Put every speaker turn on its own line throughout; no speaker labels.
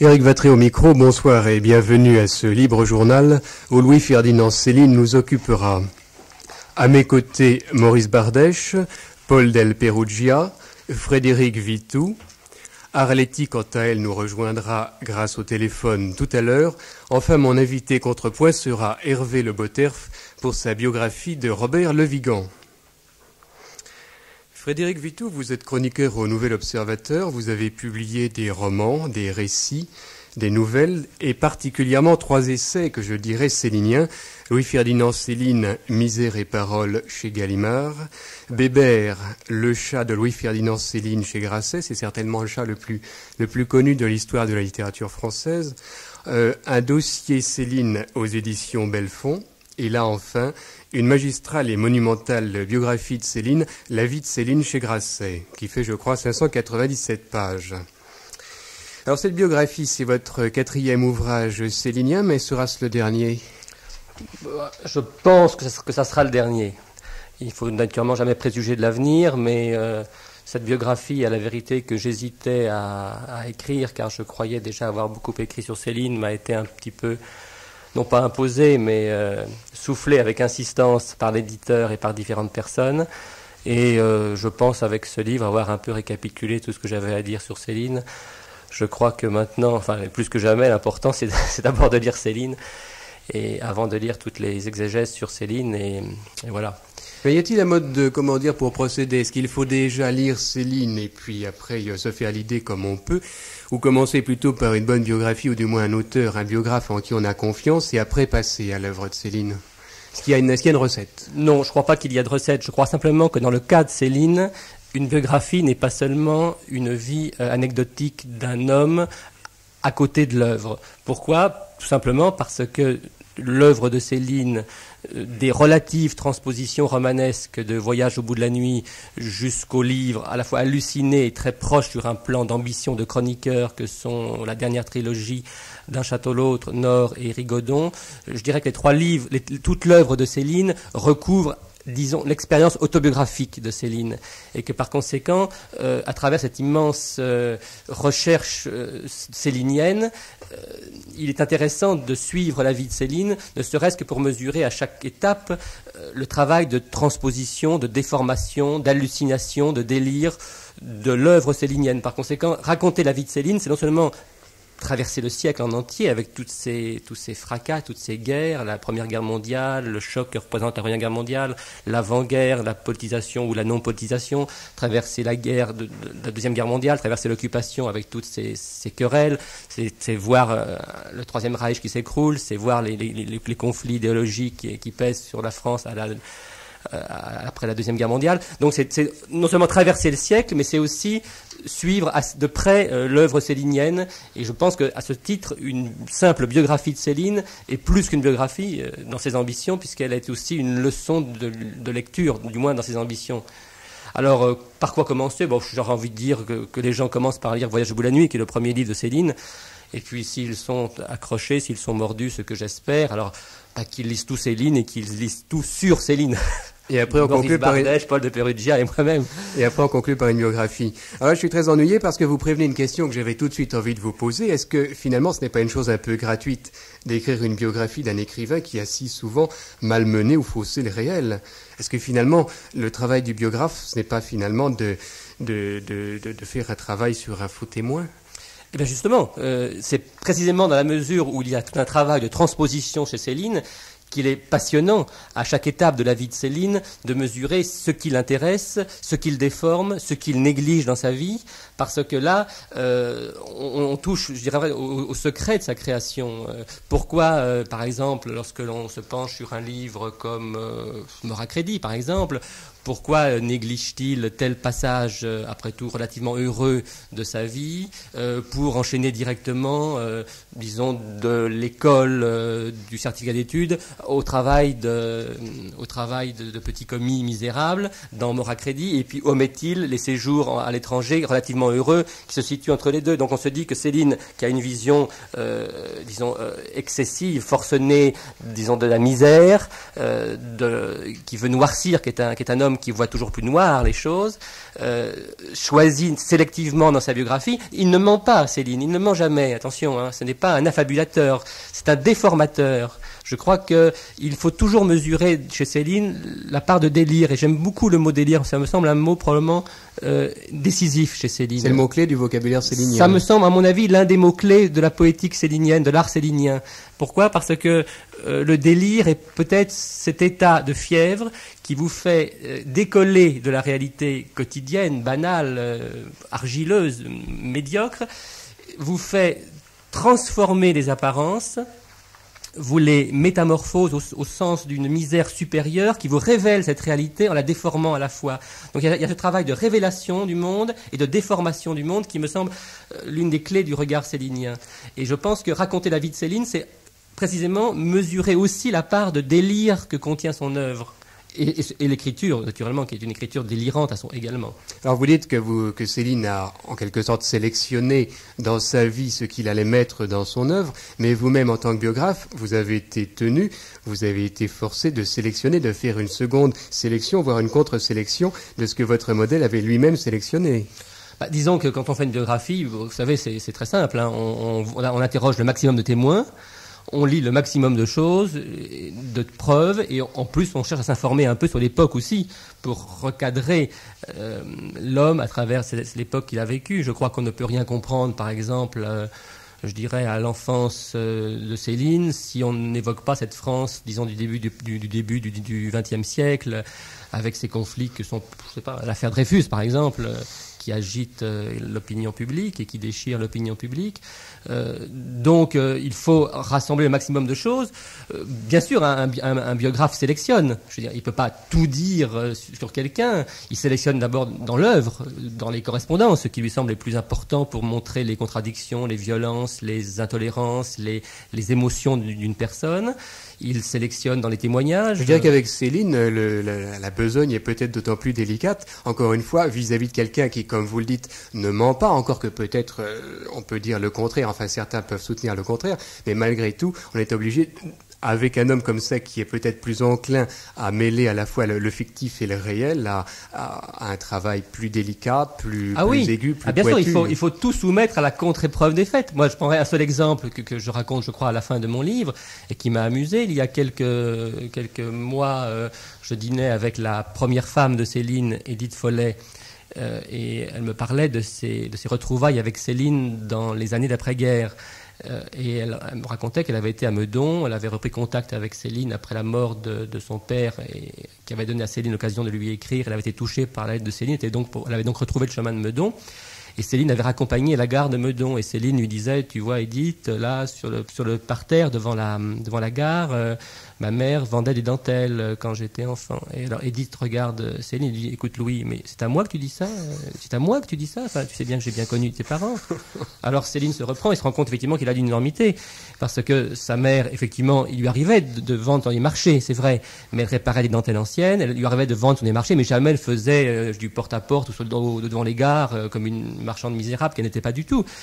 Éric Vatry au micro, bonsoir et bienvenue à ce libre journal où Louis-Ferdinand Céline nous occupera. À mes côtés, Maurice Bardèche, Paul Del Perugia, Frédéric Vitou. Arletty, quant à elle, nous rejoindra grâce au téléphone tout à l'heure. Enfin, mon invité contrepoint sera Hervé Le Boterf pour sa biographie de Robert Le Vigan. Frédéric Vitou, vous êtes chroniqueur au Nouvel Observateur. Vous avez publié des romans, des récits, des nouvelles et particulièrement 3 essais que je dirais céliniens. Louis-Ferdinand Céline, Misère et Paroles chez Gallimard. Bébert, le chat de Louis-Ferdinand Céline chez Grasset. C'est certainement le chat le plus connu de l'histoire de la littérature française. Un dossier Céline aux éditions Belfond. Et là, enfin, une magistrale et monumentale biographie de Céline, La vie de Céline chez Grasset, qui fait, je crois, 597 pages. Alors, cette biographie, c'est votre 4e ouvrage célinien, mais sera-ce le dernier ?
Je pense que ça sera le dernier. Il faut naturellement jamais préjuger de l'avenir, mais cette biographie, à la vérité, que j'hésitais à écrire, car je croyais déjà avoir beaucoup écrit sur Céline, m'a été un petit peu, non pas imposée, mais soufflée avec insistance par l'éditeur et par différentes personnes. Et je pense, avec ce livre, avoir un peu récapitulé tout ce que j'avais à dire sur Céline. Je crois que maintenant, enfin plus que jamais, l'important c'est d'abord de lire Céline, et avant de lire toutes les exégèses sur Céline, et voilà.
Mais y a-t-il un mode de, pour procéder ? Est-ce qu'il faut déjà lire Céline et puis après se faire l'idée comme on peut, ou commencer plutôt par une bonne biographie ou du moins un auteur, un biographe en qui on a confiance, et après passer à l'œuvre de Céline ? Est-ce qu'il y a une recette ?
Non, je ne crois pas qu'il y a de recette. Je crois simplement que dans le cas de Céline, une biographie n'est pas seulement une vie anecdotique d'un homme à côté de l'œuvre. Pourquoi ? Tout simplement parce que l'œuvre de Céline, des relatives transpositions romanesques de Voyage au bout de la nuit jusqu'au livre à la fois halluciné et très proche sur un plan d'ambition de chroniqueur que sont la dernière trilogie D'un château l'autre, Nord et Rigaudon, je dirais que les 3 livres, toute l'œuvre de Céline recouvre, disons, l'expérience autobiographique de Céline, et que par conséquent, à travers cette immense recherche célinienne, il est intéressant de suivre la vie de Céline, ne serait-ce que pour mesurer à chaque étape le travail de transposition, de déformation, d'hallucination, de délire de l'œuvre célinienne. Par conséquent, raconter la vie de Céline, c'est non seulement traverser le siècle en entier avec tous ces fracas, toutes ces guerres, la Première Guerre mondiale, le choc que représente la Première Guerre mondiale, l'avant-guerre, la politisation ou la non-politisation, traverser la guerre de la Deuxième Guerre mondiale, traverser l'occupation avec toutes ces querelles, c'est voir le Troisième Reich qui s'écroule, c'est voir les conflits idéologiques qui pèsent sur la France après la Deuxième Guerre mondiale. Donc c'est non seulement traverser le siècle, mais c'est aussi suivre de près l'œuvre célinienne. Et je pense qu'à ce titre, une simple biographie de Céline est plus qu'une biographie dans ses ambitions, puisqu'elle est aussi une leçon de lecture, du moins dans ses ambitions. Alors, par quoi commencer ? Bon, j'aurais envie de dire que les gens commencent par lire Voyage au bout de la nuit, qui est le premier livre de Céline. Et puis, s'ils sont accrochés, s'ils sont mordus, ce que j'espère, alors qu'ils lisent tout Céline et qu'ils lisent tout sur Céline.
Et après, on conclut par
Paul de Perugia et moi-même.
Et après, on conclut par une biographie. Alors là, je suis très ennuyé parce que vous prévenez une question que j'avais tout de suite envie de vous poser. Est-ce que, finalement, ce n'est pas une chose un peu gratuite d'écrire une biographie d'un écrivain qui a si souvent malmené ou faussé le réel ? Est-ce que, finalement, le travail du biographe, ce n'est pas, finalement, de faire un travail sur un faux témoin ?
Eh bien justement, c'est précisément dans la mesure où il y a tout un travail de transposition chez Céline qu'il est passionnant, à chaque étape de la vie de Céline, de mesurer ce qui l'intéresse, ce qu'il déforme, ce qu'il néglige dans sa vie, parce que là, on touche, je dirais, au secret de sa création. Pourquoi, par exemple, lorsque l'on se penche sur un livre comme Mort à crédit, par exemple, pourquoi néglige-t-il tel passage, après tout, relativement heureux de sa vie, pour enchaîner directement, disons, de l'école du certificat d'études au travail de petits commis misérables dans Mort à crédit, et puis omet-il les séjours à l'étranger relativement heureux qui se situent entre les deux. Donc on se dit que Céline, qui a une vision, excessive, forcenée, disons, de la misère, qui veut noircir, qui est un homme homme qui voit toujours plus noir les choses, choisi sélectivement dans sa biographie. Il ne ment pas, Céline, il ne ment jamais, attention, hein, ce n'est pas un affabulateur, c'est un déformateur. Je crois qu'il faut toujours mesurer chez Céline la part de délire, et j'aime beaucoup le mot délire, ça me semble un mot probablement décisif chez Céline.
C'est le mot-clé du vocabulaire célinien.
Ça me semble, à mon avis, l'un des mots-clés de la poétique célinienne, de l'art célinien. Pourquoi ? Parce que le délire est peut-être cet état de fièvre qui vous fait décoller de la réalité quotidienne, banale, argileuse, médiocre, vous fait transformer les apparences, vous les métamorphose au sens d'une misère supérieure qui vous révèle cette réalité en la déformant à la fois. Donc il y a ce travail de révélation du monde et de déformation du monde qui me semble l'une des clés du regard célinien. Et je pense que raconter la vie de Céline, c'est précisément mesurer aussi la part de délire que contient son œuvre. Et l'écriture, naturellement, qui est une écriture délirante également.
Alors vous dites que Céline a en quelque sorte sélectionné dans sa vie ce qu'il allait mettre dans son œuvre, mais vous-même en tant que biographe, vous avez été forcé de sélectionner, de faire une seconde sélection, voire une contre-sélection de ce que votre modèle avait lui-même sélectionné.
Disons que quand on fait une biographie, vous savez, c'est très simple, hein, on interroge le maximum de témoins, on lit le maximum de choses, de preuves, et en plus on cherche à s'informer un peu sur l'époque aussi, pour recadrer l'homme à travers l'époque qu'il a vécue. Je crois qu'on ne peut rien comprendre, par exemple, je dirais, à l'enfance de Céline, si on n'évoque pas cette France, disons, du début du XXe siècle, avec ces conflits que sont, je sais pas, l'affaire Dreyfus, par exemple, qui agite l'opinion publique et qui déchire l'opinion publique. Donc il faut rassembler le maximum de choses. Bien sûr, un biographe sélectionne. Je veux dire, il ne peut pas tout dire sur quelqu'un. Il sélectionne d'abord dans l'œuvre, dans les correspondances, ce qui lui semble le plus important pour montrer les contradictions, les violences, les intolérances, les émotions d'une personne. Il sélectionne dans les témoignages.
Je dirais qu'avec Céline, la besogne est peut-être d'autant plus délicate, encore une fois, vis-à-vis de quelqu'un qui, comme vous le dites, ne ment pas, encore que peut-être on peut dire le contraire, enfin certains peuvent soutenir le contraire, mais malgré tout, on est obligé, avec un homme comme ça qui est peut-être plus enclin à mêler à la fois le fictif et le réel, à un travail plus délicat, plus aigu, plus
bien
pointu.
sûr, il faut tout soumettre à la contre-épreuve des faits. Moi, je prendrai un seul exemple que je raconte, je crois, à la fin de mon livre, et qui m'a amusé. Il y a quelques mois, je dînais avec la première femme de Céline, Édith Follet, et elle me parlait de ses retrouvailles avec Céline dans les années d'après-guerre. Et elle me racontait qu'elle avait été à Meudon, elle avait repris contact avec Céline après la mort de son père, et qui avait donné à Céline l'occasion de lui écrire. Elle avait été touchée par la lettre de Céline, elle avait donc retrouvé le chemin de Meudon. Et Céline avait raccompagné la gare de Meudon. Et Céline lui disait, tu vois Edith, là, sur le parterre devant la gare, ma mère vendait des dentelles quand j'étais enfant. Et alors Edith regarde Céline et lui dit, écoute Louis, mais c'est à moi que tu dis ça? C'est à moi que tu dis ça? Enfin, tu sais bien que j'ai bien connu tes parents. Alors Céline se reprend et se rend compte effectivement qu'il a d'une énormité. Parce que sa mère, effectivement, il lui arrivait de vendre dans les marchés, c'est vrai. Mais elle réparait des dentelles anciennes, elle lui arrivait de vendre sur les marchés, mais jamais elle faisait du porte-à-porte ou devant les gares comme une marchande misérable qu'elle n'était pas du tout.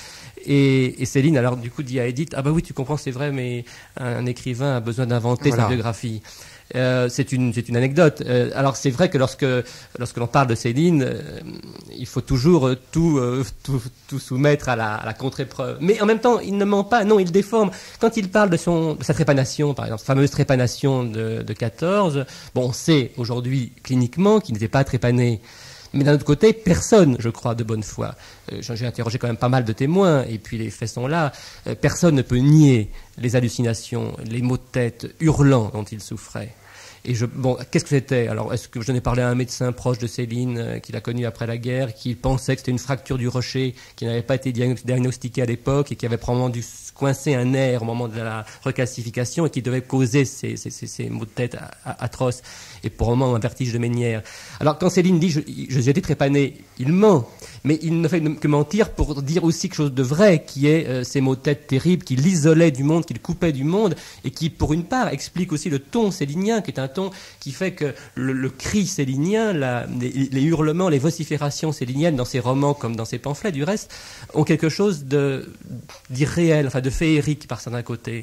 Et Céline, alors, du coup, dit à Edith, ah bah oui, tu comprends, c'est vrai, mais un écrivain a besoin d'inventer sa biographie. C'est une anecdote. Alors, c'est vrai que lorsque l'on parle de Céline, il faut toujours tout soumettre à la contre-épreuve. Mais en même temps, il ne ment pas. Non, il déforme. Quand il parle de sa trépanation, par exemple, fameuse trépanation de 14, bon, on sait aujourd'hui, cliniquement, qu'il n'était pas trépané. Mais d'un autre côté, personne, je crois, de bonne foi. J'ai interrogé quand même pas mal de témoins, et puis les faits sont là. Personne ne peut nier les hallucinations, les maux de tête hurlants dont il souffrait. Et qu'est-ce que c'était? Alors, est-ce que j'en ai parlé à un médecin proche de Céline, qui l'a connu après la guerre, qui pensait que c'était une fracture du rocher, qui n'avait pas été diagnostiquée à l'époque, et qui avait probablement dû coincer un nerf au moment de la recalcification, et qui devait causer ces maux de tête atroces, et pour un moment un vertige de Ménière. Alors, quand Céline dit j'ai été trépané, il ment, mais il ne fait que mentir pour dire aussi quelque chose de vrai, qui est ces maux de tête terribles, qui l'isolaient du monde, qui le coupaient du monde, et qui, pour une part, explique aussi le ton célinien, qui est un ton qui fait que le cri célinien, les hurlements, les vociférations céliniennes dans ses romans comme dans ses pamphlets, du reste, ont quelque chose d'irréel, enfin de féerique par certains côtés.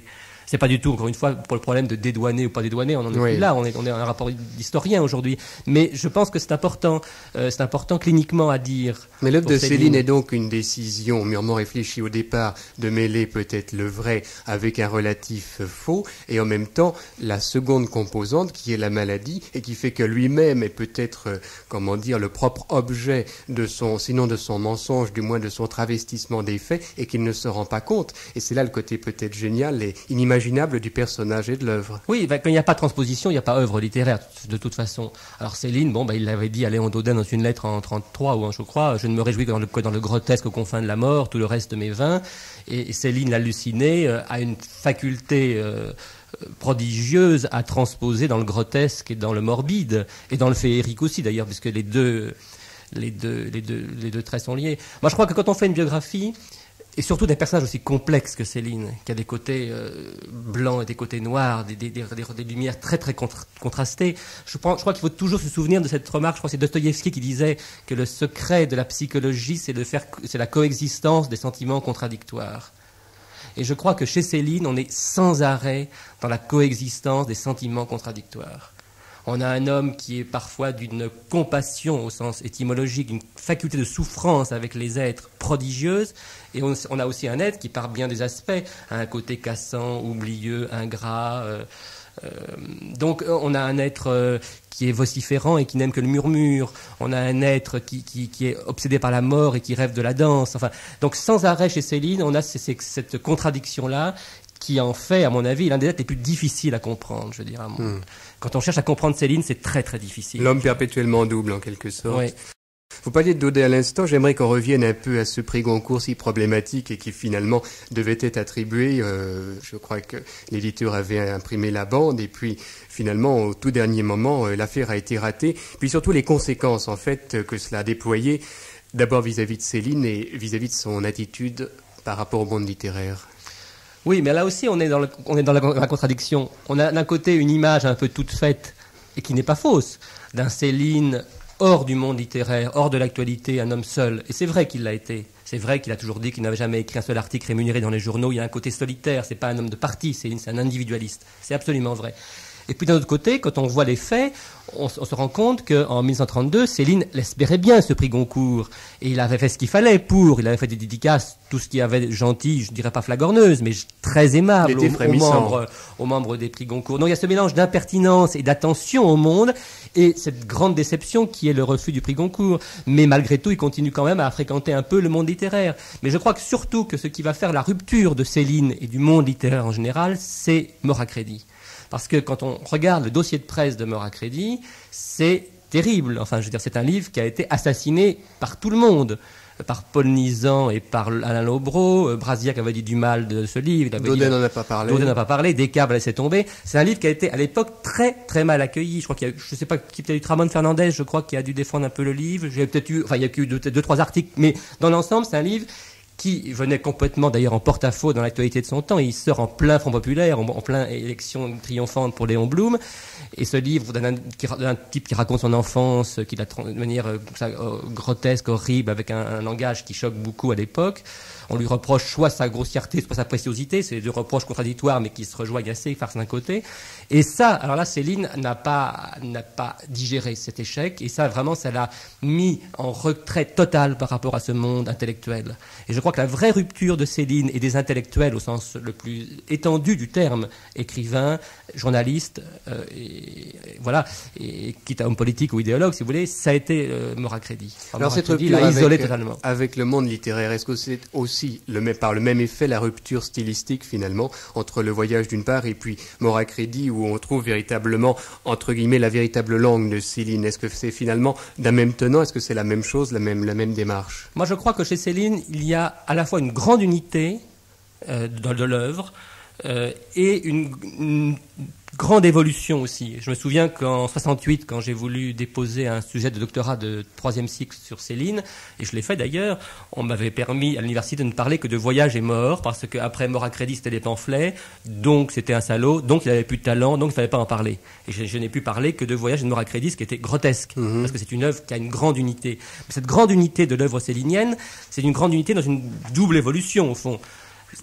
C'est pas du tout, encore une fois, pour le problème de dédouaner ou pas dédouaner, on en est plus là, on est un rapport d'historien aujourd'hui. Mais je pense que c'est important cliniquement à dire.
Mais l'œuvre de Céline est donc une décision mûrement réfléchie au départ de mêler peut-être le vrai avec un relatif faux, et en même temps la seconde composante qui est la maladie et qui fait que lui-même est peut-être, le propre objet de sinon de son mensonge, du moins de son travestissement des faits, et qu'il ne se rend pas compte. Et c'est là le côté peut-être génial et inimaginable du personnage et de l'œuvre.
Oui, quand il n'y a pas de transposition, il n'y a pas œuvre littéraire, de toute façon. Alors Céline, il l'avait dit à Léon Daudin dans une lettre en 1933, je crois, je ne me réjouis que dans le grotesque aux confins de la mort, tout le reste m'est vain. Et Céline l'hallucinée a une faculté prodigieuse à transposer dans le grotesque et dans le morbide, et dans le féerique aussi d'ailleurs, puisque les deux traits sont liés. Moi je crois que quand on fait une biographie, et surtout des personnages aussi complexes que Céline, qui a des côtés blancs et des côtés noirs, des lumières très très contrastées. Je crois qu'il faut toujours se souvenir de cette remarque. Je crois que c'est Dostoïevski qui disait que le secret de la psychologie, c'est la coexistence des sentiments contradictoires. Et je crois que chez Céline, on est sans arrêt dans la coexistence des sentiments contradictoires. On a un homme qui est parfois d'une compassion au sens étymologique, d'une faculté de souffrance avec les êtres prodigieuse, et on a aussi un être qui, par bien des aspects, a un côté cassant, oublieux, ingrat. Donc on a un être qui est vociférant et qui n'aime que le murmure. On a un être qui est obsédé par la mort et qui rêve de la danse. Enfin, donc sans arrêt chez Céline, on a cette contradiction-là qui en fait, à mon avis, l'un des êtres les plus difficiles à comprendre, je dirais. Quand on cherche à comprendre Céline, c'est très très difficile.
L'homme perpétuellement double, en quelque sorte.
Oui.
Vous parliez de Daudet à l'instant, j'aimerais qu'on revienne un peu à ce prix Goncourt si problématique et qui finalement devait être attribué. Je crois que l'éditeur avait imprimé la bande et puis finalement au tout dernier moment l'affaire a été ratée. Puis surtout les conséquences en fait que cela a déployé, d'abord vis-à-vis de Céline et vis-à-vis de son attitude par rapport au monde littéraire.
Oui, mais là aussi on est dans la contradiction. On a d'un côté une image un peu toute faite et qui n'est pas fausse d'un Céline hors du monde littéraire, hors de l'actualité, un homme seul. Et c'est vrai qu'il l'a été. C'est vrai qu'il a toujours dit qu'il n'avait jamais écrit un seul article rémunéré dans les journaux. Il y a un côté solitaire, c'est pas un homme de parti, c'est un individualiste. C'est absolument vrai. Et puis d'un autre côté, quand on voit les faits, on se rend compte qu'en 1932, Céline l'espérait bien, ce prix Goncourt. Et il avait fait ce qu'il fallait pour. Il avait fait des dédicaces, tout ce qu'il y avait de gentil, je dirais pas flagorneuse, mais très aimable aux membres des prix Goncourt. Donc il y a ce mélange d'impertinence et d'attention au monde, et cette grande déception qui est le refus du prix Goncourt. Mais malgré tout, il continue quand même à fréquenter un peu le monde littéraire. Mais je crois que surtout que ce qui va faire la rupture de Céline et du monde littéraire en général, c'est Mort à crédit. Parce que quand on regarde le dossier de presse de Mort à crédit, c'est terrible. Enfin, je veux dire, c'est un livre qui a été assassiné par tout le monde. Par Paul Nizan et par Alain Lobreau. Brasillac avait dit du mal de ce livre.
Daudet n'en a pas parlé.
Daudet n'en a pas parlé. Descartes laissé tomber. C'est un livre qui a été, à l'époque, très, très mal accueilli. Je crois qu'il y a, je sais pas, qui peut-être eu Ramon Fernandez, je crois, qui a dû défendre un peu le livre. Il y a eu deux, trois articles. Mais dans l'ensemble, c'est un livre qui venait complètement d'ailleurs en porte-à-faux dans l'actualité de son temps. Il sort en plein Front populaire, en plein élection triomphante pour Léon Blum. Et ce livre d'un type qui raconte son enfance, qui l'a de manière grotesque, horrible, avec un langage qui choque beaucoup à l'époque. On lui reproche soit sa grossièreté, soit sa préciosité. C'est deux reproches contradictoires, mais qui se rejoignent assez, farce d'un côté. Et ça, alors là, Céline n'a pas digéré cet échec. Et ça, vraiment, ça l'a mis en retrait total par rapport à ce monde intellectuel. Et je crois que la vraie rupture de Céline et des intellectuels, au sens le plus étendu du terme, écrivain, journaliste, et quitte à homme politique ou idéologue, si vous voulez, ça a été Mort à crédit.
Alors cette rupture avec le monde littéraire, est-ce que c'est aussi par le même effet la rupture stylistique finalement entre Le Voyage d'une part et puis Mort à crédit, où on trouve véritablement entre guillemets la véritable langue de Céline? Est-ce que c'est finalement d'un même tenant? Est-ce que c'est la même chose, la même démarche?
Moi je crois que chez Céline il y a à la fois une grande unité de l'œuvre et une grande évolution aussi. Je me souviens qu'en 68, quand j'ai voulu déposer un sujet de doctorat de 3e cycle sur Céline, et je l'ai fait d'ailleurs, on m'avait permis à l'université de ne parler que de Voyage et Mort, parce qu'après Mort à crédit, c'était des pamphlets, donc c'était un salaud, donc il n'avait plus de talent, donc il ne fallait pas en parler. Et je n'ai pu parler que de Voyage et de Mort à crédit, ce qui était grotesque, parce que c'est une œuvre qui a une grande unité. Mais cette grande unité de l'œuvre célinienne, c'est une grande unité dans une double évolution, au fond.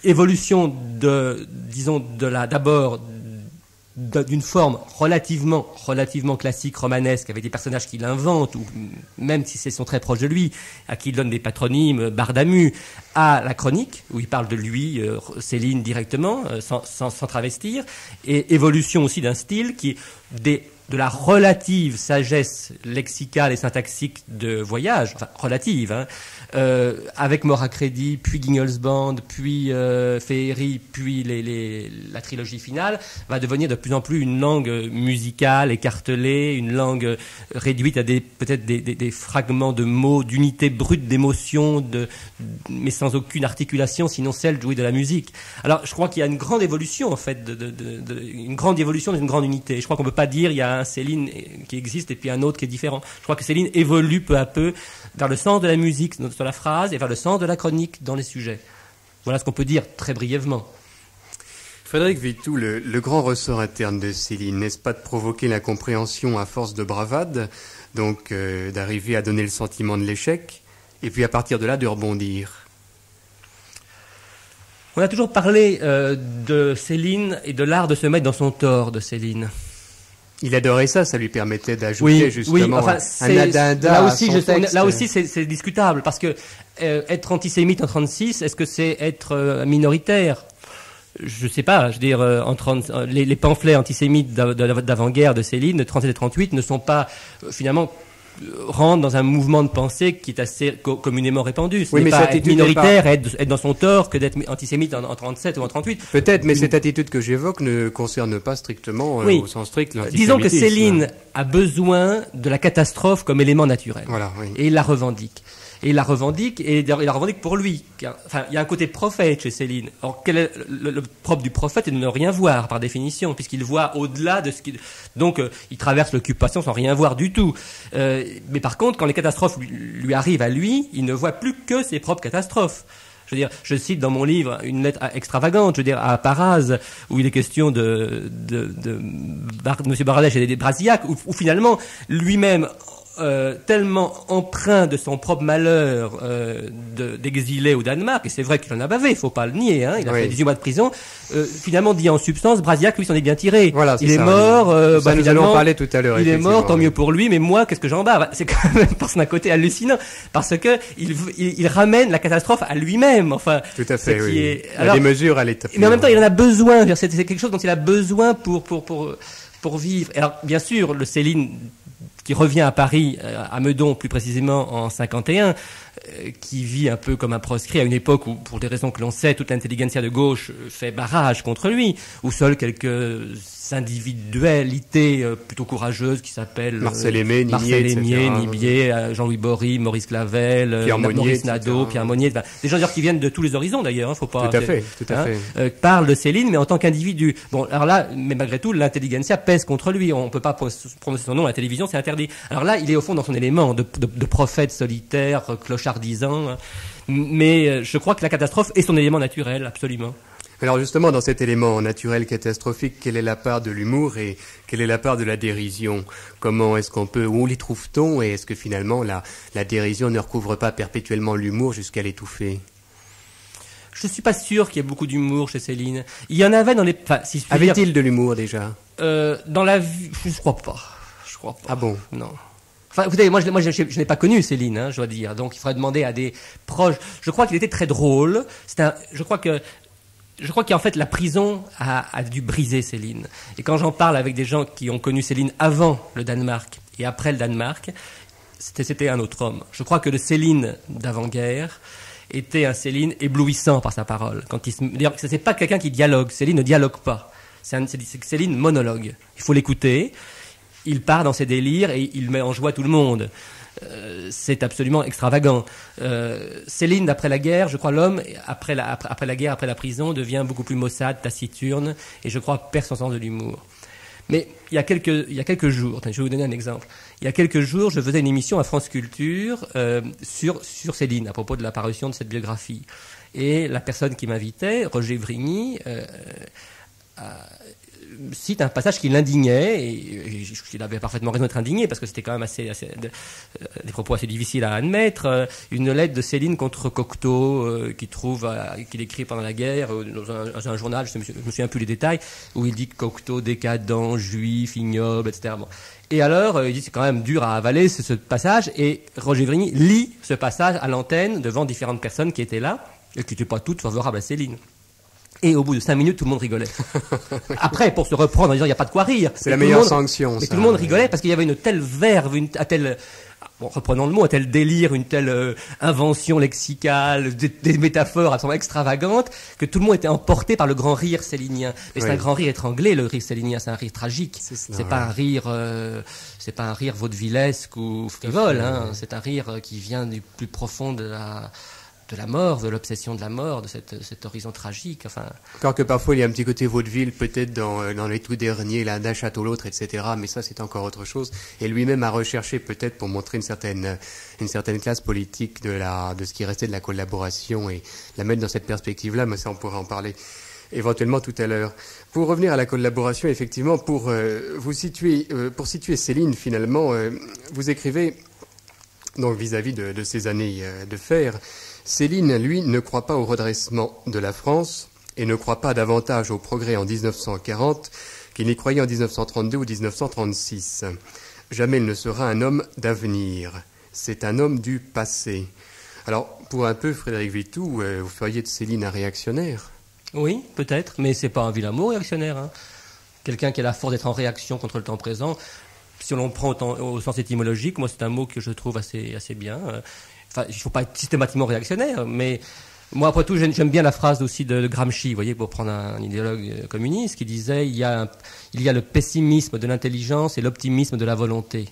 évolution d'abord d'une forme relativement classique, romanesque, avec des personnages qu'il invente, ou même si sont très proches de lui, à qui il donne des patronymes, Bardamu, à la chronique, où il parle de lui, Céline directement, sans travestir, et évolution aussi d'un style qui est de la relative sagesse lexicale et syntaxique de Voyage, enfin relative, hein, avec Mort à crédit, puis Guignolsband, puis Féerie, puis la trilogie finale, va devenir de plus en plus une langue musicale, écartelée, une langue réduite à peut-être des fragments de mots, d'unités brutes d'émotions, mais sans aucune articulation, sinon celle jouée de la musique. Alors, je crois qu'il y a une grande évolution, en fait, une grande évolution d'une grande unité. Je crois qu'on ne peut pas dire il y a un Céline qui existe et puis un autre qui est différent. Je crois que Céline évolue peu à peu vers le sens de la musique sur la phrase et vers le sens de la chronique dans les sujets. Voilà ce qu'on peut dire très brièvement.
Frédéric Vitou, le grand ressort interne de Céline, n'est-ce pas de provoquer l'incompréhension à force de bravade, donc d'arriver à donner le sentiment de l'échec, et puis à partir de là de rebondir?
On a toujours parlé de Céline et de l'art de se mettre dans son tort de Céline.
Il adorait ça, ça lui permettait d'ajouter justement
enfin,
un addenda.
Là aussi, c'est discutable, parce que être antisémite en 36, est-ce que c'est être minoritaire? Je sais pas, je veux dire, les pamphlets antisémites d'avant-guerre de Céline, de 37 et 38, ne sont pas, finalement, rentrent dans un mouvement de pensée qui est assez communément répandu. Ce n'est pas être minoritaire, être dans son tort, que d'être antisémite en 37 ou en 38.
Peut-être, mais cette attitude que j'évoque ne concerne pas strictement, au sens strict, l'antisémitisme.
Disons que Céline a besoin de la catastrophe comme élément naturel.
Voilà, oui.
Et il la revendique. Et il la revendique pour lui. Enfin, il y a un côté prophète chez Céline. Or, quel est le propre du prophète? C'est de ne rien voir, par définition, puisqu'il voit au-delà de ce qu'il... Donc, il traverse l'occupation sans rien voir du tout. Mais par contre, quand les catastrophes lui arrivent à lui, il ne voit plus que ses propres catastrophes. Je veux dire, je cite dans mon livre une lettre extravagante, je veux dire, à Paraz, où il est question de M. Bardèche et des Brasillac, où finalement, lui-même, tellement empreint de son propre malheur d'exilé au Danemark, et c'est vrai qu'il en a bavé, il faut pas le nier, hein, il a fait 18 mois de prison, finalement dit en substance, Brasillac, lui, s'en est bien tiré.
Voilà,
il est mort,
nous allons en parler tout à l'heure.
Il est mort, tant mieux pour lui, mais moi, qu'est-ce que j'en bave? C'est quand même d'un côté hallucinant, parce que il ramène la catastrophe à lui-même, enfin.
Tout à fait, oui.
Alors,
des mesures à l'état.
Mais en même temps, il en a besoin, c'est quelque chose dont il a besoin pour vivre. Alors, bien sûr, le Céline qui revient à Paris, à Meudon plus précisément en 51, qui vit un peu comme un proscrit à une époque où, pour des raisons que l'on sait, toute l'intelligentsia de gauche fait barrage contre lui, où seuls quelques individualités plutôt courageuses qui s'appellent
Marcel Aimé,
Nibier, Jean-Louis Bory, Maurice Clavel, Maurice Nadeau, Pierre Monnier, des gens qui viennent de tous les horizons d'ailleurs, faut pas...
Tout à fait.
Parlent de Céline, mais en tant qu'individu. Bon, alors là, mais malgré tout, l'intelligentsia pèse contre lui, on peut pas prononcer son nom à la télévision, c'est interdit. Alors là, il est au fond dans son élément de prophète solitaire, clochardisant, mais je crois que la catastrophe est son élément naturel, absolument.
Alors justement, dans cet élément naturel catastrophique, quelle est la part de l'humour et quelle est la part de la dérision? Comment est-ce qu'on peut, où les trouve-t-on, et est-ce que finalement la dérision ne recouvre pas perpétuellement l'humour jusqu'à l'étouffer?
Je suis pas sûr qu'il y ait beaucoup d'humour chez Céline. Il y en avait dans les... Enfin, si
avait-il de l'humour déjà?
Dans la vie, je crois pas.
Ah bon?
Non. Enfin, écoutez, moi, je n'ai pas connu Céline, hein, je dois dire. Donc, il faudrait demander à des proches. Je crois qu'il était très drôle. Je crois qu'en fait, la prison a dû briser Céline. Et quand j'en parle avec des gens qui ont connu Céline avant le Danemark et après le Danemark, c'était un autre homme. Je crois que le Céline d'avant-guerre était un Céline éblouissant par sa parole. D'ailleurs, c'est pas quelqu'un qui dialogue. Céline ne dialogue pas. C'est Céline monologue. Il faut l'écouter. Il part dans ses délires et il met en joie tout le monde. C'est absolument extravagant. Céline, d'après la guerre, je crois l'homme, après la guerre, après la prison, devient beaucoup plus maussade, taciturne, et je crois perd son sens de l'humour. Mais il y a quelques jours, je vais vous donner un exemple. Il y a quelques jours, je faisais une émission à France Culture sur Céline, à propos de la parution de cette biographie. Et la personne qui m'invitait, Roger Vrigny, cite un passage qui l'indignait, et il avait parfaitement raison d'être indigné, parce que c'était quand même des propos assez difficiles à admettre. Une lettre de Céline contre Cocteau, qu'il écrit pendant la guerre, dans un journal, je me souviens plus les détails, où il dit Cocteau décadent, juif, ignoble, etc. Bon. Et alors, il dit c'est quand même dur à avaler ce passage, et Roger Vrigny lit ce passage à l'antenne devant différentes personnes qui étaient là, et qui n'étaient pas toutes favorables à Céline. Et au bout de 5 minutes, tout le monde rigolait. Après, pour se reprendre en disant il n'y a pas de quoi rire.
C'est la meilleure sanction.
Et tout le monde rigolait parce qu'il y avait une telle verve, reprenons le mot, un tel délire, une telle invention lexicale, des métaphores absolument extravagantes, que tout le monde était emporté par le grand rire célinien. Mais c'est un grand rire étranglé, le rire célinien, c'est un rire tragique. C'est pas un rire vaudevillesque ou frivole, hein. C'est un rire qui vient du plus profond de la mort, de l'obsession de la mort, de cet horizon tragique. Enfin.
Encore que parfois il y a un petit côté vaudeville, peut-être dans les tout derniers, là, d'un château l'autre, etc. Mais ça, c'est encore autre chose. Et lui-même a recherché, peut-être pour montrer une certaine classe politique de ce qui restait de la collaboration et la mettre dans cette perspective-là. Mais ça, on pourrait en parler éventuellement tout à l'heure. Pour revenir à la collaboration, effectivement, pour situer Céline, finalement, vous écrivez, donc vis-à-vis de ces années de fer, Céline, lui, ne croit pas au redressement de la France et ne croit pas davantage au progrès en 1940 qu'il n'y croyait en 1932 ou 1936. Jamais il ne sera un homme d'avenir. C'est un homme du passé. Alors, pour un peu, Frédéric Vitoux, vous feriez de Céline un réactionnaire ?
Oui, peut-être, mais c'est pas un vilain mot, réactionnaire. Hein. Quelqu'un qui a la force d'être en réaction contre le temps présent, si on le prend au sens étymologique, moi c'est un mot que je trouve assez bien. Enfin, il ne faut pas être systématiquement réactionnaire, mais moi, après tout, j'aime bien la phrase aussi de Gramsci, vous voyez, pour prendre un idéologue communiste, qui disait il y a le pessimisme de l'intelligence et l'optimisme de la volonté.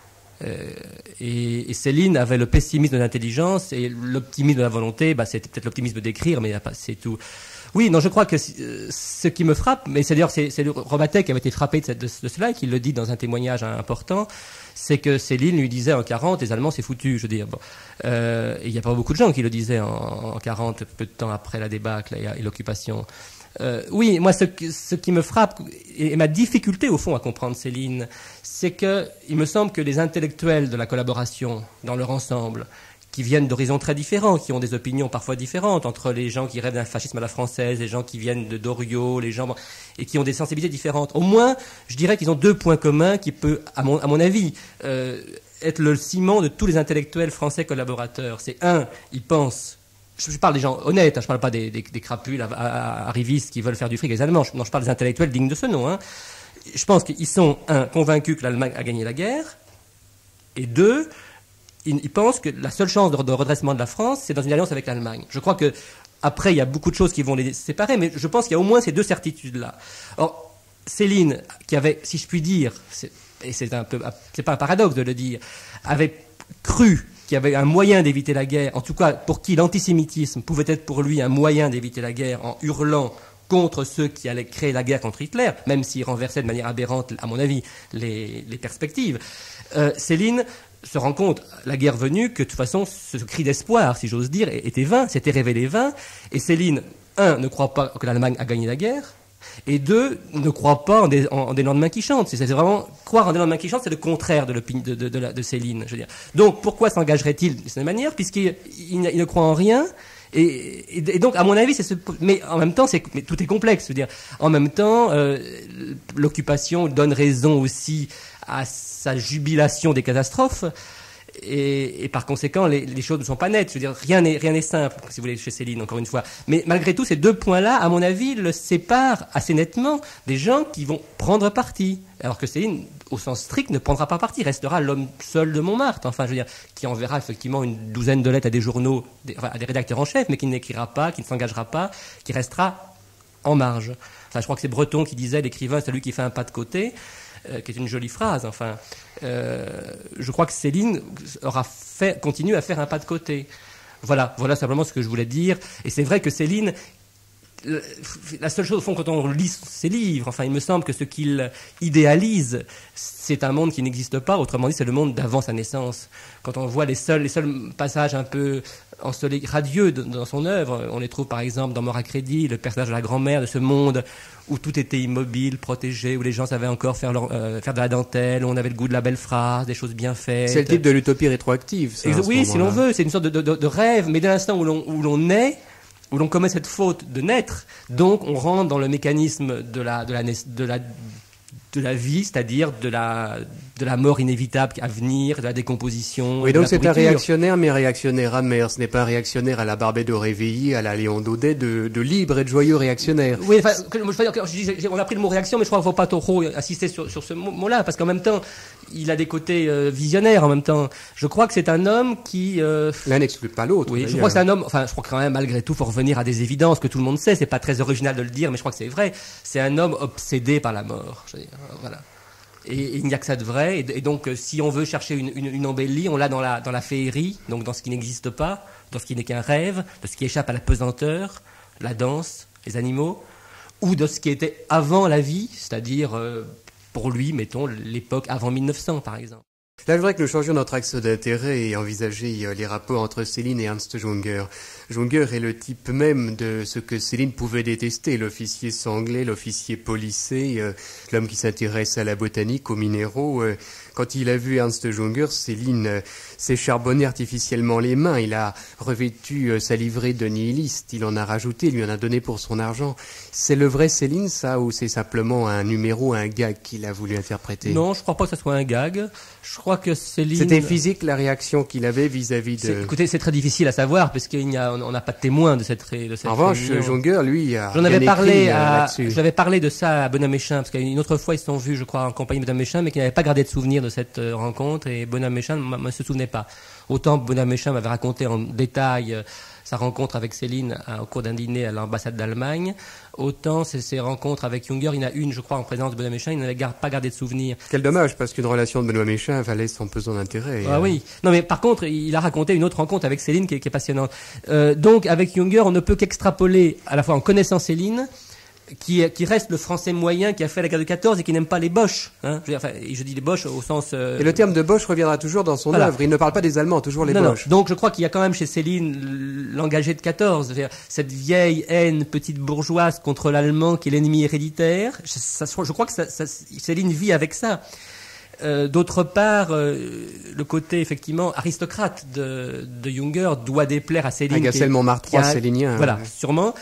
Et Céline avait le pessimisme de l'intelligence et l'optimisme de la volonté, c'était peut-être l'optimisme d'écrire, mais c'est tout. Oui, non, je crois que ce qui me frappe, mais c'est d'ailleurs c'est Romatek qui avait été frappé de cela et qui le dit dans un témoignage important, c'est que Céline lui disait en 40, les Allemands c'est foutu, je veux dire. Bon, il n'y a pas beaucoup de gens qui le disaient en 40, peu de temps après la débâcle et l'occupation. Oui, moi ce qui me frappe et ma difficulté au fond à comprendre Céline, c'est que il me semble que les intellectuels de la collaboration dans leur ensemble, qui viennent d'horizons très différents, qui ont des opinions parfois différentes entre les gens qui rêvent d'un fascisme à la française, les gens qui viennent de Doriot, et qui ont des sensibilités différentes. Au moins, je dirais qu'ils ont 2 points communs qui peut, à mon avis, être le ciment de tous les intellectuels français collaborateurs. C'est ils pensent. Je parle des gens honnêtes, je parle pas des crapules arrivistes qui veulent faire du fric avec les Allemands. Je parle des intellectuels dignes de ce nom. Hein. Je pense qu'ils sont, convaincus que l'Allemagne a gagné la guerre, et 2, ils pensent que la seule chance de redressement de la France, c'est dans une alliance avec l'Allemagne. Je crois que après, il y a beaucoup de choses qui vont les séparer, mais je pense qu'il y a au moins ces 2 certitudes-là. Or, Céline, qui avait, si je puis dire, et c'est pas un paradoxe de le dire, avait cru qu'il y avait un moyen d'éviter la guerre, en tout cas pour qui l'antisémitisme pouvait être pour lui un moyen d'éviter la guerre en hurlant contre ceux qui allaient créer la guerre contre Hitler, même s'il renversait de manière aberrante, à mon avis, les perspectives. Céline se rend compte, la guerre venue, que de toute façon, ce cri d'espoir, si j'ose dire, était vain, s'était révélé vain. Et Céline, ne croit pas que l'Allemagne a gagné la guerre, et 2, ne croit pas en des lendemains qui chantent. C'est vraiment, croire en des lendemains qui chantent, c'est le contraire de Céline, je veux dire. Donc, pourquoi s'engagerait-il de cette manière, puisqu'il ne croit en rien? Et donc, à mon avis, mais en même temps, mais tout est complexe. Je veux dire, en même temps, l'occupation donne raison aussi à sa jubilation des catastrophes, et par conséquent, les choses ne sont pas nettes. Je veux dire, rien n'est simple, si vous voulez, chez Céline, encore une fois. Mais malgré tout, ces 2 points-là, à mon avis, le séparent assez nettement des gens qui vont prendre parti. Alors que Céline, au sens strict, ne prendra pas parti, restera l'homme seul de Montmartre, enfin, je veux dire, qui enverra effectivement une douzaine de lettres à des journaux, à des rédacteurs en chef, mais qui n'écrira pas, qui ne s'engagera pas, qui restera en marge. Enfin, je crois que c'est Breton qui disait, l'écrivain, c'est celui qui fait un pas de côté. Qui est une jolie phrase, enfin. Je crois que Céline continue à faire un pas de côté. Voilà simplement ce que je voulais dire. Et c'est vrai que Céline, la seule chose, au fond, quand on lit ses livres, enfin, il me semble que ce qu'il idéalise, c'est un monde qui n'existe pas. Autrement dit, c'est le monde d'avant sa naissance. Quand on voit les seuls passages un peu radieux dans son œuvre. On les trouve par exemple dans Mort à crédit, le personnage de la grand-mère de ce monde où tout était immobile, protégé, où les gens savaient encore faire de la dentelle, où on avait le goût de la belle phrase, des choses bien faites.
C'est le type de l'utopie rétroactive, ça,
oui, si l'on veut, c'est une sorte de rêve, mais dès l'instant où l'on naît, où l'on commet cette faute de naître, donc on rentre dans le mécanisme de la vie, c'est-à-dire de la mort inévitable à venir, de la décomposition.
Oui, donc c'est un réactionnaire, mais réactionnaire amer. Ce n'est pas un réactionnaire à la Barbey Réveillé, à la Léon Daudet, de libre et de joyeux réactionnaire.
Oui, enfin, on a pris le mot réaction, mais je crois qu'il ne faut pas trop insister sur ce mot-là, parce qu'en même temps, il a des côtés visionnaires en même temps. Je crois que c'est un homme qui...
L'un n'exclut pas l'autre.
Oui, je crois que c'est un homme... Enfin, je crois que quand même, malgré tout, il faut revenir à des évidences que tout le monde sait. C'est pas très original de le dire, mais je crois que c'est vrai. C'est un homme obsédé par la mort. Je veux dire, voilà. Et il n'y a que ça de vrai. Et donc, si on veut chercher une embellie, on l'a dans la féerie, donc dans ce qui n'existe pas, dans ce qui n'est qu'un rêve, de ce qui échappe à la pesanteur, la danse, les animaux, ou de ce qui était avant la vie, c'est-à-dire... pour lui, mettons, l'époque avant 1900, par exemple.
Là, je voudrais que nous changions notre axe d'intérêt et envisager les rapports entre Céline et Ernst Junger. Junger est le type même de ce que Céline pouvait détester, l'officier sanglé, l'officier policé, l'homme qui s'intéresse à la botanique, aux minéraux. Quand il a vu Ernst Junger, Céline s'est charbonné artificiellement les mains. Il a revêtu sa livrée de nihiliste. Il en a rajouté, lui en a donné pour son argent. C'est le vrai Céline, ça, ou c'est simplement un numéro, un gag qu'il a voulu interpréter?
Non, je ne crois pas que ce soit un gag. Je crois que Céline...
C'était physique, la réaction qu'il avait vis-à-vis de...
Écoutez, c'est très difficile à savoir, parce qu'on n'a pas de témoin de cette
En revanche, Junger, lui, a
J'en avais parlé j'avais parlé de ça à Bonhomme Méchain, parce qu'une autre fois, ils se sont vus, je crois, en compagnie de Bonhomme Méchain, mais qui n'avaient pas gardé de souvenir de cette rencontre, et Bonhomme Méchain ne se souvenait pas. Autant Bonhomme Méchain m'avait raconté en détail sa rencontre avec Céline au cours d'un dîner à l'ambassade d'Allemagne, autant ses rencontres avec Junger, il y en a une, je crois, en présence de Benoît Méchain, il n'avait pas gardé de souvenir.
Quel dommage, parce qu'une relation de Benoît Méchain valait son pesant d'intérêt.
Ah oui. Non, mais par contre, il a raconté une autre rencontre avec Céline qui est passionnante. Donc, avec Junger, on ne peut qu'extrapoler, à la fois en connaissant Céline, qui reste le français moyen qui a fait la guerre de 14 et qui n'aime pas les Boches. Hein. Je dis les Boches au sens...
Et le terme de Boche reviendra toujours dans son œuvre. Il ne parle pas des Allemands, toujours les Boches.
Donc je crois qu'il y a quand même chez Céline l'engagé de 14, cette vieille haine petite bourgeoise contre l'allemand qui est l'ennemi héréditaire. Je crois que Céline vit avec ça. D'autre part, le côté effectivement aristocrate de Junger doit déplaire à Céline.
Agassel Montmartre, célinien.
Voilà, sûrement.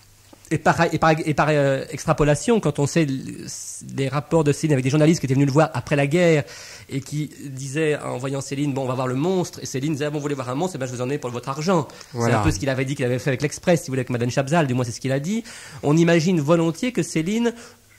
Et par extrapolation, quand on sait les rapports de Céline avec des journalistes qui étaient venus le voir après la guerre et qui disaient, en voyant Céline, bon, on va voir le monstre, et Céline disait, ah, bon, vous voulez voir un monstre, eh ben, je vous en ai pour votre argent. Voilà. C'est un peu ce qu'il avait dit qu'il avait fait avec l'Express, si vous voulez, avec Madame Chabzal, du moins c'est ce qu'il a dit. On imagine volontiers que Céline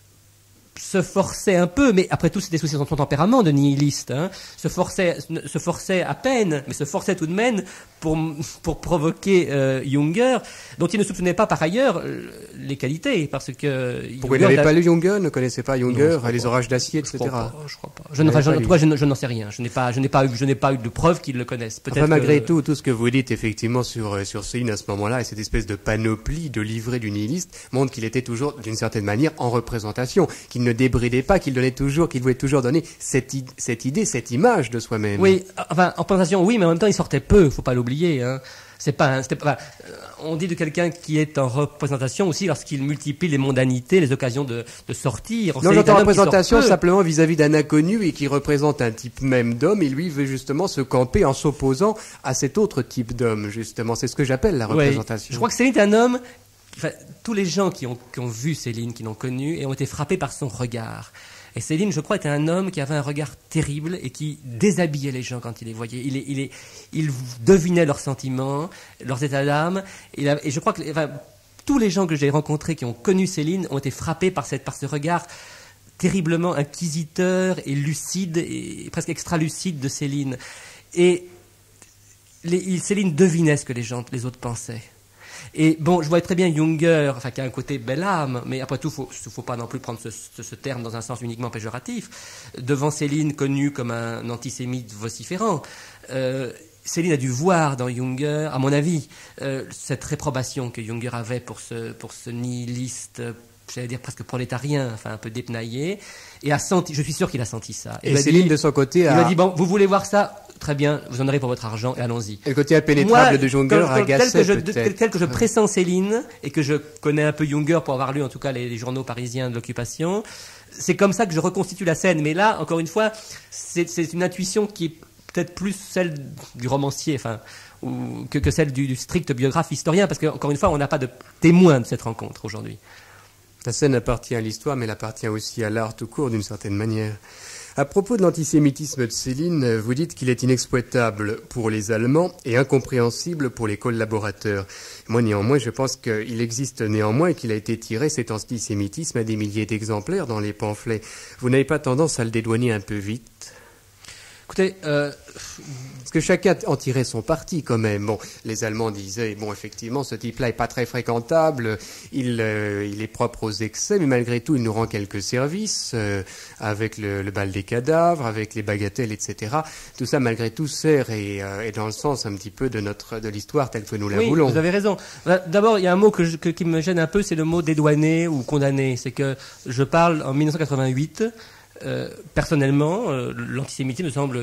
se forçait un peu, mais après tout c'était sous son tempérament de nihiliste, hein, se forçait à peine, mais se forçait tout de même pour provoquer Junger, dont il ne soupçonnait pas par ailleurs les qualités, parce que...
Pourquoi il n'avait pas lu Junger, ne connaissait pas Junger, les orages d'acier, etc.
Je crois pas. En tout cas, je n'en sais rien. Je n'ai pas eu de preuve qu'ils le connaissent.
Peut-être malgré tout ce que vous dites effectivement sur Céline à ce moment-là, et cette espèce de panoplie de livrets du nihiliste, montre qu'il était toujours, d'une certaine manière, en représentation, qu'il ne débridait pas, qu'il voulait toujours donner cette idée, cette image de soi-même.
Oui, enfin, en présentation, oui, mais en même temps, il sortait peu, faut pas l'oublier, hein. On dit de quelqu'un qui est en représentation aussi lorsqu'il multiplie les mondanités, les occasions de sortir.
Non, j'entends représentation simplement vis-à-vis d'un inconnu et qui représente un type même d'homme, et lui veut justement se camper en s'opposant à cet autre type d'homme, justement. C'est ce que j'appelle la représentation.
Oui. Je crois que Céline est un homme... Enfin, tous les gens qui ont vu Céline, qui l'ont connue, et ont été frappés par son regard. Et Céline, je crois, était un homme qui avait un regard terrible et qui déshabillait les gens quand il les voyait. Il devinait leurs sentiments, leurs états d'âme. Et je crois que tous les gens que j'ai rencontrés qui ont connu Céline ont été frappés par ce regard terriblement inquisiteur et lucide, et presque extra-lucide de Céline. Et Céline devinait ce que les autres pensaient. Et bon, je vois très bien Junger, qui a un côté belle âme, mais après tout, faut pas non plus prendre ce terme dans un sens uniquement péjoratif. Devant Céline, connue comme un antisémite vociférant, Céline a dû voir dans Junger, à mon avis, cette réprobation que Junger avait pour ce nihiliste, j'allais dire presque prolétarien, un peu dépenaillé, et je suis sûr qu'il a senti ça.
Et Céline, de son côté,
il m'a dit, bon, vous voulez voir ça, très bien, vous en aurez pour votre argent et allons-y.
Et le côté impénétrable de Junger agaçait
tel que je pressens Céline, et que je connais un peu Junger pour avoir lu en tout cas les journaux parisiens de l'occupation, c'est comme ça que je reconstitue la scène. Mais là, encore une fois, c'est une intuition qui est peut-être plus celle du romancier, que celle du strict biographe historien, parce qu'encore une fois, on n'a pas de témoin de cette rencontre aujourd'hui.
La scène appartient à l'histoire, mais elle appartient aussi à l'art tout court, d'une certaine manière. À propos de l'antisémitisme de Céline, vous dites qu'il est inexploitable pour les Allemands et incompréhensible pour les collaborateurs. Moi, néanmoins, je pense qu'il existe néanmoins et qu'il a été tiré, cet antisémitisme, à des milliers d'exemplaires dans les pamphlets. Vous n'avez pas tendance à le dédouaner un peu vite ?
Écoutez,
parce que chacun en tirait son parti quand même. Bon, les Allemands disaient, bon, effectivement, ce type-là est pas très fréquentable, il est propre aux excès, mais malgré tout, il nous rend quelques services, avec le bal des cadavres, avec les bagatelles, etc. Tout ça, malgré tout, sert et est dans le sens un petit peu de l'histoire telle que nous la voulons.
Oui, vous avez raison. D'abord, il y a un mot qui me gêne un peu, c'est le mot dédouaner ou condamner. C'est que je parle en 1988. Personnellement, l'antisémitisme me semble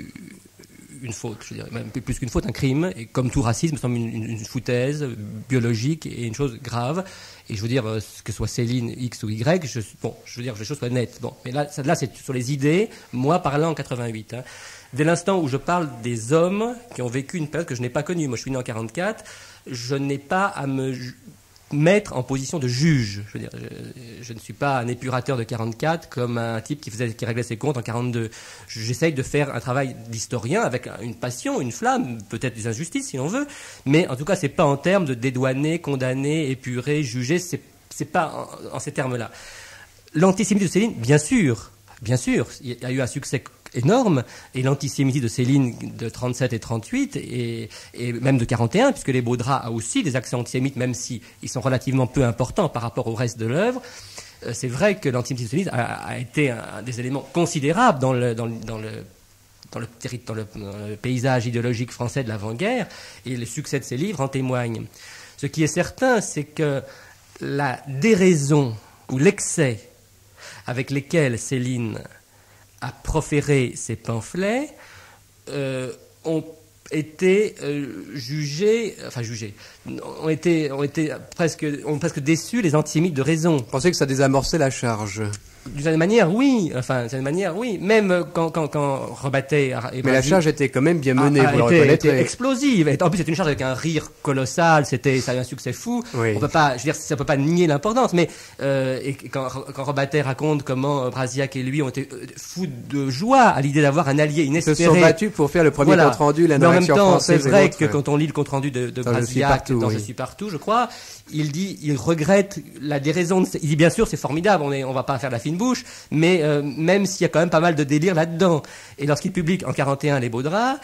une faute, je dirais, même plus qu'une faute, un crime, et comme tout racisme, me semble une foutaise biologique et une chose grave. Et je veux dire, que ce soit Céline, X ou Y, je veux dire que les choses soient nettes. Bon, mais là c'est sur les idées, moi parlant en 88. Dès l'instant où je parle des hommes qui ont vécu une période que je n'ai pas connue, moi je suis né en 44, je n'ai pas à me mettre en position de juge. Je veux dire, je ne suis pas un épurateur de 44 comme un type qui réglait ses comptes en 42. J'essaye de faire un travail d'historien avec une passion, une flamme, peut-être des injustices si l'on veut, mais en tout cas c'est pas en termes de dédouaner, condamner, épurer, juger, c'est pas en ces termes-là. L'antisémitisme de Céline, bien sûr, il y a eu un succès énorme, et l'antisémitisme de Céline de 37 et 38 et même de 41, puisque les Beaux-Draps a aussi des accents antisémites, même si ils sont relativement peu importants par rapport au reste de l'œuvre. C'est vrai que l'antisémitisme de Céline a été un des éléments considérables dans le paysage idéologique français de l'avant-guerre, et le succès de ses livres en témoigne. Ce qui est certain, c'est que la déraison ou l'excès avec lesquels Céline a proféré ces pamphlets ont été ont presque déçu les antisémites de raison.
Vous pensez que ça désamorçait la charge ?
D'une certaine manière, oui. Même quand Rebattet...
Mais la charge était quand même bien menée, vous le reconnaîtrez.
Était explosive. En plus, c'était une charge avec un rire colossal. Ça a eu un succès fou.
Oui.
On peut pas, je veux dire, ça peut pas nier l'importance. Mais quand Rebattet raconte comment Brasillac et lui ont été fous de joie à l'idée d'avoir un allié inespéré.
Ils se sont battus pour faire le premier compte-rendu, la narration française.
C'est vrai que quand on lit le compte-rendu de Brasillac dans Je suis partout, je crois, il regrette la déraison. Il dit bien sûr, c'est formidable, on va pas faire la fine bouche, mais même s'il y a quand même pas mal de délire là-dedans. Et lorsqu'il publie en 41 les Beaux-Draps,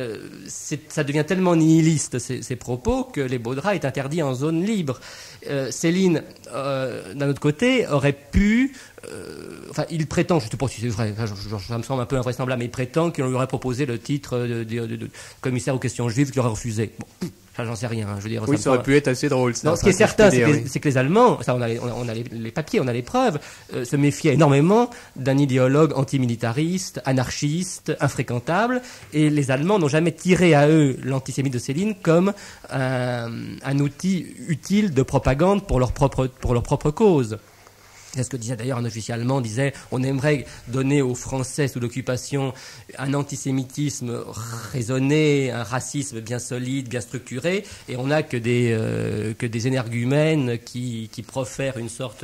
ça devient tellement nihiliste ces propos que les Beaux-Draps est interdit en zone libre. Céline, d'un autre côté, aurait pu... il prétend, je ne sais pas si c'est vrai, ça me semble un peu invraisemblable, mais il prétend qu'on lui aurait proposé le titre de commissaire aux questions juives, qu'il aurait refusé. Bon, ça, j'en sais rien. Je veux dire,
oui, ça aurait pu être assez drôle. Ça.
Non, ce qui est certain, c'est que les Allemands, ça, on a les papiers, on a les preuves, se méfiaient énormément d'un idéologue antimilitariste, anarchiste, infréquentable, et les Allemands n'ont jamais tiré à eux l'antisémite de Céline comme un outil utile de propagande pour leur propre cause. C'est ce que disait d'ailleurs un officier allemand, disait on aimerait donner aux Français sous l'occupation un antisémitisme raisonné, un racisme bien solide, bien structuré, et on n'a que des énergumènes qui profèrent une sorte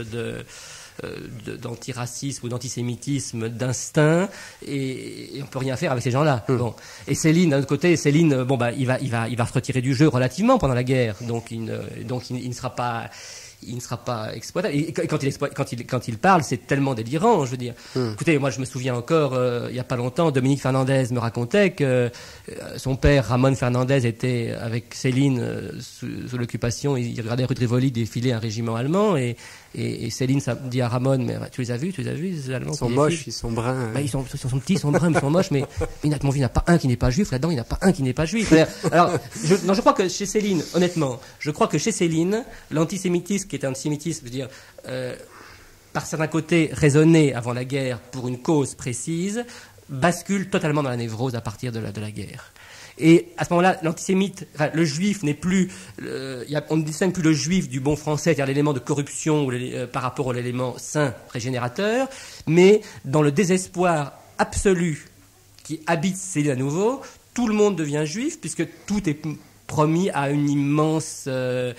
d'antiracisme ou d'antisémitisme d'instinct, et on peut rien faire avec ces gens-là. Bon. Et Céline, d'un autre côté, il va se retirer du jeu relativement pendant la guerre, donc il ne sera pas... Il ne sera pas exploitable. Et quand il parle, c'est tellement délirant, je veux dire. Écoutez, moi, je me souviens encore, il n'y a pas longtemps, Dominique Fernandez me racontait que son père, Ramon Fernandez, était avec Céline sous l'occupation. Il regardait rue de Rivoli défiler un régiment allemand, et Céline dit à Ramon, mais tu les as vus, ces Allemands?
Ils sont moches, ils sont bruns.
Ils sont petits, ils sont bruns, ils sont moches, mais il n'y en a pas un qui n'est pas juif, là-dedans, il n'y en a pas un qui n'est pas juif. Alors, je crois que chez Céline, honnêtement, l'antisémitisme, qui est un antisémitisme, je veux dire, par certains côtés raisonné avant la guerre pour une cause précise, bascule totalement dans la névrose à partir de la guerre. Et à ce moment-là, l'antisémite, enfin, le juif n'est plus, on ne distingue plus le juif du bon français, c'est-à-dire l'élément de corruption par rapport à l'élément saint, régénérateur, mais dans le désespoir absolu qui habite Céline à nouveau, tout le monde devient juif, puisque tout est promis à une immense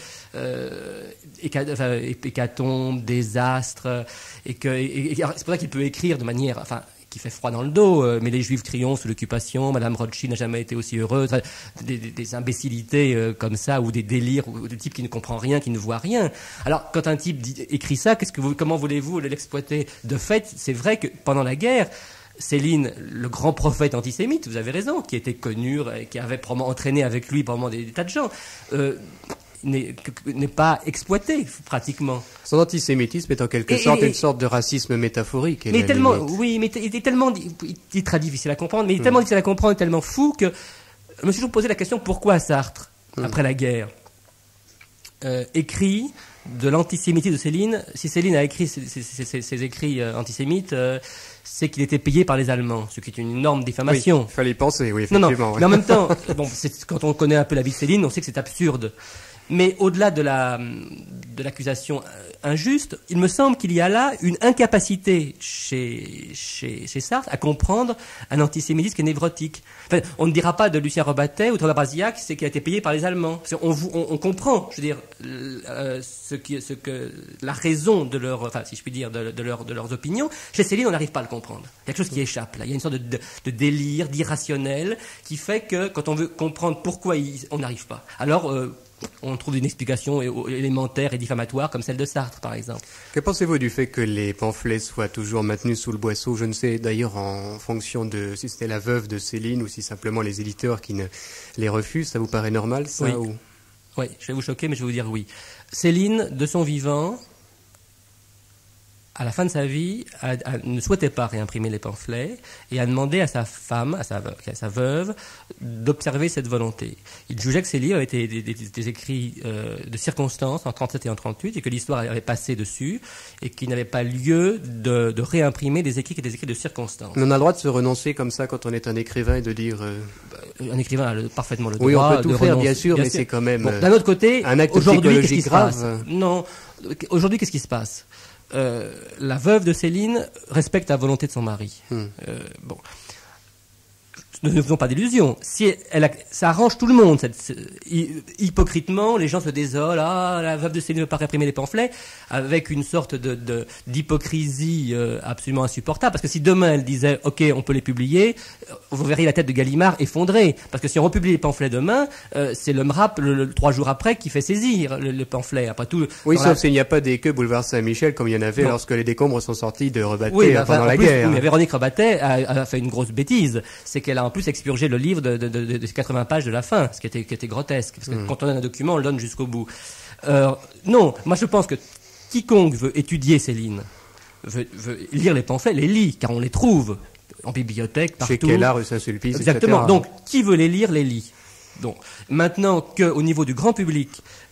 hécatombe, désastre, et c'est pour ça qu'il peut écrire de manière, qui fait froid dans le dos, mais les Juifs triomphent sous l'occupation, Madame Rothschild n'a jamais été aussi heureuse, des imbécilités comme ça, ou des délires, ou des types qui ne comprend rien, qui ne voit rien. Alors, quand un type écrit ça, comment voulez-vous l'exploiter? De fait, c'est vrai que pendant la guerre, Céline, le grand prophète antisémite, vous avez raison, qui était connu, qui avait probablement entraîné avec lui probablement des tas de gens, n'est pas exploité pratiquement.
Son antisémitisme est en quelque sorte une sorte de racisme métaphorique.
Mais tellement, oui, mais il est très difficile à comprendre, mais il est tellement difficile à comprendre, tellement fou que je me suis toujours posé la question pourquoi Sartre, après la guerre, écrit de l'antisémitisme de Céline. Si Céline a écrit ses écrits antisémites, c'est qu'il était payé par les Allemands, ce qui est une énorme diffamation.
Oui, il fallait y penser, oui, effectivement.
Non, mais en même temps, quand on connaît un peu la vie de Céline, on sait que c'est absurde. Mais au-delà de l'accusation injuste, il me semble qu'il y a là une incapacité chez Sartre à comprendre un antisémitisme qui est névrotique. Enfin, on ne dira pas de Lucien Rebattet ou de Thomas Brasillac, c'est qu'il a été payé par les Allemands. On comprend, je veux dire, la raison de leur, si je puis dire, de leurs opinions. Chez Céline, on n'arrive pas à le comprendre. Il y a quelque chose qui échappe là. Il y a une sorte de délire, d'irrationnel, qui fait que quand on veut comprendre pourquoi on n'arrive pas. Alors, on trouve une explication élémentaire et diffamatoire comme celle de Sartre, par exemple.
Que pensez-vous du fait que les pamphlets soient toujours maintenus sous le boisseau? Je ne sais d'ailleurs en fonction de si c'était la veuve de Céline ou si simplement les éditeurs qui ne les refusent. Ça vous paraît normal, ça?
Oui. Oui, je vais vous choquer, mais je vais vous dire oui. Céline, de son vivant, à la fin de sa vie, ne souhaitait pas réimprimer les pamphlets et a demandé à sa femme, à sa veuve, d'observer cette volonté. Il jugeait que ces livres étaient des écrits de circonstances en 37 et en 38 et que l'histoire avait passé dessus et qu'il n'avait pas lieu de réimprimer des écrits qui étaient des écrits de circonstances.
On a le droit de se renoncer comme ça quand on est un écrivain et de dire...
Un écrivain a parfaitement le droit.
Oui, on peut tout faire,
renoncer,
bien sûr, mais c'est quand même
d'un autre côté,
un acte
aujourd'hui,
psychologique grave.
Non, aujourd'hui, qu'est-ce qui se passe? La veuve de Céline respecte la volonté de son mari. Bon, ne faisons pas d'illusions. Ça arrange tout le monde. Hypocritement, les gens se désolent. La veuve de Céline ne veut pas réprimer les pamphlets, avec une sorte d'hypocrisie absolument insupportable. Parce que si demain elle disait, OK, on peut les publier, vous verriez la tête de Gallimard effondrée. Parce que si on republie les pamphlets demain, c'est le MRAP, 3 jours après, qui fait saisir le pamphlet. Après tout.
Oui, sauf s'il n'y a pas des queues boulevard Saint-Michel comme il y en avait lorsque les décombres sont sortis de Rebattet pendant la guerre.
Mais Véronique Rebattet a fait une grosse bêtise. C'est qu'elle a en plus expurgé le livre de 80 pages de la fin, ce qui était grotesque. Parce que quand on a un document, on le donne jusqu'au bout. Non, moi je pense que quiconque veut étudier Céline, veut lire les pamphlets, les lit, car on les trouve en bibliothèque, partout.
Chez Kellar, rue Saint-Sulpice,
exactement.
etc.
Donc, qui veut les lire, les lit. Donc, maintenant qu'au niveau du grand public,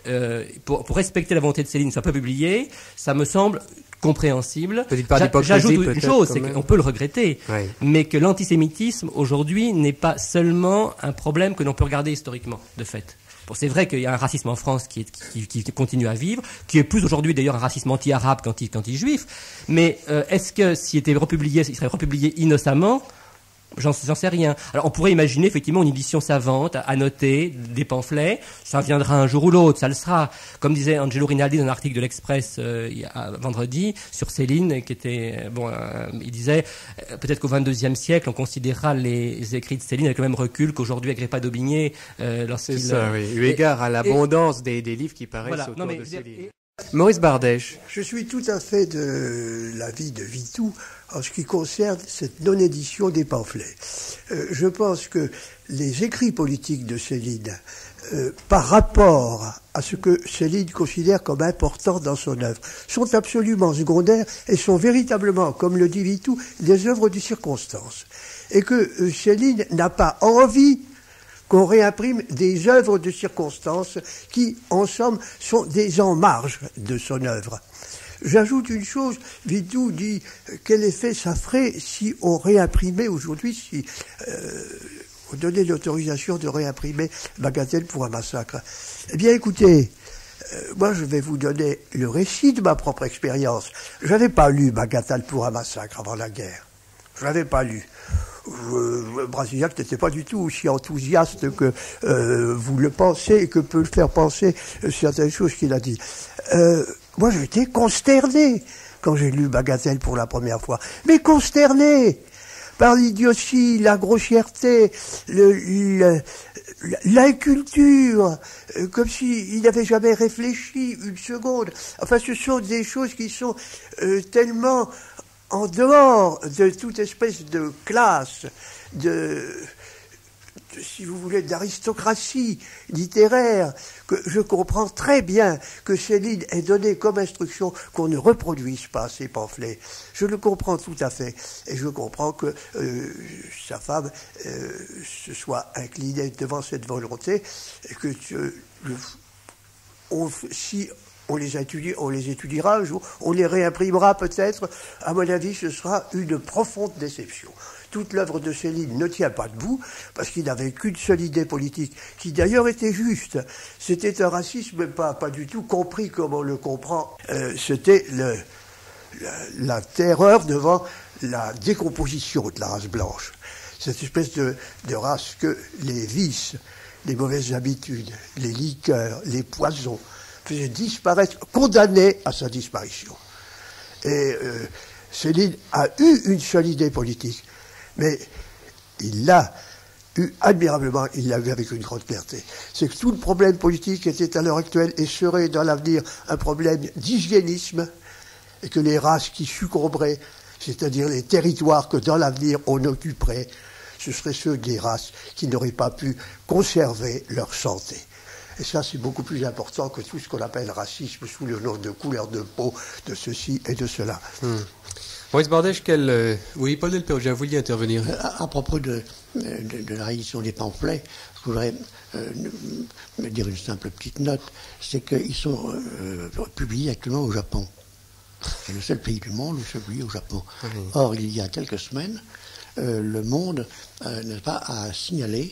pour respecter la volonté de Céline, ne soit pas publié, ça me semble compréhensible. J'ajoute une chose, c'est qu'on peut le regretter, mais que l'antisémitisme aujourd'hui n'est pas seulement un problème que l'on peut regarder historiquement, de fait. Bon, c'est vrai qu'il y a un racisme en France qui continue à vivre, qui est plus aujourd'hui d'ailleurs un racisme anti-arabe qu'anti-juif, mais est-ce que s'il était republié, il serait republié innocemment? J'en sais rien. Alors on pourrait imaginer effectivement une édition savante, annoter des pamphlets, ça viendra un jour ou l'autre, ça le sera. Comme disait Angelo Rinaldi dans un article de l'Express vendredi sur Céline, qui était il disait peut-être qu'au XXIe siècle on considérera les écrits de Céline avec le même recul qu'aujourd'hui Agrippa d'Aubigné lorsqu'il.
C'est ça, oui. Eu égard à l'abondance des livres qui paraissent autour de Céline. Maurice Bardèche.
Je suis tout à fait de l'avis de Vitou en ce qui concerne cette non-édition des pamphlets. Je pense que les écrits politiques de Céline, par rapport à ce que Céline considère comme important dans son œuvre, sont absolument secondaires et sont véritablement, comme le dit Vitou, des œuvres de circonstance. Et que Céline n'a pas envie qu'on réimprime des œuvres de circonstance qui, en somme, sont des en marge de son œuvre. J'ajoute une chose, Vitou dit quel effet ça ferait si on réimprimait aujourd'hui, si on donnait l'autorisation de réimprimer Bagatelle pour un massacre. Eh bien écoutez, moi je vais vous donner le récit de ma propre expérience. Je n'avais pas lu Bagatelle pour un massacre avant la guerre. Je l'avais pas lu. Brasillac n'était pas du tout aussi enthousiaste que vous le pensez et que peut le faire penser certaines choses qu'il a dit. Moi, j'ai été consterné quand j'ai lu Bagatelle pour la première fois. Mais consterné par l'idiotie, la grossièreté, l'inculture, comme s'il n'avait jamais réfléchi une seconde. Enfin, ce sont des choses qui sont tellement en dehors de toute espèce de classe, si vous voulez, d'aristocratie littéraire, que je comprends très bien que Céline ait donné comme instruction qu'on ne reproduise pas ces pamphlets. Je le comprends tout à fait. Et je comprends que sa femme se soit inclinée devant cette volonté, et que si on les étudiera un jour, on les réimprimera peut-être. À mon avis, ce sera une profonde déception. Toute l'œuvre de Céline ne tient pas debout, parce qu'il n'avait qu'une seule idée politique, qui d'ailleurs était juste. C'était un racisme pas du tout compris comme on le comprend. C'était la terreur devant la décomposition de la race blanche. Cette espèce de race que les vices, les mauvaises habitudes, les liqueurs, les poisons, faisait disparaître, condamné à sa disparition. Et Céline a eu une seule idée politique, mais il l'a eu admirablement, il l'a vu avec une grande clarté. C'est que tout le problème politique était à l'heure actuelle et serait dans l'avenir un problème d'hygiénisme, et que les races qui succomberaient, c'est-à-dire les territoires que dans l'avenir on occuperait, ce seraient ceux des races qui n'auraient pas pu conserver leur santé. Et ça, c'est beaucoup plus important que tout ce qu'on appelle racisme sous le nom de couleur de peau, de ceci et de cela.
Maurice Bardèche, oui, Paul Delperrougien, vous vouliez intervenir.
À propos de la réédition des pamphlets, je voudrais me dire une simple petite note, c'est qu'ils sont publiés actuellement au Japon. C'est le seul pays du monde où ils sont publiés au Japon. Or, il y a quelques semaines, Le Monde, n'est-ce pas, a signalé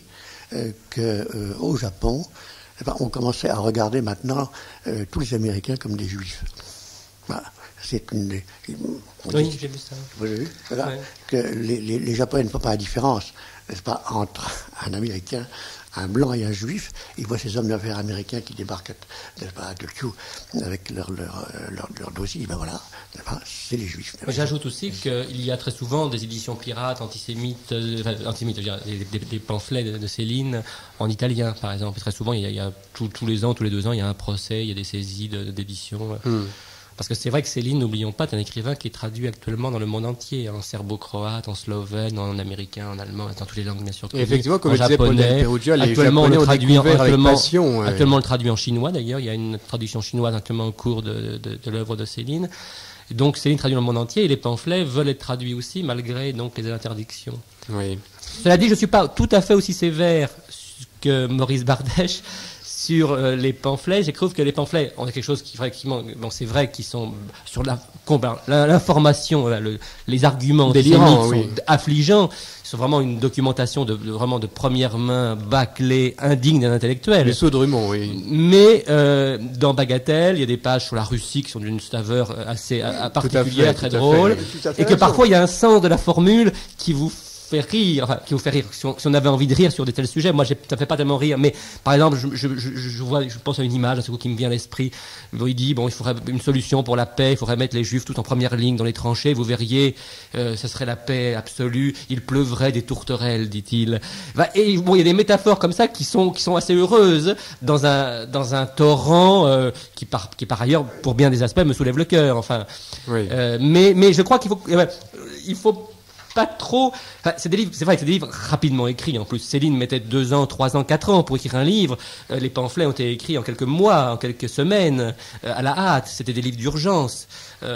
qu'au Japon, on commençait à regarder maintenant tous les Américains comme des Juifs. Voilà. C'est une.
Oui, j'ai vu ça.
Vous avez vu, voilà,
ouais.
Que les Japonais ne font pas la différence, n'est-ce pas, entre un Américain, un blanc et un Juif. Ils voient ces hommes d'affaires américains qui débarquent, n'est-ce pas, à Tokyo avec leur dossier. Ben voilà, c'est les Juifs.
J'ajoute aussi qu'il y a très souvent des éditions pirates, antisémites, antisémites, je veux dire, des pamphlets de Céline en italien, par exemple. Et très souvent, il y a tous les ans, tous les 2 ans, il y a un procès, il y a des saisies d'édition. Parce que c'est vrai que Céline, n'oublions pas, est un écrivain qui est traduit actuellement dans le monde entier, en serbo-croate, en slovène, en américain, en allemand, dans toutes les langues bien sûr.
Et effectivement, comme
en
le disait Paul Delperrougien, les
actuellement,
Japonais ont
traduit
découvert avec passion.
Actuellement, on le traduit en chinois d'ailleurs. Il y a une traduction chinoise actuellement en cours de l'œuvre de Céline. Et donc Céline traduit dans le monde entier et les pamphlets veulent être traduits aussi malgré donc les interdictions.
Oui.
Cela dit, je ne suis pas tout à fait aussi sévère que Maurice Bardèche sur les pamphlets. Je trouve que les pamphlets ont quelque chose qui, effectivement, bon, c'est vrai qu'ils sont sur l'information, les arguments
délirants,
sont affligeants. Ils sont vraiment une documentation vraiment de première main, bâclée, indigne d'un intellectuel.
Les sauts de Drummond, oui.
Mais dans Bagatelle, il y a des pages sur la Russie qui sont d'une saveur assez particulière, très drôle, et que parfois il y a un sens de la formule qui vous fait rire, enfin, qui vous fait rire, si on avait envie de rire sur de tels sujets. Moi, ça ne fait pas tellement rire, mais par exemple, je pense à une image, à ce qui me vient à l'esprit, où il dit, bon, il faudrait une solution pour la paix, il faudrait mettre les Juifs tout en première ligne dans les tranchées, vous verriez, ça serait la paix absolue, il pleuvrait des tourterelles, dit-il. Et bon, il y a des métaphores comme ça qui sont assez heureuses dans un torrent qui par ailleurs, pour bien des aspects, me soulève le cœur, enfin.
Oui.
Mais je crois qu'il faut pas trop. Enfin, c'est vrai que c'est des livres rapidement écrits. En plus, Céline mettait 2 ans, 3 ans, 4 ans pour écrire un livre. Les pamphlets ont été écrits en quelques mois, en quelques semaines, à la hâte. C'était des livres d'urgence.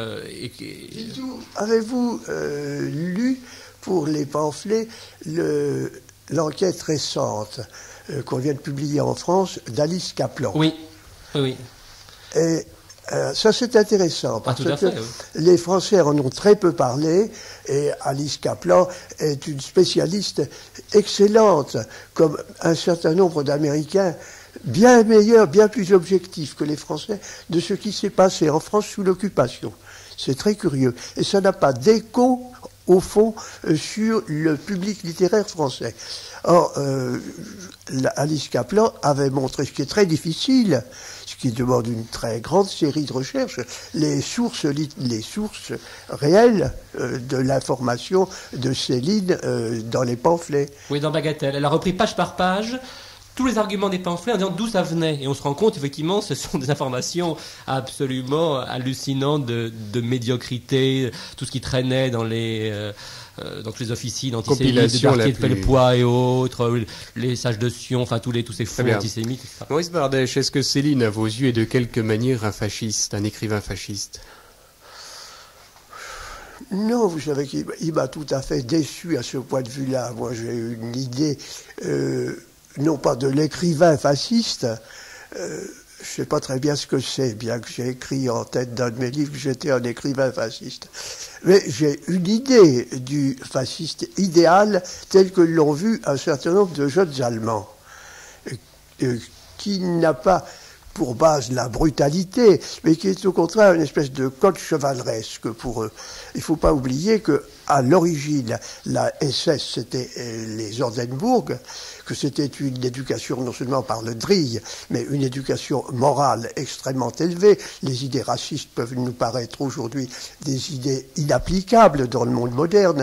Avez-vous lu pour les pamphlets l'enquête récente qu'on vient de publier en France d'Alice Kaplan?
Oui, oui.
Et Ça, c'est intéressant, parce que
fait, oui.
les Français en ont très peu parlé, et Alice Kaplan est une spécialiste excellente, comme un certain nombre d'Américains, bien meilleurs, bien plus objectifs que les Français, de ce qui s'est passé en France sous l'occupation. C'est très curieux. Et ça n'a pas d'écho, au fond, sur le public littéraire français. Or, Alice Kaplan avait montré, ce qui est très difficile, ce qui demande une très grande série de recherches, les sources réelles de l'information de Céline dans les pamphlets.
Oui, dans Bagatelle. Elle a repris page par page tous les arguments des pamphlets en disant d'où ça venait. Et on se rend compte, effectivement, ce sont des informations absolument hallucinantes de médiocrité, tout ce qui traînait dans toutes les officines antisémites, de Pellepoix et autres, les sages de Sion, enfin tous ces fous antisémites, etc.
Maurice Bardèche, est-ce que Céline, à vos yeux, est de quelque manière un fasciste, un écrivain fasciste?
Non, vous savez qu'il m'a tout à fait déçu à ce point de vue-là. Moi, j'ai eu une idée, non pas de l'écrivain fasciste, je ne sais pas très bien ce que c'est, bien que j'ai écrit en tête d'un de mes livres que j'étais un écrivain fasciste. Mais j'ai une idée du fasciste idéal tel que l'ont vu un certain nombre de jeunes Allemands, qui n'a pas pour base la brutalité, mais qui est au contraire une espèce de code chevaleresque pour eux. Il ne faut pas oublier que à l'origine, la SS, c'était les Ordenbourg, que c'était une éducation non seulement par le drill, mais une éducation morale extrêmement élevée. Les idées racistes peuvent nous paraître aujourd'hui des idées inapplicables dans le monde moderne.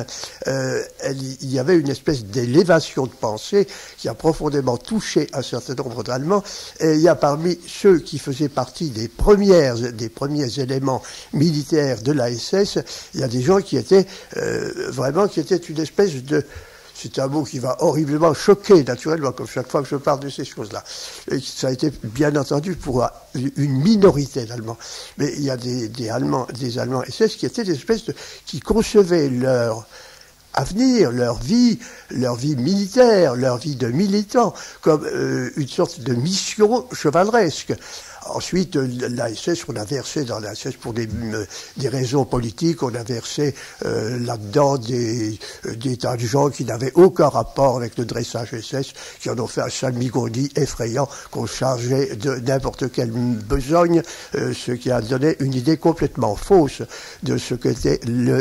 Il y avait une espèce d'élévation de pensée qui a profondément touché un certain nombre d'Allemands. Et il y a parmi ceux qui faisaient partie des premiers éléments militaires de la SS, il y a des gens qui étaient vraiment qui était une espèce de... C'est un mot qui va horriblement choquer, naturellement, comme chaque fois que je parle de ces choses-là. Et ça a été, bien entendu, pour une minorité d'Allemands. Mais il y a des Allemands SS qui étaient des espèces qui concevaient leur avenir, leur vie militaire, leur vie de militant, comme une sorte de mission chevaleresque. Ensuite, la SS, on a versé dans la SS pour des raisons politiques, on a versé là-dedans des tas de gens qui n'avaient aucun rapport avec le dressage SS, qui en ont fait un salmigondis effrayant qu'on chargeait de n'importe quelle besogne, ce qui a donné une idée complètement fausse de ce qu'était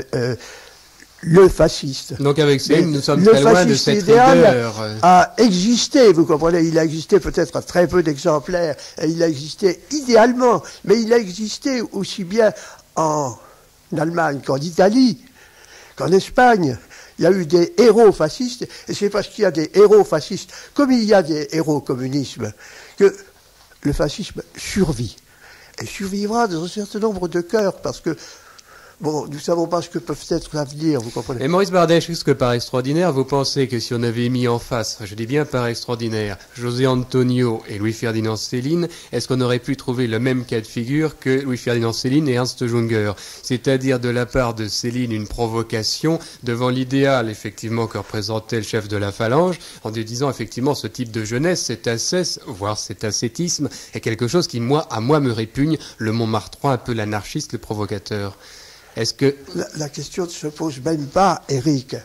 le fasciste.
Donc avec Céline, nous sommes très loin de cette rigueur.
A existé, vous comprenez, il a existé peut-être à très peu d'exemplaires, et il a existé idéalement, mais il a existé aussi bien en Allemagne qu'en Italie, qu'en Espagne. Il y a eu des héros fascistes, et c'est parce qu'il y a des héros fascistes, comme il y a des héros communisme, que le fascisme survit. Et survivra dans un certain nombre de cœurs, parce que bon, nous ne savons pas ce que peuvent être l'avenir, vous comprenez.
Et Maurice Bardèche, est-ce que par extraordinaire, vous pensez que si on avait mis en face, je dis bien par extraordinaire, José Antonio et Louis-Ferdinand Céline, est-ce qu'on aurait pu trouver le même cas de figure que Louis-Ferdinand Céline et Ernst Junger? C'est-à-dire de la part de Céline une provocation devant l'idéal, effectivement, que représentait le chef de la phalange, en disant, effectivement, ce type de jeunesse, cet ascèse, voire cet ascétisme, est quelque chose qui, à moi, me répugne, le Montmartrois, un peu l'anarchiste, le provocateur. Est-ce que...
La question ne se pose même pas, Éric.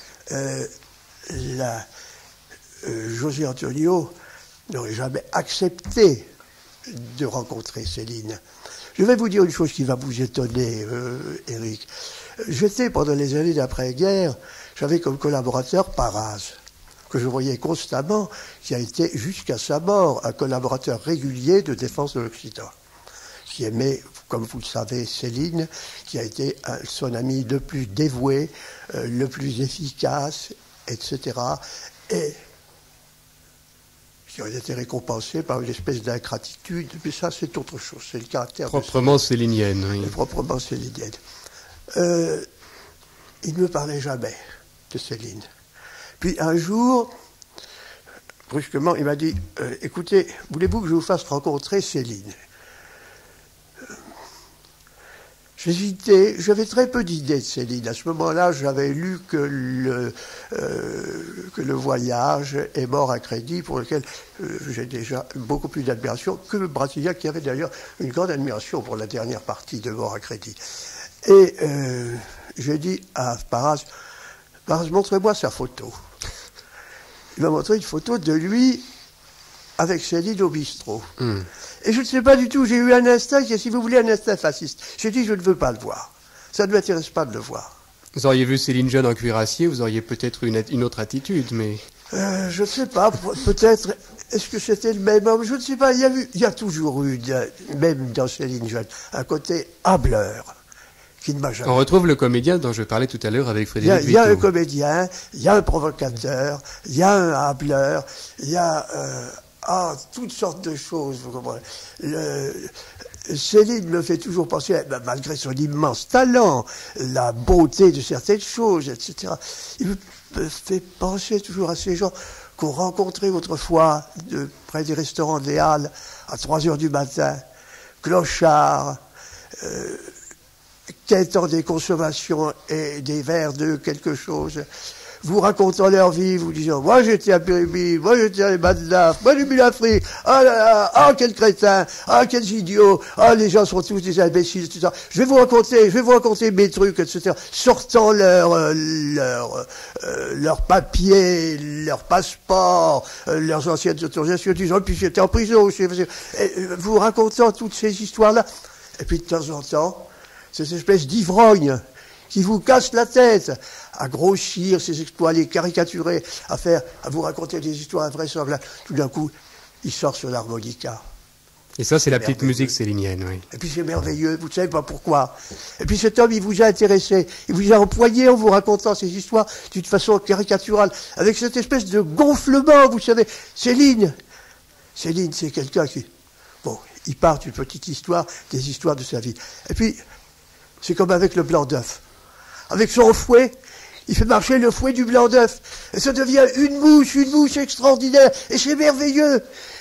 José Antonio n'aurait jamais accepté de rencontrer Céline. Je vais vous dire une chose qui va vous étonner, Éric. J'étais, pendant les années d'après-guerre, j'avais comme collaborateur Paraz, que je voyais constamment, qui a été jusqu'à sa mort un collaborateur régulier de Défense de l'Occitan, qui aimait, comme vous le savez, Céline, qui a été son ami le plus dévoué, le plus efficace, etc. Et qui a été récompensé par une espèce d'ingratitude, mais ça c'est autre chose, c'est le caractère...
Proprement célinienne, oui.
Proprement célinienne. Il ne me parlait jamais de Céline. Puis un jour, brusquement, il m'a dit, écoutez, voulez-vous que je vous fasse rencontrer Céline ? J'hésitais, j'avais très peu d'idées de Céline. À ce moment-là, j'avais lu que le voyage est mort à crédit, pour lequel j'ai déjà beaucoup plus d'admiration que le Brazilien, qui avait d'ailleurs une grande admiration pour la dernière partie de Mort à crédit. Et j'ai dit à Parras, montrez-moi sa photo. Il m'a montré une photo de lui avec Céline au bistrot. Et je ne sais pas du tout, j'ai eu un instinct, si vous voulez, un instinct fasciste. J'ai dit, je ne veux pas le voir. Ça ne m'intéresse pas de le voir.
Vous auriez vu Céline jeune en cuirassier, vous auriez peut-être une autre attitude, mais...
Je ne sais pas, peut-être, est-ce que c'était le même homme? Je ne sais pas, il y a toujours eu, même dans Céline jeune, un côté hableur. Qui ne m'a jamais...
On retrouve le comédien dont je parlais tout à l'heure avec Frédéric Vito.
Il y a un comédien, il y a un provocateur, il y a un hableur, il y a toutes sortes de choses, vous comprenez. Céline me fait toujours penser, malgré son immense talent, la beauté de certaines choses, etc. Il me fait penser toujours à ces gens qu'on rencontrait autrefois près des restaurants des Halles à 3 heures du matin, clochards, quêtant des consommations et des verres de quelque chose, vous racontant leur vie, vous disant, moi j'étais à Pérubi, moi j'étais à Badlaf, moi j'ai bu l'Afrique, ah là là, ah quel crétin, ah quels idiots, ah les gens sont tous des imbéciles, etc. Je vais vous raconter mes trucs, etc. Sortant leurs papiers, leurs passeports, leurs anciennes autorisations, disant, puis j'étais en prison aussi, vous racontant toutes ces histoires-là. Et puis de temps en temps, cette espèce d'ivrogne qui vous casse la tête à grossir ses exploits, à les caricaturer, à vous raconter des histoires invraisemblables. Tout d'un coup, il sort sur l'harmonica.
Et ça, c'est la petite musique célinienne, oui.
Et puis c'est merveilleux, vous ne savez pas pourquoi. Et puis cet homme, il vous a intéressé, il vous a empoigné en vous racontant ces histoires d'une façon caricaturale, avec cette espèce de gonflement, vous savez. Céline, c'est quelqu'un qui... Bon, il part d'une petite histoire, des histoires de sa vie. Et puis, c'est comme avec le blanc d'œuf. Avec son fouet, il fait marcher le fouet du blanc d'œuf. Et ça devient une mouche extraordinaire. Et c'est merveilleux.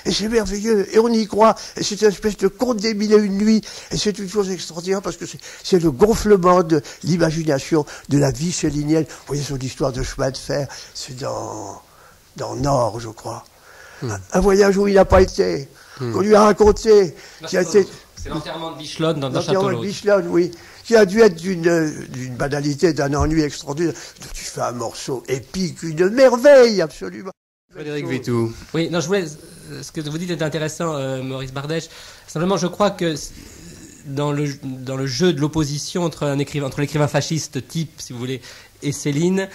Et on y croit. Et c'est une espèce de conte des 1001 nuits. Et c'est une chose extraordinaire parce que c'est le gonflement de l'imagination de la vie célinienne. Vous voyez son histoire de chemin de fer. C'est dans Nord, je crois. Un voyage où il n'a pas été. Qu'on lui a raconté.
C'est l'enterrement de Bichelonne dans Château-Laud.
L'enterrement de Bichelonne, oui. Qui a dû être d'une banalité, d'un ennui extraordinaire. Tu fais un morceau épique, une merveille, absolument.
Frédéric Vito.
Oui, non, ce que vous dites est intéressant, Maurice Bardèche. Simplement, je crois que dans le jeu de l'opposition entre l'écrivain fasciste type, si vous voulez, et Céline,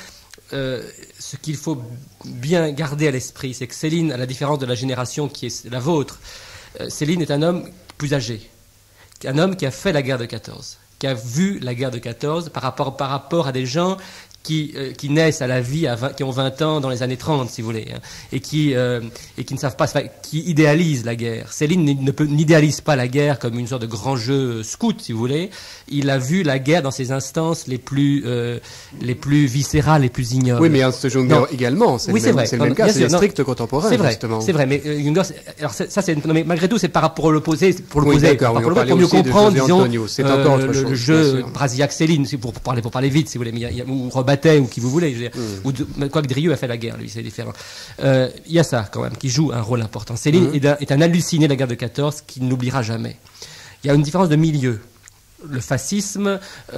ce qu'il faut bien garder à l'esprit, c'est que Céline, à la différence de la génération qui est la vôtre, Céline est un homme plus âgé, un homme qui a fait la guerre de 14, qui a vu la guerre de 14 par rapport à des gens qui naissent à la vie, qui ont 20 ans dans les années 30, si vous voulez, hein, et qui ne savent pas, qui idéalisent la guerre. Céline n'idéalise pas la guerre comme une sorte de grand jeu scout, si vous voulez. Il a vu la guerre dans ses instances les plus viscérales, les plus ignobles.
Oui, mais Ernst Junger également, c'est le même cas, c'est strict contemporain, justement.
C'est vrai, mais Junger, alors ça, mais malgré tout, c'est par rapport à l'opposé, pour
mieux comprendre,
disons,
c'est encore autre chose,
le jeu Brasillac-Céline, pour parler vite, si vous voulez, ou Rebattet, ou qui vous voulez, je veux dire, quoique Drieux a fait la guerre, lui, c'est différent. Il y a ça, quand même, qui joue un rôle important. Céline est un halluciné de la guerre de 14 qu'il n'oubliera jamais. Il y a une différence de milieu. Le fascisme,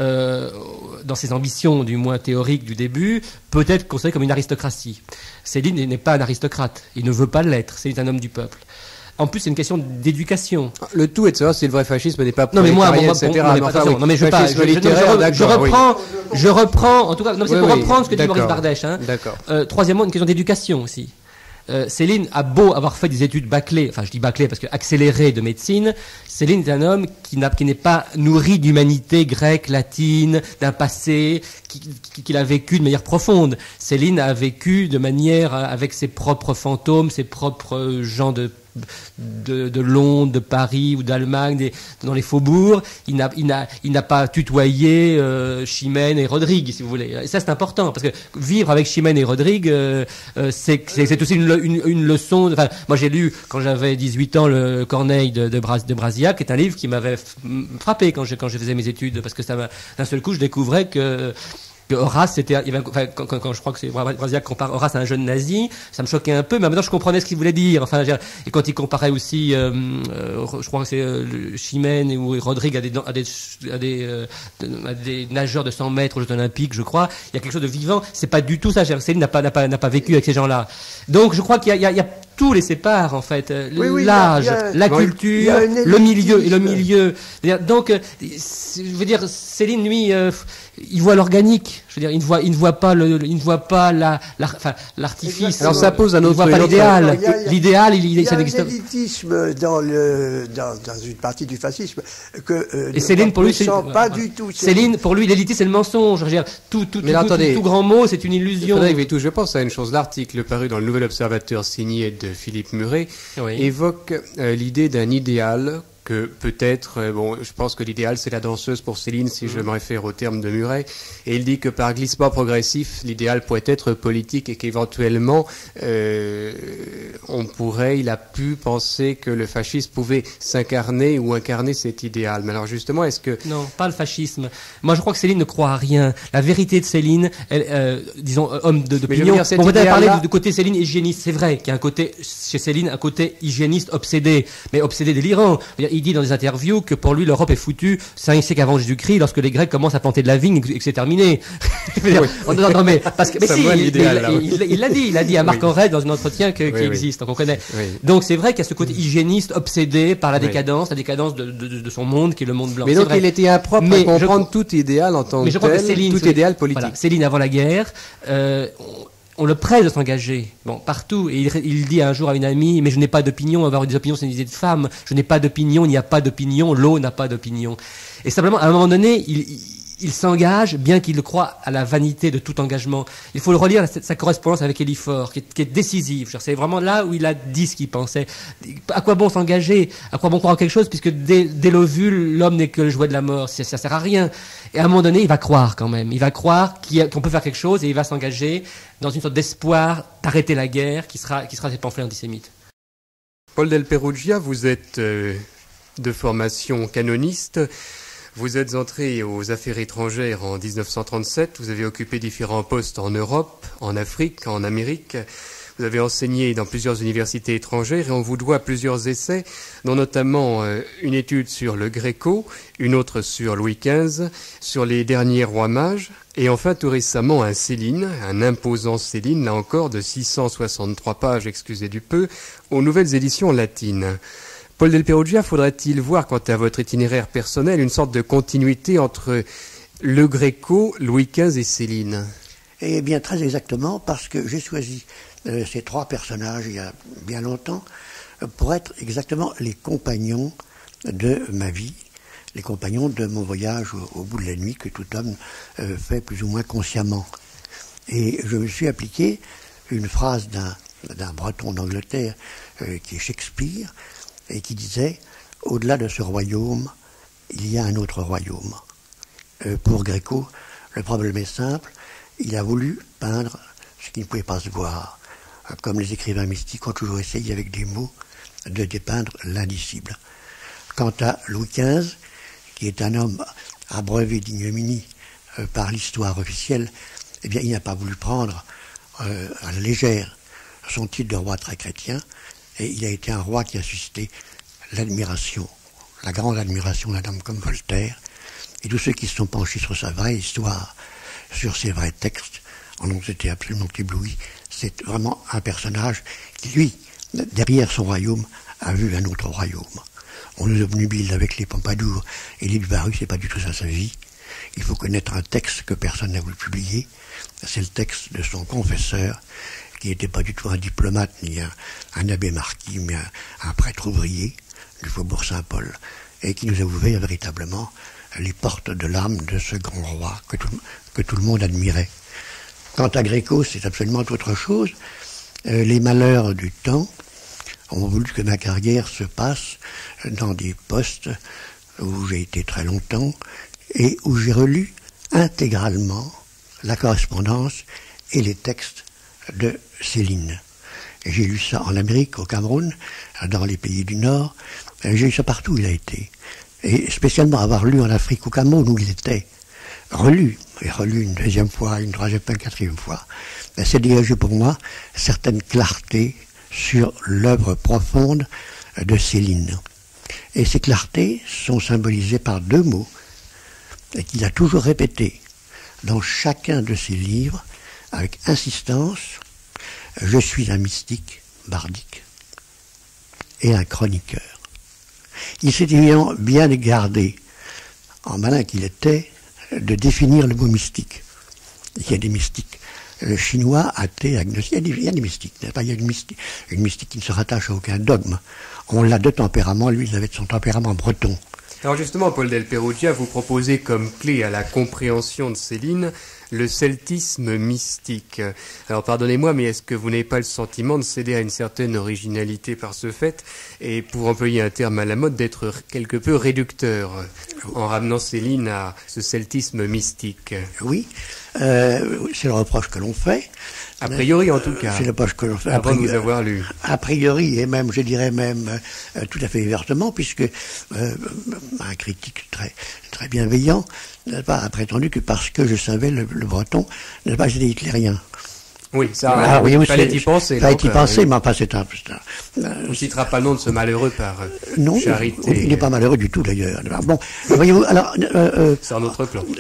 dans ses ambitions, du moins théoriques du début, peut être considéré comme une aristocratie. Céline n'est pas un aristocrate, il ne veut pas l'être, c'est un homme du peuple. En plus, c'est une question d'éducation.
Le tout est de savoir si le vrai fascisme n'est pas
non, mais moi,
etc.
Non, mais je reprends, en tout cas, non, c'est pour reprendre ce que dit Maurice Bardèche. Hein.
D'accord.
Troisièmement, une question d'éducation aussi. Céline a beau avoir fait des études bâclées, enfin je dis bâclées parce que accélérées de médecine, Céline est un homme qui n'est pas nourri d'humanité grecque, latine, d'un passé qu'il a vécu de manière profonde. Céline a vécu de manière avec ses propres fantômes, ses propres gens de de Londres, de Paris ou d'Allemagne, dans les faubourgs, il n'a pas tutoyé Chimène et Rodrigue, si vous voulez. Et ça, c'est important, parce que vivre avec Chimène et Rodrigue, c'est aussi une leçon. Enfin, moi, j'ai lu, quand j'avais 18 ans, le Corneille de Brasillac, qui est un livre qui m'avait frappé quand je faisais mes études, parce que d'un seul coup, je découvrais que Horace, quand je crois que c'est Brasillac compare Horace à un jeune nazi, ça me choquait un peu, mais maintenant je comprenais ce qu'il voulait dire. Enfin, et quand il comparait aussi, je crois que c'est Chimène ou Rodrigue à des nageurs de 100 mètres aux Jeux Olympiques, je crois, il y a quelque chose de vivant. C'est pas du tout ça. Céline n'a pas vécu avec ces gens-là. Donc, je crois qu'il y a tout les sépare, en fait. L'âge, la culture, le milieu et le milieu. Donc, je veux dire, Céline, lui, il voit l'organique. Je veux dire, il ne voit pas l'artifice.
Alors ça pose un autre.
Il ne voit pas l'idéal. L'idéal,
ça n'existe pas. Il y a un élitisme dans une partie du fascisme que.
Et Céline, pour lui, c'est
pas du tout.
Céline, pour lui, l'élitisme, c'est le mensonge. Je veux dire, tout grand mot, c'est une illusion.
Je pense à une chose. L'article paru dans le Nouvel Observateur signé de Philippe Muret évoque l'idée d'un idéal que peut-être, je pense que l'idéal c'est la danseuse pour Céline, si je me réfère au terme de Muret, et il dit que par glissement progressif, l'idéal pourrait être politique et qu'éventuellement, il a pu penser que le fascisme pouvait s'incarner ou incarner cet idéal. Mais alors justement, est-ce que...
Non, pas le fascisme. Moi je crois que Céline ne croit à rien. La vérité de Céline, disons, homme d'opinion, on va parler du côté Céline hygiéniste. C'est vrai qu'il y a un côté, chez Céline, un côté hygiéniste obsédé, mais obsédé délirant. Il dit dans des interviews que pour lui l'Europe est foutue 5 siècles avant Jésus-Christ, lorsque les Grecs commencent à planter de la vigne et que c'est terminé. Non, mais parce que il l'a dit à Marc Aurèle dans un entretien qui existe, donc on connaît. Donc c'est vrai qu'il y a ce côté hygiéniste obsédé par la décadence de son monde qui est le monde blanc.
Mais donc il était impropre à comprendre tout idéal en tant que tel, tout idéal politique.
Voilà, Céline avant la guerre. On le presse de s'engager, partout. Et il dit un jour à une amie, mais je n'ai pas d'opinion, avoir des opinions c'est une idée de femme, je n'ai pas d'opinion, il n'y a pas d'opinion, l'eau n'a pas d'opinion. Et simplement, à un moment donné, il s'engage, bien qu'il croit à la vanité de tout engagement. Il faut le relire, sa correspondance avec Élie Faure, qui est décisive. C'est vraiment là où il a dit ce qu'il pensait. À quoi bon s'engager? À quoi bon croire en quelque chose, puisque dès l'ovule, l'homme n'est que le jouet de la mort. Ça sert à rien. Et à un moment donné, il va croire quand même. Il va croire qu'on peut faire quelque chose et il va s'engager dans une sorte d'espoir d'arrêter la guerre qui sera ces pamphlets antisémites.
Paul Del Perugia, vous êtes de formation canoniste. Vous êtes entré aux affaires étrangères en 1937. Vous avez occupé différents postes en Europe, en Afrique, en Amérique. Vous avez enseigné dans plusieurs universités étrangères et on vous doit plusieurs essais, dont notamment une étude sur le Gréco, une autre sur Louis XV, sur les derniers rois mages, et enfin tout récemment un Céline, un imposant Céline, là encore de 663 pages, excusez du peu, aux nouvelles éditions latines. Paul Del Perugia, faudrait-il voir, quant à votre itinéraire personnel, une sorte de continuité entre le Gréco, Louis XV et Céline?
Eh bien, très exactement, parce que j'ai choisi ces trois personnages il y a bien longtemps pour être exactement les compagnons de ma vie, les compagnons de mon voyage au bout de la nuit que tout homme fait plus ou moins consciemment. Et je me suis appliqué une phrase d'un breton d'Angleterre qui est Shakespeare et qui disait « Au-delà de ce royaume, il y a un autre royaume ». Pour Gréco, le problème est simple, il a voulu peindre ce qui ne pouvait pas se voir, comme les écrivains mystiques ont toujours essayé avec des mots de dépeindre l'indicible. Quant à Louis XV, qui est un homme abreuvé d'ignominie par l'histoire officielle, eh bien, il n'a pas voulu prendre à la légère son titre de roi très chrétien, et il a été un roi qui a suscité l'admiration, la grande admiration d'un homme comme Voltaire, et tous ceux qui se sont penchés sur sa vraie histoire, sur ses vrais textes, en ont été absolument éblouis. C'est vraiment un personnage qui, lui, derrière son royaume, a vu un autre royaume. On nous obnubile avec les Pompadour et les Barru, c'est pas du tout ça sa vie. Il faut connaître un texte que personne n'a voulu publier. C'est le texte de son confesseur, qui n'était pas du tout un diplomate, ni un abbé marquis, mais un prêtre ouvrier du faubourg Saint-Paul, et qui nous a ouvert véritablement les portes de l'âme de ce grand roi que tout le monde admirait. Quant à Gréco, c'est absolument autre chose. Les malheurs du temps ont voulu que ma carrière se passe dans des postes où j'ai été très longtemps et où j'ai relu intégralement la correspondance et les textes de Céline. J'ai lu ça en Amérique, au Cameroun, dans les pays du Nord. J'ai lu ça partout où il a été. Et spécialement avoir lu en Afrique, au Cameroun, où il était, relu, et relu une deuxième fois, une troisième fois, une quatrième fois, c'est dégagé pour moi certaine clarté sur l'œuvre profonde de Céline. Et ces clartés sont symbolisées par deux mots, et qu'il a toujours répétés dans chacun de ses livres, avec insistance: je suis un mystique bardique et un chroniqueur. Il s'était bien gardé, en malin qu'il était, de définir le mot mystique. Il y a des mystiques chinois, athées, agnostiques, il y a des mystiques. Il y a une mystique qui ne se rattache à aucun dogme. On l'a de tempérament, lui il avait de son tempérament breton.
Alors justement, Paul Del Perugia, vous proposez comme clé à la compréhension de Céline le celtisme mystique. Alors pardonnez-moi, mais est-ce que vous n'avez pas le sentiment de céder à une certaine originalité par ce fait, et pour employer un terme à la mode, d'être quelque peu réducteur en ramenant Céline à ce celtisme mystique?
Oui, c'est le reproche que l'on fait.
A priori, en tout cas.
C'est le reproche que l'on fait.
Avant de vous avoir lu.
A priori, et même, je dirais même, tout à fait ouvertement, puisque un critique très bienveillant, n'est-ce pas, a prétendu que parce que je savais le breton, n'est-ce pas, j'étais hitlérien.
Oui, ça,
oui,
fallait y penser.
Fallait y penser, mais enfin, c'est un...
On ne citera pas le nom de ce malheureux par
non,
charité.
Il n'est pas malheureux du tout, d'ailleurs. Bon, voyez-vous, alors...
c'est un autre plan.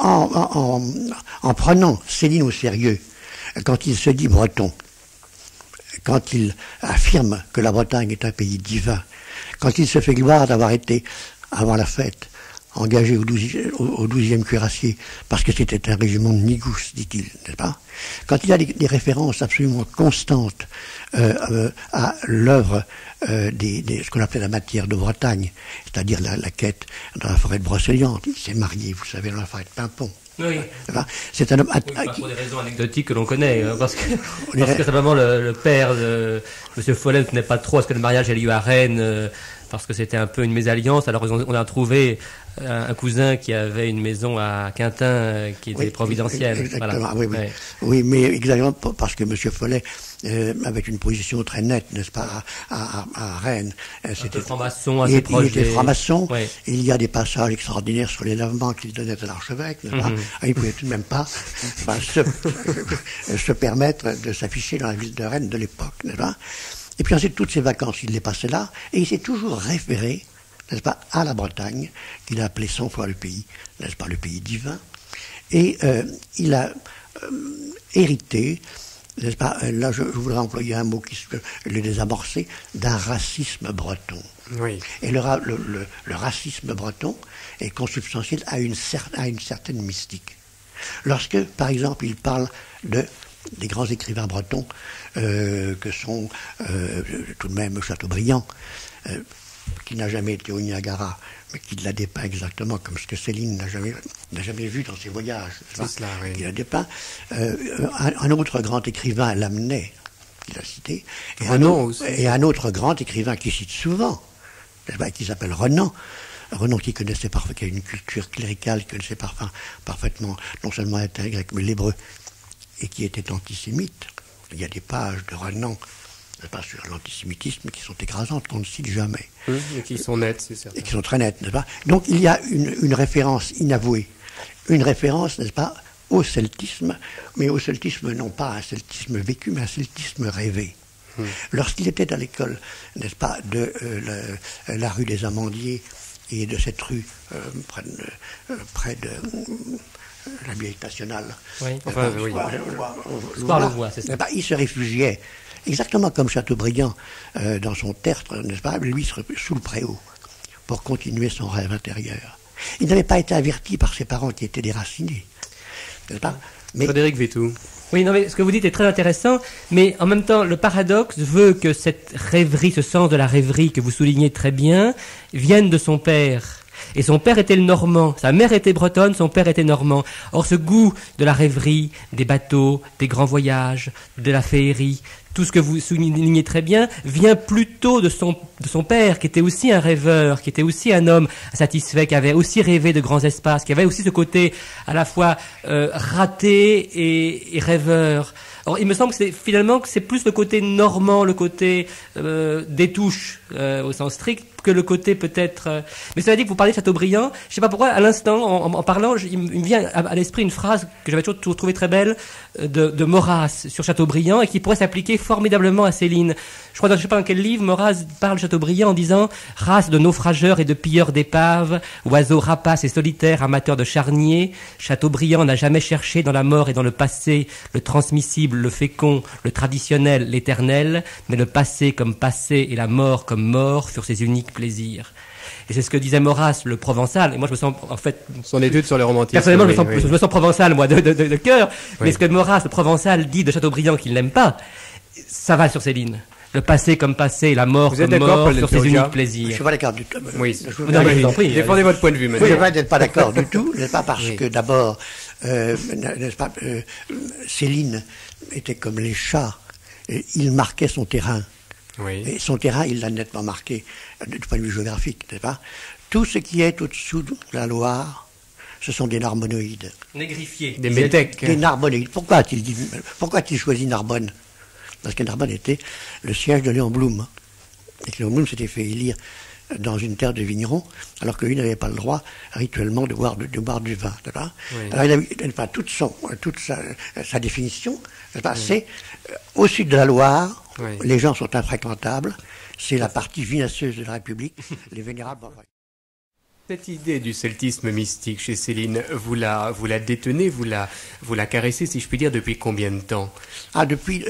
En prenant Céline au sérieux, quand il se dit breton, quand il affirme que la Bretagne est un pays divin, quand il se fait gloire d'avoir été, avant la fête, engagé au 12e cuirassier, parce que c'était un régiment de Nigous, dit-il, n'est-ce pas? Quand il a des références absolument constantes à l'œuvre ce qu'on appelait la matière de Bretagne, c'est-à-dire la quête dans la forêt de Brocéliande. Il s'est marié, vous savez, dans la forêt de Pimpon.
Oui.
C'est un homme...
pour des raisons anecdotiques que l'on connaît, parce que simplement le père de M. Follet ne tenait pas trop à ce que le mariage ait lieu à Rennes, parce que c'était un peu une mésalliance. Alors on a trouvé un cousin qui avait une maison à Quintin qui était providentielle.
Exactement,
voilà.
Oui, mais exactement parce que M. Follet avait une position très nette, n'est-ce pas, à Rennes.
C'était franc-maçon,
il était franc-maçon.
Oui.
Il y a des passages extraordinaires sur les lavements qu'il donnait à l'archevêque, n'est-ce pas? Il ne pouvait tout de même pas se permettre de s'afficher dans la ville de Rennes de l'époque, n'est-ce pas? Et puis ensuite, toutes ses vacances, il les passait là, et il s'est toujours référé, n'est-ce pas, à la Bretagne, qu'il a appelé 100 fois le pays, n'est-ce pas, le pays divin. Et il a hérité, n'est-ce pas, là je voudrais employer un mot qui le désamorcer, d'un racisme breton.
Oui.
Et le racisme breton est consubstantiel à une certaine mystique. Lorsque, par exemple, il parle des grands écrivains bretons que sont tout de même Chateaubriand, qui n'a jamais été au Niagara, mais qui l'a dépeint exactement comme ce que Céline n'a jamais vu dans ses voyages.
C'est cela, oui.
Il a dépeint. Un autre grand écrivain, Lamennais, qu'il a cité, et un autre grand écrivain qui cite souvent, qui s'appelle Renan. Renan qui connaissait qui a une culture cléricale, qui connaissait parfaitement non seulement le grec, mais l'hébreu, et qui était antisémite. Il y a des pages de Renan, pas sur l'antisémitisme, qui sont écrasantes, qu'on ne cite jamais.
Et qui sont nettes, c'est certain.
Et qui sont très nettes, n'est-ce pas? Donc il y a une référence inavouée, une référence, n'est-ce pas, au celtisme, mais au celtisme non pas un celtisme vécu, mais un celtisme rêvé. Lorsqu'il était à l'école, n'est-ce pas, de la rue des Amandiers et de cette rue près de la Bibliothèque nationale.
Oui,
enfin, oui.
Square-le-Voix, c'est ça.
Il se réfugiait, exactement comme Chateaubriand, dans son tertre, n'est-ce pas, lui sous le préau, pour continuer son rêve intérieur. Il n'avait pas été averti par ses parents qui étaient déracinés, n'est-ce pas? Mais
Frédéric Vétou.
Oui, non, mais ce que vous dites est très intéressant, mais en même temps, le paradoxe veut que cette rêverie, ce sens de la rêverie que vous soulignez très bien, vienne de son père. Et son père était le Normand, sa mère était bretonne, son père était normand. Or ce goût de la rêverie, des bateaux, des grands voyages, de la féerie, tout ce que vous soulignez très bien, vient plutôt de son père, qui était aussi un rêveur, qui était aussi un homme satisfait, qui avait aussi rêvé de grands espaces, qui avait aussi ce côté à la fois raté et rêveur. Alors, il me semble que c'est plus le côté normand, le côté des touches au sens strict, que le côté peut-être... Mais cela dit que vous parlez de Chateaubriand, je ne sais pas pourquoi, à l'instant, en parlant, il me vient à l'esprit une phrase que j'avais toujours trouvée très belle de Maurras sur Chateaubriand et qui pourrait s'appliquer formidablement à Céline. Je crois, je ne sais pas dans quel livre, Maurras parle de Chateaubriand en disant « Race de naufrageurs et de pilleurs d'épaves, oiseaux rapaces et solitaires, amateurs de charniers, Chateaubriand n'a jamais cherché dans la mort et dans le passé le transmissible, le fécond, le traditionnel, l'éternel, mais le passé comme passé et la mort comme mort furent ses uniques plaisirs. » Et c'est ce que disait Maurras, le provençal. Et moi, je me sens, en fait...
Son étude sur le romantisme.
Personnellement,
oui,
je me sens provençal, moi, de cœur.
Oui.
Mais ce que Maurras, le provençal, dit de Chateaubriand qu'il n'aime pas, ça va sur Céline. Le passé comme passé, la mort comme mort, sur ses uniques plaisirs.
Je suis pas d'accord du tout.
Oui.
Non, mais je vous en prie.
Défendez votre point de vue, monsieur.
Oui, je n'êtes pas d'accord du tout, n'est-ce pas, parce que d'abord, n'est-ce pas, Céline était comme les chats, il marquait son terrain.
Oui.
Et son terrain, il l'a nettement marqué, du point de vue géographique, n'est-ce pas? Tout ce qui est au-dessous de la Loire, ce sont des narbonoïdes.
Négrifiés.
Des métèques.
Des narbonoïdes. Pourquoi a-t-il choisi Narbonne? Parce que Narbonne était le siège de Léon Blum. Et que Léon Blum s'était fait élire dans une terre de vignerons, alors que lui n'avait pas le droit rituellement de boire du vin. Pas
oui.
Alors il avait pas toute sa définition, pas, c'est au sud de la Loire,
oui.
Les gens sont infréquentables, c'est la partie vinacieuse de la République, les vénérables.
Cette idée du celtisme mystique chez Céline, vous la détenez, vous la caressez, si je puis dire, depuis combien de temps?
Ah, depuis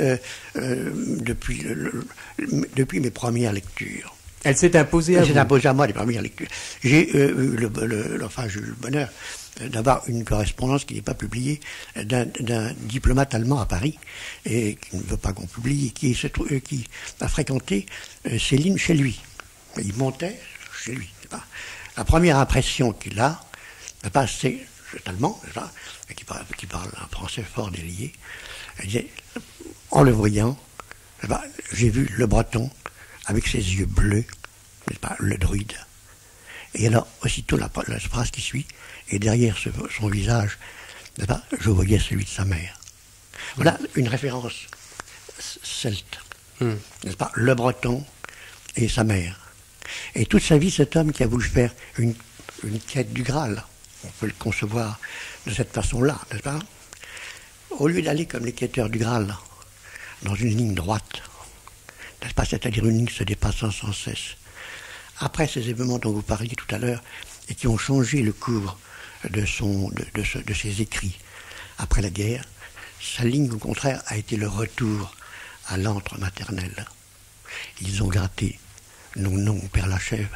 mes premières lectures.
Elle s'est imposée à vous?
Elle s'est imposée à moi, les premières lectures. J'ai eu le bonheur d'avoir une correspondance qui n'est pas publiée d'un diplomate allemand à Paris, et qui ne veut pas qu'on publie, qui a fréquenté Céline chez lui. Il montait chez lui. La première impression qu'il a, c'est cet Allemand, qui parle un français fort délié. Il disait, en le voyant, j'ai vu le Breton avec ses yeux bleus, le druide. Et alors, aussitôt, la phrase qui suit, et derrière son visage, je voyais celui de sa mère. Voilà une référence celte, n'est-ce pas? Le Breton et sa mère. Et toute sa vie, cet homme qui a voulu faire une quête du Graal, on peut le concevoir de cette façon-là, n'est-ce pas? Au lieu d'aller comme les quêteurs du Graal, dans une ligne droite, n'est-ce pas? C'est-à-dire une ligne se dépassant sans cesse. Après ces événements dont vous parliez tout à l'heure, et qui ont changé le cours de ses écrits après la guerre, sa ligne, au contraire, a été le retour à l'antre maternel. Ils ont gratté nos noms au Père Lachaise,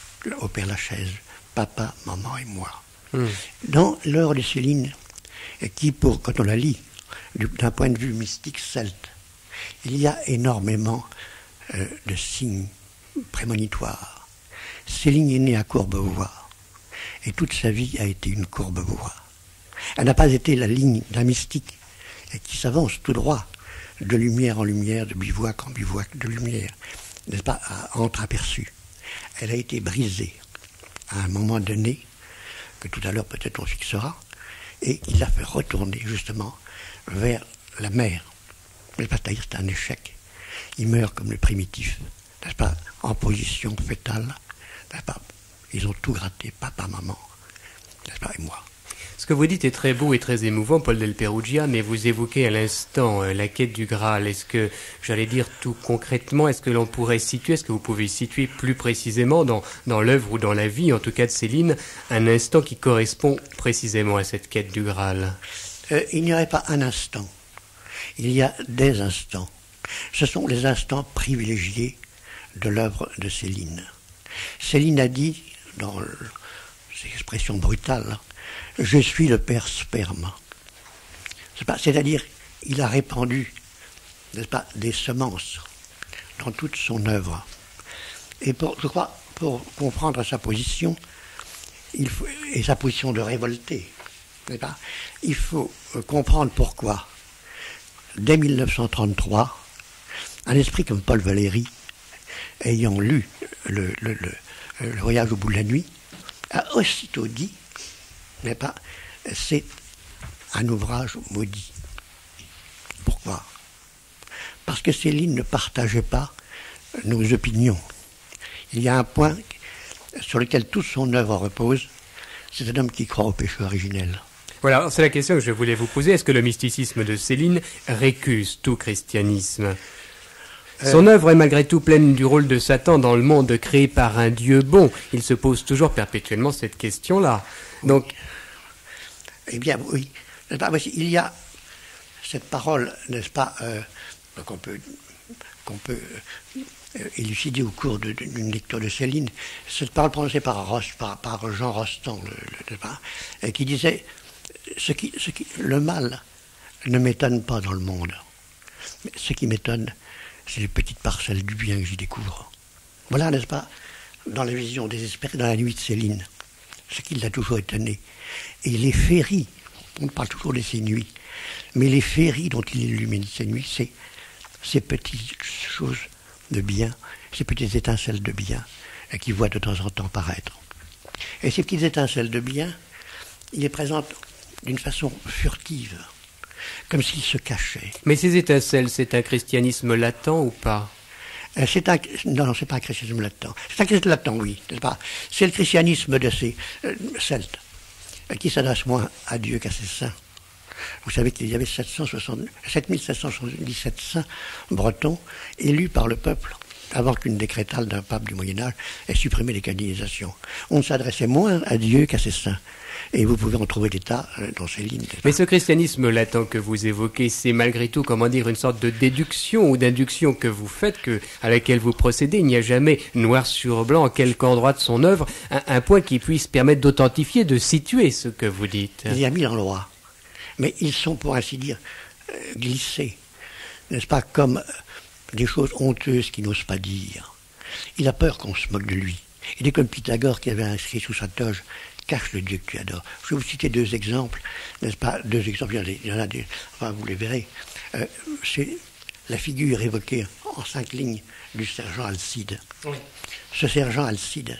papa, maman et moi. Dans l'œuvre de Céline, qui, quand on la lit, d'un point de vue mystique celte, il y a énormément de signes prémonitoires. Céline est née à Courbevoie, et toute sa vie a été une Courbevoie. Elle n'a pas été la ligne d'un mystique qui s'avance tout droit, de lumière en lumière, de bivouac en bivouac de lumière, n'est-ce pas, entreaperçue. Elle a été brisée à un moment donné, que tout à l'heure peut-être on fixera, et qui l'a fait retourner justement vers la mer. Mais c'est-à-dire c'est un échec. Il meurt comme le primitif, n'est-ce pas, en position fétale, n'est-ce pas. Ils ont tout gratté, papa, maman, n'est-ce pas, et moi.
Ce que vous dites est très beau et très émouvant, Paul del Perugia, mais vous évoquez à l'instant la quête du Graal. Est-ce que, j'allais dire tout concrètement, est-ce que l'on pourrait situer, est-ce que vous pouvez situer plus précisément dans l'œuvre ou dans la vie, en tout cas de Céline, un instant qui correspond précisément à cette quête du Graal?
Il n'y aurait pas un instant. Il y a des instants. Ce sont les instants privilégiés de l'œuvre de Céline. Céline a dit, dans ses expressions brutales, « Je suis le père sperme ». C'est-à-dire, il a répandu, n'est-ce pas, des semences dans toute son œuvre. Et je crois, pour comprendre sa position, et sa position de révolté, n'est-ce pas, il faut comprendre pourquoi, dès 1933, Un esprit comme Paul Valéry, ayant lu le Voyage au bout de la nuit, a aussitôt dit, n'est pas, c'est un ouvrage maudit. Pourquoi? Parce que Céline ne partageait pas nos opinions. Il y a un point sur lequel toute son œuvre repose, c'est un homme qui croit au péché originel.
Voilà, c'est la question que je voulais vous poser. Est-ce que le mysticisme de Céline récuse tout christianisme? Son œuvre est malgré tout pleine du rôle de Satan dans le monde créé par un Dieu bon. Il se pose toujours perpétuellement cette question-là. Donc,
eh bien, oui. Il y a cette parole, n'est-ce pas, qu'on peut élucider au cours d'une lecture de Céline, cette parole prononcée par Jean Rostand, qui disait le mal ne m'étonne pas dans le monde. Mais ce qui m'étonne, c'est les petites parcelles du bien que j'y découvre. Voilà, n'est-ce pas, dans la vision désespérée, dans la nuit de Céline, ce qui l'a toujours étonné. Et les féeries, on parle toujours de ces nuits, mais les féeries dont il illumine ces nuits, c'est ces petites choses de bien, ces petites étincelles de bien qu'il voit de temps en temps paraître. Et ces petites étincelles de bien, il les présente d'une façon furtive, comme s'il se cachait.
Mais ces étincelles, c'est un christianisme latent ou pas?
Non, c'est pas un christianisme latent. C'est un christianisme latent, oui. C'est le christianisme de ces Celtes, qui s'adresse moins à Dieu qu'à ses saints. Vous savez qu'il y avait 7777 saints bretons élus par le peuple avant qu'une décrétale d'un pape du Moyen-Âge ait supprimé les canonisations. On s'adressait moins à Dieu qu'à ses saints. Et vous pouvez en trouver des tas dans ces lignes.
Mais ce christianisme latent que vous évoquez, c'est malgré tout, comment dire, une sorte de déduction ou d'induction que vous faites, à laquelle vous procédez. Il n'y a jamais, noir sur blanc, en quelque endroit de son œuvre, un point qui puisse permettre d'authentifier, de situer ce que vous dites.
Il y a 1000 endroits. Mais ils sont, pour ainsi dire, glissés. N'est-ce pas, comme des choses honteuses qu'il n'ose pas dire. Il a peur qu'on se moque de lui. Il est comme Pythagore qui avait inscrit sous sa toge « Cache le Dieu que tu adores ». Je vais vous citer deux exemples, n'est-ce pas? Deux exemples, il y en a des, enfin vous les verrez. C'est la figure évoquée en 5 lignes du sergent Alcide. Oui. Ce sergent Alcide,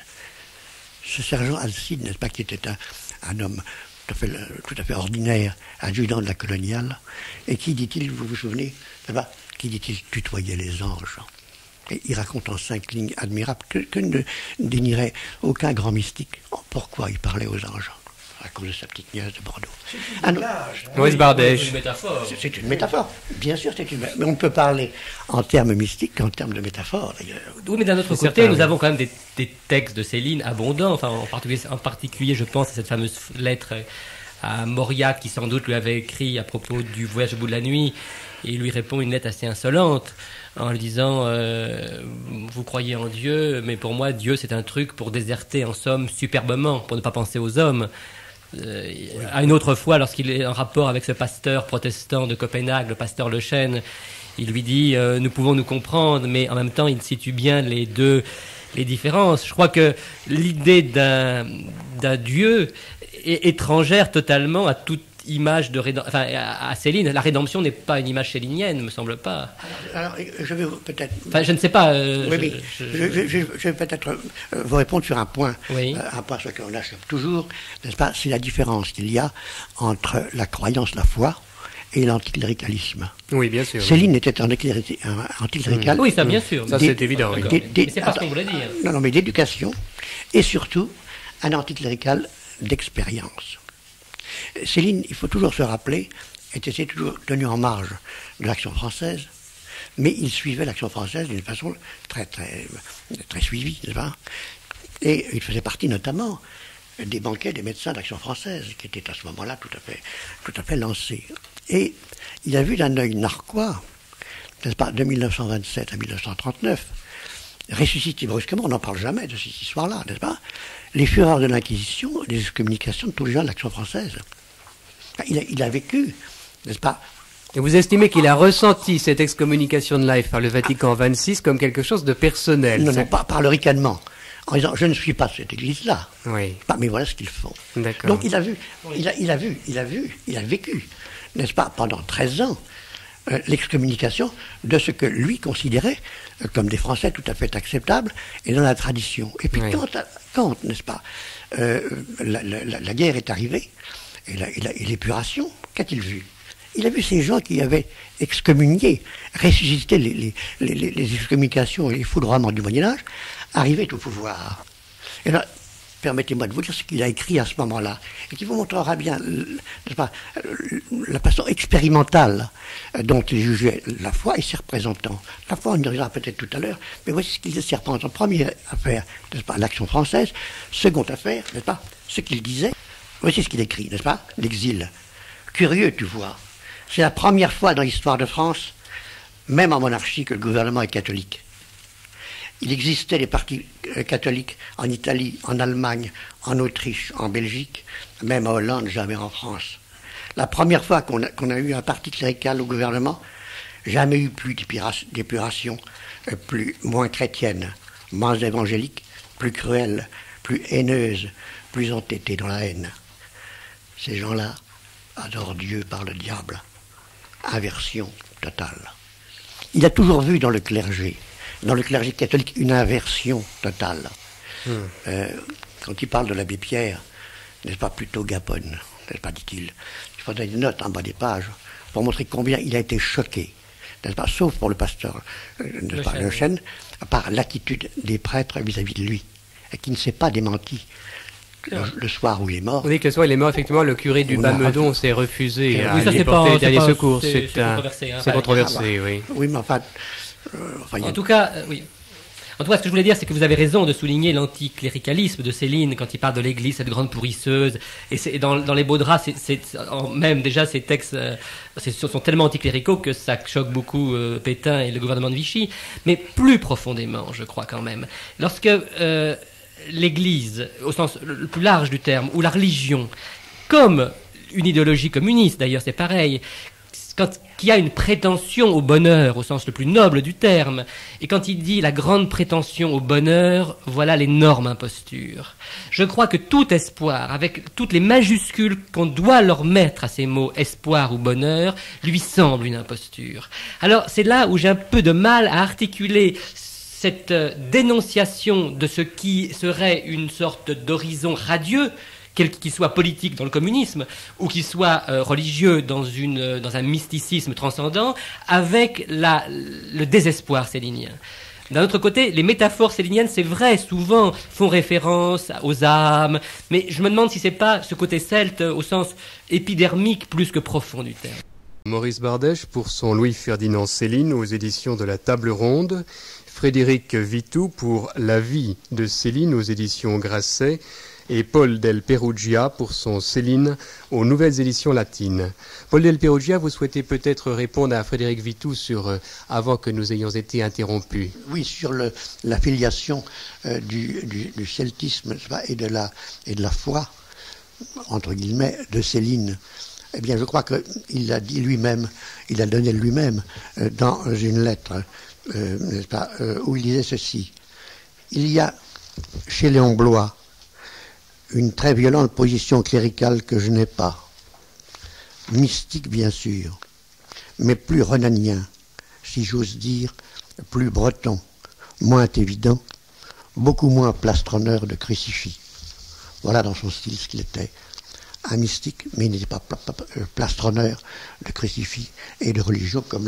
n'est-ce pas, qui était un homme tout à fait ordinaire, adjudant de la coloniale, et qui, dit-il, vous vous souvenez, qui, dit-il, tutoyait les anges. Et il raconte en 5 lignes admirables que ne dénierait aucun grand mystique. Pourquoi il parlait aux anges? À cause de sa petite nièce de Bordeaux.
Maurice Bardèche.
C'est une métaphore.
C'est une métaphore. Bien sûr, c'est une métaphore. Mais on peut parler en termes mystiques qu'en termes de métaphore, d'ailleurs.
Oui, mais d'un autre côté, nous avons quand même des textes de Céline abondants. Enfin, en particulier, je pense à cette fameuse lettre à Mauriac, qui sans doute lui avait écrit à propos du voyage au bout de la nuit. Et il lui répond une lettre assez insolente, en lui disant vous croyez en Dieu, mais pour moi, Dieu, c'est un truc pour déserter, en somme, superbement, pour ne pas penser aux hommes. À une autre fois, lorsqu'il est en rapport avec ce pasteur protestant de Copenhague, le pasteur Le Chêne, il lui dit nous pouvons nous comprendre, mais en même temps, il situe bien les différences. Je crois que l'idée d'un Dieu est étrangère totalement à toute image de rédemption. Enfin, à Céline, la rédemption n'est pas une image célinienne, me semble pas.
Alors je vais peut-être...
Enfin, je ne sais pas...
oui, je vais peut-être vous répondre sur un point.
Oui.
Un point sur lequel on lâche toujours, n'est-ce pas? C'est la différence qu'il y a entre la croyance, la foi, et l'anticléricalisme.
Oui, bien sûr.
Céline était un anticlérical.
Oui, ça, bien sûr.
Ça, c'est évident. Oui.
Mais c'est pas ce qu'on voulait dire.
Non, mais d'éducation, et surtout, un anticlérical d'expérience. Céline, il faut toujours se rappeler, était toujours tenu en marge de l'Action française, mais il suivait l'Action française d'une façon très, très, très suivie, n'est-ce pas? Et il faisait partie notamment des banquets des médecins d'Action française, qui étaient à ce moment-là tout à fait lancés. Et il a vu d'un œil narquois, n'est-ce pas, de 1927 à 1939, ressuscité brusquement, on n'en parle jamais de cette histoire-là, n'est-ce pas? Les fureurs de l'Inquisition, les excommunications de tous les gens de l'Action française. Il a vécu, n'est-ce pas?
Et vous estimez qu'il a ressenti cette excommunication de life par le Vatican XXVI comme quelque chose de personnel?
Non, pas par le ricanement, en disant je ne suis pas cette église-là.
Oui.
Mais voilà ce qu'ils font.
D'accord.
Donc il a vécu, n'est-ce pas, pendant 13 ans, l'excommunication de ce que lui considérait comme des Français tout à fait acceptables et dans la tradition. Et puis quand n'est-ce pas, la guerre est arrivée et l'épuration, qu'a-t-il vu? Il a vu ces gens qui avaient excommunié, ressuscité les excommunications et les foudroiements du Moyen-Âge, arriver au pouvoir. Et là, permettez-moi de vous dire ce qu'il a écrit à ce moment-là, et qui vous montrera bien, n'est-ce pas, la façon expérimentale dont il jugeait la foi et ses représentants. La foi, on y reviendra peut-être tout à l'heure, mais voici ce qu'il disait ses représentants. Première affaire, n'est-ce pas, l'action française. Seconde affaire, n'est-ce pas, ce qu'il disait. Voici ce qu'il écrit, n'est-ce pas, l'exil. Curieux, tu vois. C'est la première fois dans l'histoire de France, même en monarchie, que le gouvernement est catholique. Il existait des partis catholiques en Italie, en Allemagne, en Autriche, en Belgique, même en Hollande, jamais en France. La première fois qu'on a eu un parti clérical au gouvernement, jamais eu plus d'épuration, moins chrétienne, moins évangélique, plus cruelle, plus haineuse, plus entêtée dans la haine. Ces gens-là adorent Dieu par le diable. Inversion totale. Il a toujours vu dans le clergé catholique, une inversion totale. Quand il parle de l'abbé Pierre, n'est-ce pas, plutôt Gapone, n'est-ce pas, dit-il. Il faudrait une note en bas des pages pour montrer combien il a été choqué, n'est-ce pas, sauf pour le pasteur Le Chêne, par l'attitude des prêtres vis-à-vis de lui, et qui ne s'est pas démenti. Le soir où il est mort.
Vous dites que le soir où il est mort, effectivement, le curé du Bas-Meudon s'est refusé à lui porter les derniers secours. C'est controversé, oui.
Oui, mais enfin...
En tout cas, oui. En tout cas, ce que je voulais dire, c'est que vous avez raison de souligner l'anticléricalisme de Céline quand il parle de l'Église, cette grande pourrisseuse. Et dans les Beaux Draps, même déjà ces textes sont tellement anticléricaux que ça choque beaucoup Pétain et le gouvernement de Vichy. Mais plus profondément, je crois quand même, lorsque l'Église, au sens le plus large du terme, ou la religion, comme une idéologie communiste, d'ailleurs c'est pareil, qu'il y a une prétention au bonheur, au sens le plus noble du terme, et quand il dit la grande prétention au bonheur, voilà l'énorme imposture. Je crois que tout espoir, avec toutes les majuscules qu'on doit leur mettre à ces mots espoir ou bonheur, lui semble une imposture. Alors c'est là où j'ai un peu de mal à articuler cette dénonciation de ce qui serait une sorte d'horizon radieux, quel qu'il soit politique dans le communisme, ou qu'il soit religieux dans un mysticisme transcendant, avec le désespoir célinien. D'un autre côté, les métaphores céliniennes, c'est vrai, souvent font référence aux âmes, mais je me demande si c'est pas ce côté celte au sens épidermique plus que profond du terme.
Maurice Bardèche pour son Louis-Ferdinand Céline aux éditions de la Table Ronde, Frédéric Vitou pour La vie de Céline aux éditions Grasset, et Paul Del Perugia pour son Céline aux nouvelles éditions latines. Paul Del Perugia, vous souhaitez peut-être répondre à Frédéric Vitou avant que nous ayons été interrompus.
Oui, sur la filiation du celtisme et de la foi, entre guillemets, de Céline. Eh bien, je crois qu'il l'a dit lui-même, il a donné lui-même dans une lettre, n'est-ce pas, où il disait ceci. Il y a chez Léon Bloy une très violente position cléricale que je n'ai pas. Mystique, bien sûr, mais plus renanien, si j'ose dire, plus breton, moins évident, beaucoup moins plastronneur de crucifix. Voilà dans son style ce qu'il était. Un mystique, mais il n'était pas plastronneur de crucifix et de religion comme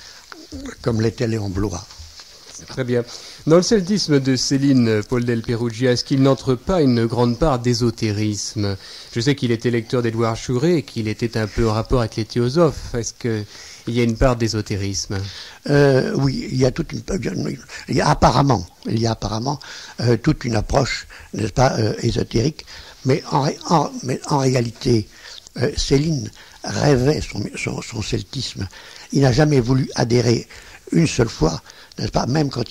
l'était Léon Bloy.
Très bien. Dans le celtisme de Céline, Paul Del Perugia, est-ce qu'il n'entre pas une grande part d'ésotérisme? Je sais qu'il était lecteur d'Édouard Chouret et qu'il était un peu en rapport avec les théosophes. Est-ce qu'il y a une part d'ésotérisme?
Oui, il y a apparemment toute une approche, n'est-ce pas, ésotérique, mais en réalité, Céline rêvait son celtisme. Il n'a jamais voulu adhérer une seule fois, n'est-ce pas, même quand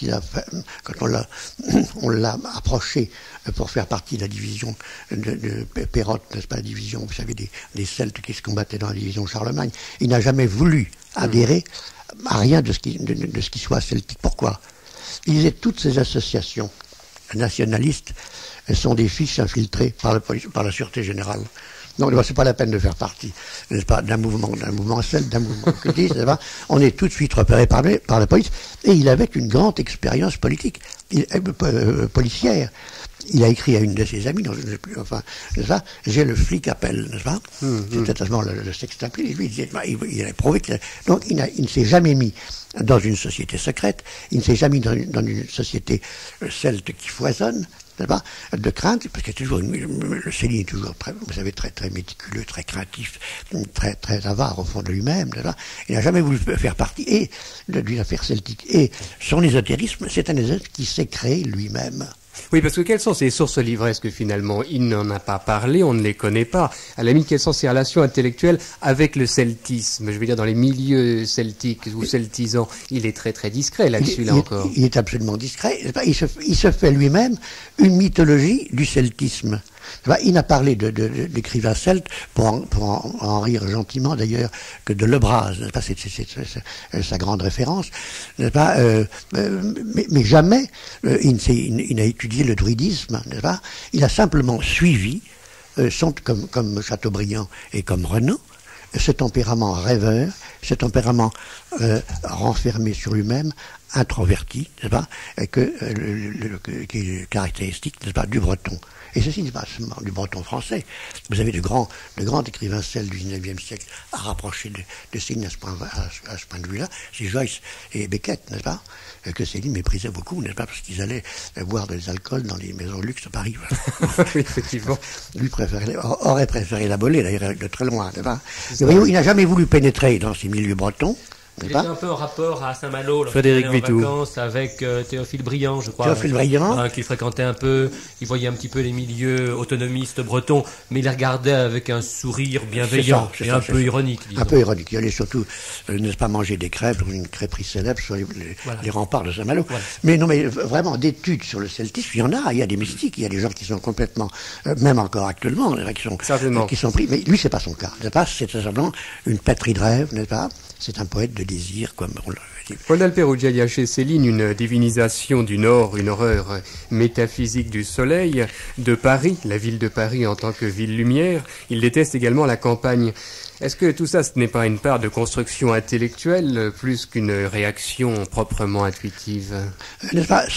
on l'a approché pour faire partie de la division de Pérotte, n'est-ce pas, la division, vous savez, des Celtes qui se combattaient dans la division Charlemagne. Il n'a jamais voulu adhérer à rien de ce qui soit celtique. Pourquoi? Il disait toutes ces associations nationalistes sont des fiches infiltrées par la Sûreté Générale. Non, c'est pas la peine de faire partie, n'est-ce pas, d'un mouvement celte, d'un mouvement occultiste, n'est-ce pas. On est tout de suite repéré par la police, et il avait une grande expérience politique, policière. Il a écrit à une de ses amies, n'est-ce pas, j'ai le flic appelle, n'est-ce pas? C'était totalement le sextape. Il a prouvé que, donc, il ne s'est jamais mis dans une société secrète, il ne s'est jamais mis dans une société celte qui foisonne, n'est-ce pas, de crainte, parce que Céline est toujours très, vous savez, très, très méticuleux, très craintif, très, très avare au fond de lui-même, n'est-ce pas. Il n'a jamais voulu faire partie, d'une affaire celtique. Et son ésotérisme, c'est un ésotérisme qui s'est créé lui-même.
Oui, parce que quelles sont ces sources livresques finalement? Il n'en a pas parlé, on ne les connaît pas. À la limite, quelles sont ses relations intellectuelles avec le celtisme? Je veux dire, dans les milieux celtiques ou celtisants, il est très très discret là-dessus, là encore.
Il est absolument discret. Il se fait lui-même une mythologie du celtisme. Il n'a parlé d'écrivains celtes, pour en rire gentiment d'ailleurs, que de Lebras, n'est-ce pas, c'est sa grande référence, n'est-ce pas, mais jamais il n'a étudié le druidisme, n'est-ce pas. Il a simplement suivi, comme Chateaubriand et comme Renan, ce tempérament rêveur, ce tempérament renfermé sur lui-même, introverti, n'est-ce pas, qui est caractéristique, n'est-ce pas, du breton. Et ceci n'est pas seulement du breton français. Vous avez de grands écrivains celtes du XIXe siècle à rapprocher de Céline à ce point de vue-là. C'est Joyce et Beckett, n'est-ce pas, que Céline méprisait beaucoup, n'est-ce pas, parce qu'ils allaient boire des alcools dans les maisons de luxe à Paris.
Oui, effectivement.
Lui aurait préféré la Bolée, d'ailleurs, de très loin, n'est-ce pas. Mais voyez, il n'a jamais voulu pénétrer dans ces milieux bretons.
Il était un peu en rapport à Saint-Malo,
Frédéric Vitou,
en vacances avec Théophile Briand, je crois.
Théophile Briand,
qu'il fréquentait un peu, il voyait un petit peu les milieux autonomistes bretons, mais il les regardait avec un sourire bienveillant et un peu ironique. Disons.
Un peu ironique. Il allait surtout, n'est-ce pas, manger des crêpes dans une crêperie célèbre sur les remparts de Saint-Malo. Voilà. Mais non, mais vraiment, d'études sur le celtisme, il y a des mystiques, il y a des gens qui sont complètement, même encore actuellement, qui sont pris, mais lui, c'est pas son cas. C'est simplement une patrie de rêve, n'est-ce pas? C'est un poète de désir, comme on l'avait dit.
Paul Perugia, il y a chez Céline une divinisation du Nord, une horreur métaphysique du soleil, de Paris, la ville de Paris en tant que ville-lumière. Il déteste également la campagne. Est-ce que tout ça, ce n'est pas une part de construction intellectuelle plus qu'une réaction proprement intuitive?
N'est-ce pas,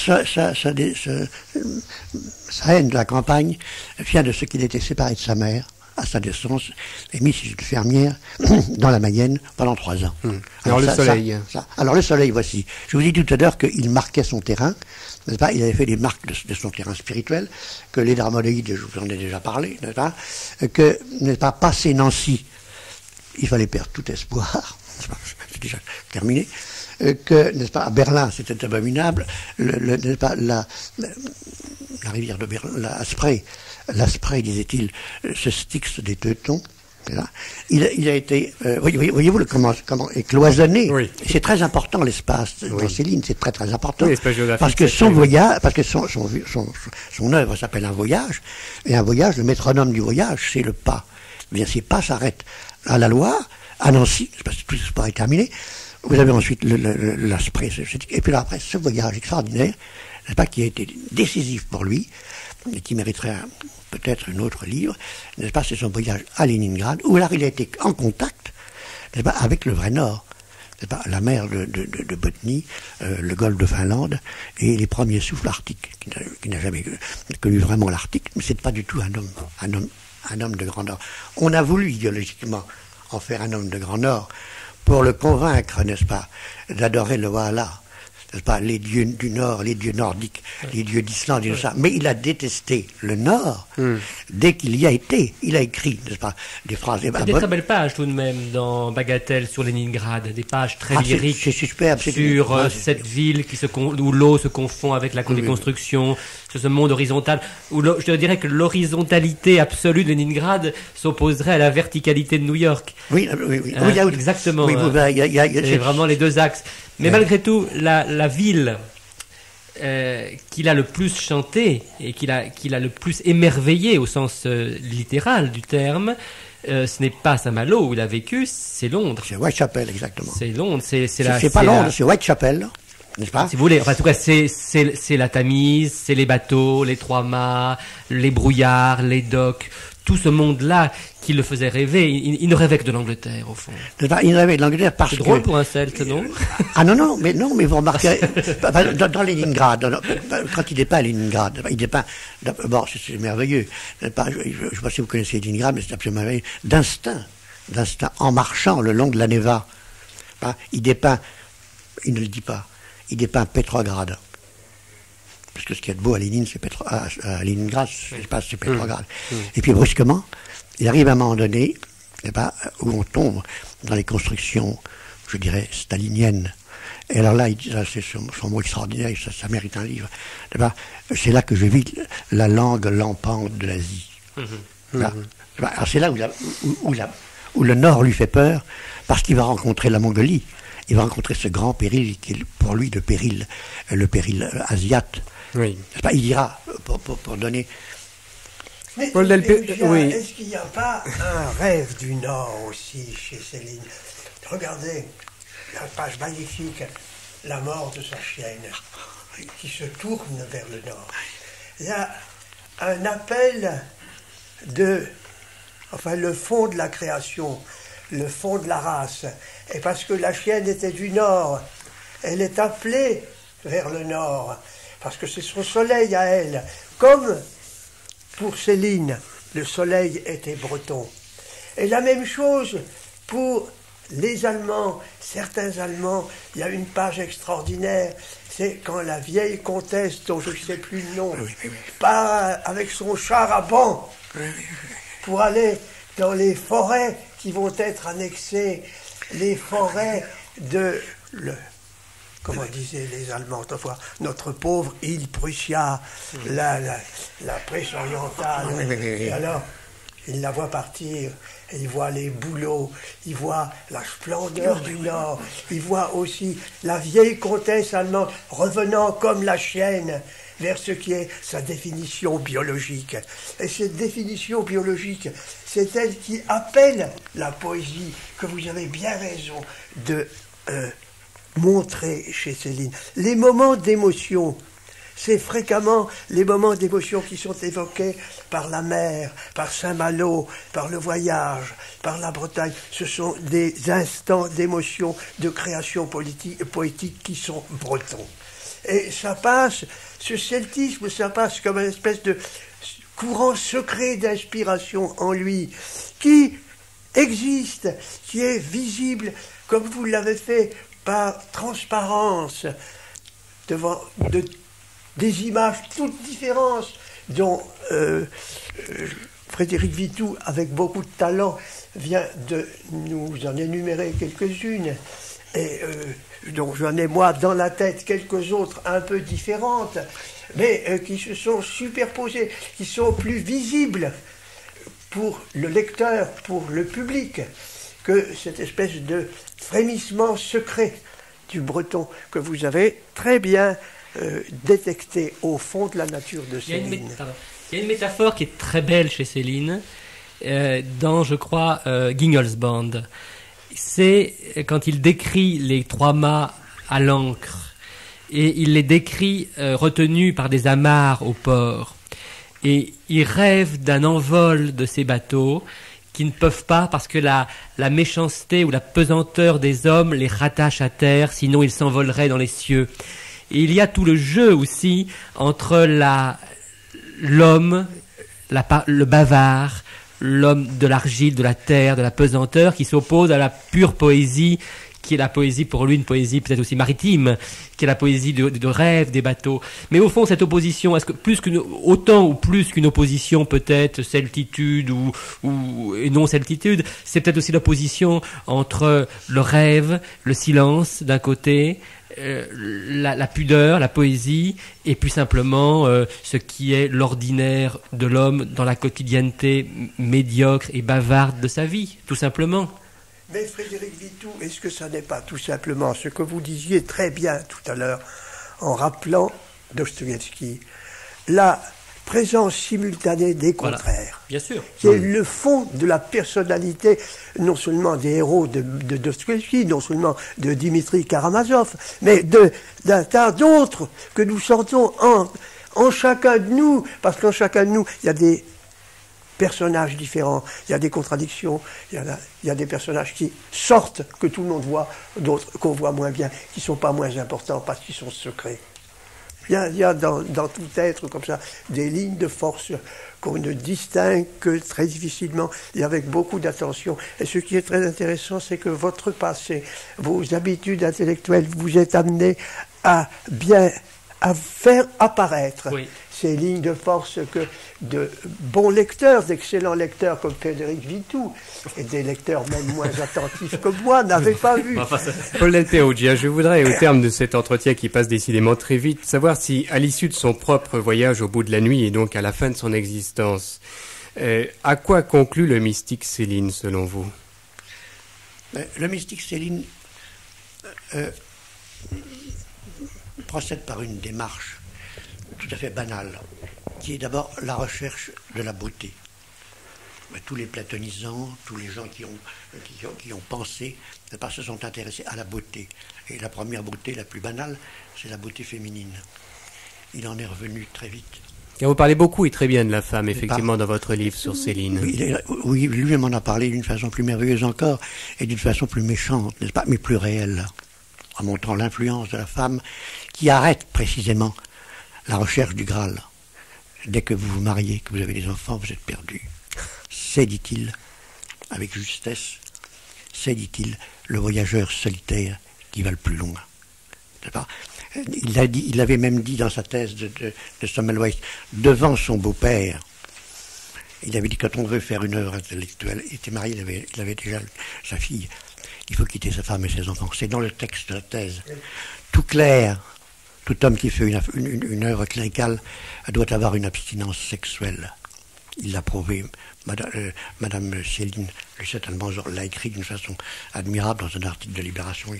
sa haine de la campagne vient de ce qu'il était séparé de sa mère à sa naissance, et mis chez une fermière dans la Mayenne pendant 3 ans.
Alors le soleil.
Alors le soleil, voici. Je vous ai dit tout à l'heure qu'il marquait son terrain, n'est-ce pas? Il avait fait des marques de son terrain spirituel, que les Darmoléides, je vous en ai déjà parlé, n'est-ce pas? Que, n'est-ce pas, passé Nancy, il fallait perdre tout espoir, c'est déjà terminé, que, n'est-ce pas, à Berlin, c'était abominable, n'est-ce pas, la rivière de Berlin, l'Asprey, disait-il, ce Styx des Teutons. Il a été, voyez-vous comment est cloisonné. Oui. C'est très important l'espace dans Céline, c'est très très important. Oui, parce que son voyage, parce que son œuvre s'appelle un voyage, et un voyage, le métronome du voyage, c'est le pas. Eh bien, ces pas s'arrêtent à la Loire, à Nancy, parce que tout ce pas est terminé. Vous avez ensuite l'Asprey, et puis là, après, ce voyage extraordinaire, n'est-ce pas, qui a été décisif pour lui, et qui mériterait peut-être un autre livre, n'est-ce pas, c'est son voyage à Leningrad, où alors il a été en contact, n'est-ce pas, avec le vrai Nord, n'est-ce pas, la mer de Botnie, le golfe de Finlande, et les premiers souffles arctiques, qui n'a jamais connu vraiment l'Arctique, mais c'est pas du tout un homme de grand Nord. On a voulu idéologiquement en faire un homme de grand Nord, pour le convaincre, n'est-ce pas, d'adorer le Valhalla, n'est-ce pas, les dieux du Nord, les dieux nordiques, les dieux d'Islande et tout ça. Mais il a détesté le Nord dès qu'il y a été. Il a écrit, n'est-ce pas, des phrases.
Il y a des très belles pages tout de même dans Bagatelle sur Leningrad, des pages très lyriques
c'est superbe,
sur cette ville où l'eau se confond avec la construction, sur ce monde horizontal, où je dirais que l'horizontalité absolue de Leningrad s'opposerait à la verticalité de New York.
Oui,
exactement.
Oui,
c'est vraiment les deux axes. Mais malgré tout, la ville qu'il a le plus chanté et qu'il a le plus émerveillé au sens littéral du terme, ce n'est pas Saint-Malo où il a vécu, c'est Londres.
C'est Whitechapel, exactement.
C'est Londres, c'est
pas Londres, c'est Whitechapel, n'est-ce pas?
Si vous voulez, enfin, en tout cas, c'est la Tamise, c'est les bateaux, les 3 mâts, les brouillards, les docks. tout ce monde-là qui le faisait rêver. Il ne rêvait que de l'Angleterre, au fond.
Il rêvait de l'Angleterre parce que...
C'est drôle pour un Celte, non?
Ah non, mais vous remarquerez, dans Leningrad, quand il dépeint à Leningrad, il dépeint, bon, c'est merveilleux. Je ne sais pas si vous connaissez Leningrad, mais c'est absolument merveilleux. D'instinct, en marchant le long de la Neva, il dépeint, il ne le dit pas, il dépeint Petrograd. Parce que ce qu'il y a de beau à Leningrad, c'est Petrograd. Et puis brusquement, il arrive à un moment donné, où on tombe dans les constructions, je dirais, staliniennes. Et alors là, c'est son mot extraordinaire, ça mérite un livre. C'est là que je vis la langue lampante de l'Asie. Alors c'est là où le Nord lui fait peur, parce qu'il va rencontrer la Mongolie. Il va rencontrer ce grand péril qui est pour lui le péril asiate.
Oui.
Il ira pour donner...
Mais est-ce qu'il n'y a pas un rêve du Nord aussi chez Céline? Regardez la page magnifique, la mort de sa chienne, qui se tourne vers le Nord. Il y a un appel le fond de la création, le fond de la race. Et parce que la chienne était du Nord, elle est appelée vers le Nord, parce que c'est son soleil à elle. Comme pour Céline, le soleil était breton. Et la même chose pour les Allemands, certains Allemands. Il y a une page extraordinaire, c'est quand la vieille comtesse, dont je ne sais plus le nom, part avec son char à banc pour aller dans les forêts qui vont être annexées, les forêts comment disaient les Allemands autrefois, notre pauvre île Prussia, la Prusse orientale. Et alors, il la voit partir, et il voit les bouleaux, il voit la splendeur du Nord, il voit aussi la vieille comtesse allemande revenant comme la chienne vers ce qui est sa définition biologique. Et cette définition biologique, c'est elle qui appelle la poésie, que vous avez bien raison de montrer chez Céline. Les moments d'émotion, c'est fréquemment les moments d'émotion qui sont évoqués par la mer, par Saint-Malo, par le voyage, par la Bretagne. Ce sont des instants d'émotion, de création poétique qui sont bretons. Et ça passe, ce celtisme, ça passe comme une espèce de courant secret d'inspiration en lui, qui existe, qui est visible, comme vous l'avez fait, par transparence, devant des images toutes différentes, dont Frédéric Vitou, avec beaucoup de talent, vient de nous en énumérer quelques-unes, et dont j'en ai moi dans la tête quelques autres un peu différentes, mais qui se sont superposées, qui sont plus visibles pour le lecteur, pour le public, que cette espèce de frémissement secret du breton que vous avez très bien détecté au fond de la nature de Céline.
Il y a une métaphore qui est très belle chez Céline, dans, je crois, Gingolsband. C'est quand il décrit les trois mâts à l'ancre, et il les décrit retenus par des amarres au port. Et il rêve d'un envol de ces bateaux qui ne peuvent pas, parce que la méchanceté ou la pesanteur des hommes les rattache à terre, sinon ils s'envoleraient dans les cieux. Et il y a tout le jeu aussi entre l'homme, le bavard, l'homme de l'argile, de la terre, de la pesanteur, qui s'oppose à la pure poésie, qui est la poésie pour lui, une poésie peut-être aussi maritime, qui est la poésie de rêve des bateaux. Mais au fond, cette opposition, est-ce que autant ou plus qu'une opposition peut-être celtitude ou non-celtitude, c'est peut-être aussi l'opposition entre le rêve, le silence d'un côté, la pudeur, la poésie, et plus simplement ce qui est l'ordinaire de l'homme dans la quotidienneté médiocre et bavarde de sa vie, tout simplement.
Mais Frédéric Vitou, est-ce que ça n'est pas tout simplement ce que vous disiez très bien tout à l'heure en rappelant Dostoïevski, la présence simultanée des contraires,
voilà, bien sûr,
qui est le fond de la personnalité, non seulement des héros de Dostoïevski, non seulement de Dimitri Karamazov, mais d'un tas d'autres que nous sentons en chacun de nous, parce qu'en chacun de nous, il y a des personnages différents, il y a des contradictions, il y a des personnages qui sortent, que tout le monde voit, d'autres qu'on voit moins bien, qui ne sont pas moins importants parce qu'ils sont secrets. Il y a dans tout être comme ça des lignes de force qu'on ne distingue que très difficilement et avec beaucoup d'attention. Et ce qui est très intéressant, c'est que votre passé, vos habitudes intellectuelles, vous êtes amené à faire apparaître ces lignes de force que de bons lecteurs, d'excellents lecteurs comme Frédéric Vitou, et des lecteurs même moins attentifs que moi, n'avaient pas vu.
Paul Perugia, je voudrais, au terme de cet entretien qui passe décidément très vite, savoir si, à l'issue de son propre voyage au bout de la nuit et donc à la fin de son existence, à quoi conclut le mystique Céline, selon vous?
Le mystique Céline procède par une démarche tout à fait banale, qui est d'abord la recherche de la beauté. Tous les platonisants, tous les gens qui ont pensé, se sont intéressés à la beauté. Et la première beauté, la plus banale, c'est la beauté féminine. Il en est revenu très vite.
Et vous parlez beaucoup et très bien de la femme, effectivement, dans votre livre sur Céline.
Oui, lui-même en a parlé d'une façon plus merveilleuse encore, et d'une façon plus méchante, n'est-ce pas, mais plus réelle, en montrant l'influence de la femme qui arrête précisément la recherche du Graal. Dès que vous vous mariez, que vous avez des enfants, vous êtes perdu. C'est, dit-il, avec justesse, c'est, dit-il, le voyageur solitaire qui va le plus loin. Il avait même dit dans sa thèse de Semmelweis, devant son beau-père, il avait dit quand on veut faire une œuvre intellectuelle, il était marié, il avait déjà sa fille, il faut quitter sa femme et ses enfants. C'est dans le texte de la thèse. Tout clair, tout homme qui fait une œuvre cléricale doit avoir une abstinence sexuelle. Il l'a prouvé. Madame Céline Lucette-Almanzor l'a écrit d'une façon admirable dans un article de Libération.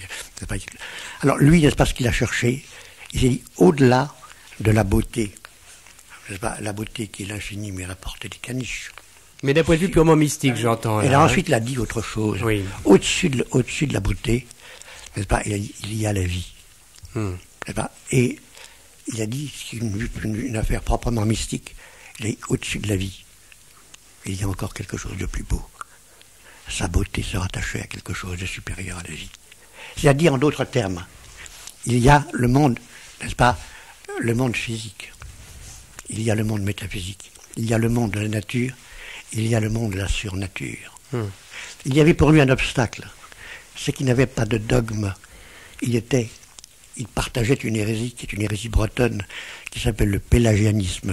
Alors lui, n'est-ce pas ce qu'il a cherché? Il s'est dit, au-delà de la beauté, n'est-ce pas, la beauté qui est l'infini, mais à la portée des caniches.
Mais d'un point de vue purement mystique, j'entends.
Et là, ensuite, il a dit autre chose.
Oui.
Au-dessus de la beauté, n'est-ce pas, il a dit, il y a la vie. N'est-ce pas? Et il a dit, c'est une affaire proprement mystique, il est au-dessus de la vie. Il y a encore quelque chose de plus beau. Sa beauté se rattachait à quelque chose de supérieur à la vie. C'est-à-dire, en d'autres termes, il y a le monde, n'est-ce pas, le monde physique. Il y a le monde métaphysique. Il y a le monde de la nature. Il y a le monde de la surnature. Il y avait pour lui un obstacle. C'est qu'il n'avait pas de dogme. Il partageait une hérésie, qui est une hérésie bretonne, qui s'appelle le pélagianisme.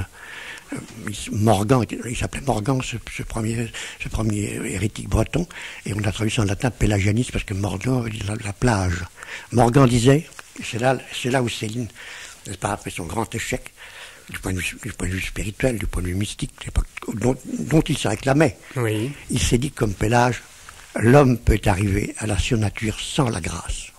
Morgan, il s'appelait Morgan, ce premier hérétique breton, et on a traduit ça en latin pélagianisme parce que Morgan veut dire la plage. Morgan disait, c'est là où Céline, n'est-ce pas, après son grand échec, du point de vue spirituel, du point de vue mystique, dont il se réclamait.
Oui.
Il s'est dit comme Pélage, l'homme peut arriver à la surnature sans la grâce.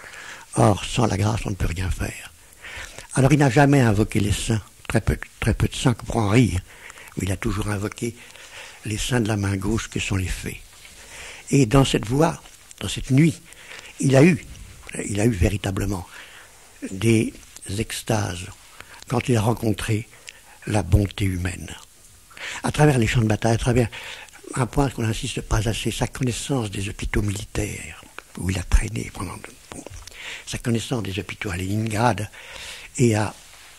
Or, sans la grâce, on ne peut rien faire. Alors, il n'a jamais invoqué les saints, très peu de saints pour en rire, mais il a toujours invoqué les saints de la main gauche que sont les fées. Et dans cette voie, dans cette nuit, il a eu véritablement des extases quand il a rencontré la bonté humaine. À travers les champs de bataille, à travers un point qu'on n'insiste pas assez, sa connaissance des hôpitaux militaires, où il a traîné sa connaissance des hôpitaux à Leningrad et à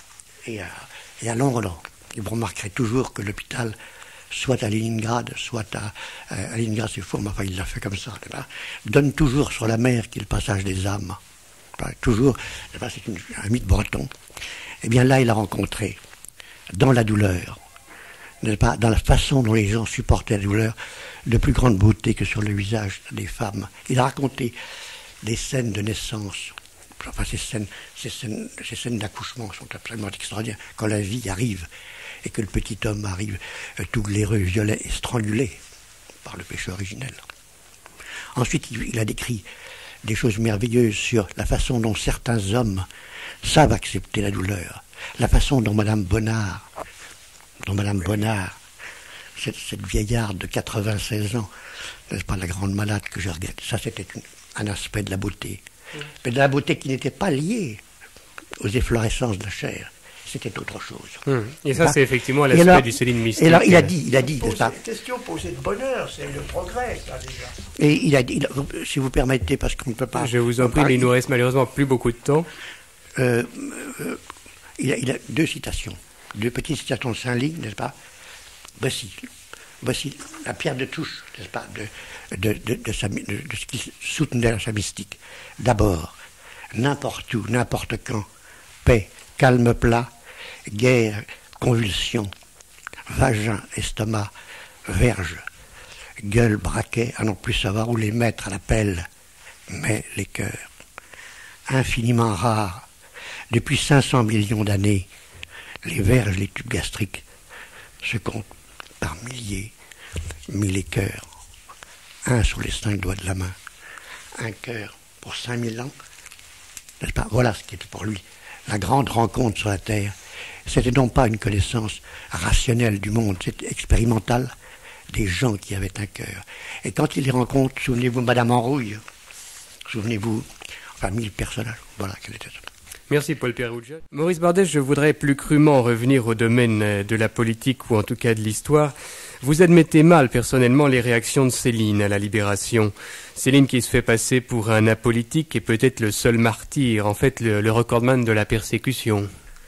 Londres. Et vous remarquerez toujours que l'hôpital, soit à Leningrad, soit à Leningrad, c'est faux, mais enfin il l'a fait comme ça, donne toujours sur la mer qui est le passage des âmes. Toujours, c'est un mythe breton. Eh bien là, il a rencontré, dans la douleur, n'est-ce pas, dans la façon dont les gens supportaient la douleur, de plus grande beauté que sur le visage des femmes. Il a raconté des scènes de naissance. Enfin, ces scènes d'accouchement sont absolument extraordinaires. Quand la vie arrive et que le petit homme arrive tout glaireux, violet et strangulé par le péché originel. Ensuite, il a décrit des choses merveilleuses sur la façon dont certains hommes savent accepter la douleur. La façon dont Madame Bonnard, cette vieillarde de 96 ans, n'est-ce pas, la grande malade que je regarde, ça c'était un aspect de la beauté. Mais de la beauté qui n'était pas liée aux efflorescences de la chair. c'était autre chose.
Et ça, c'est effectivement l'aspect du Céline mystique.
Et alors, il a dit, n'est-ce pas?
C'est une question posée de bonheur, c'est le progrès, ça, déjà.
Et il a dit, si vous permettez, parce qu'on ne peut pas...
Je vous en prie, mais il nous reste malheureusement plus beaucoup de temps.
Il a deux citations, deux petites citations de Saint-Ly, n'est-ce pas? Voici la pierre de touche, n'est-ce pas, de ce qui soutenait sa mystique. D'abord, n'importe où, n'importe quand, paix, calme plat, guerre, convulsion, vagin, estomac, verge, gueule, braquet, à non plus savoir où les mettre à la pelle, mais les cœurs, infiniment rares, depuis 500 millions d'années, les verges, les tubes gastriques se comptent par milliers, mille les cœurs, un sur les 5 doigts de la main, un cœur pour 5000 ans, n'est-ce pas? Voilà ce qui était pour lui la grande rencontre sur la Terre. C'était donc pas une connaissance rationnelle du monde, c'était expérimental, des gens qui avaient un cœur. Et quand il les rencontre, souvenez-vous Madame Enrouille, souvenez-vous, enfin 1000 personnages, voilà quel était ça.
Merci Paul Perugia. Maurice Bardet, je voudrais plus crûment revenir au domaine de la politique ou en tout cas de l'histoire. Vous admettez mal personnellement les réactions de Céline à la Libération. Céline qui se fait passer pour un apolitique et peut-être le seul martyr, en fait le recordman de la persécution.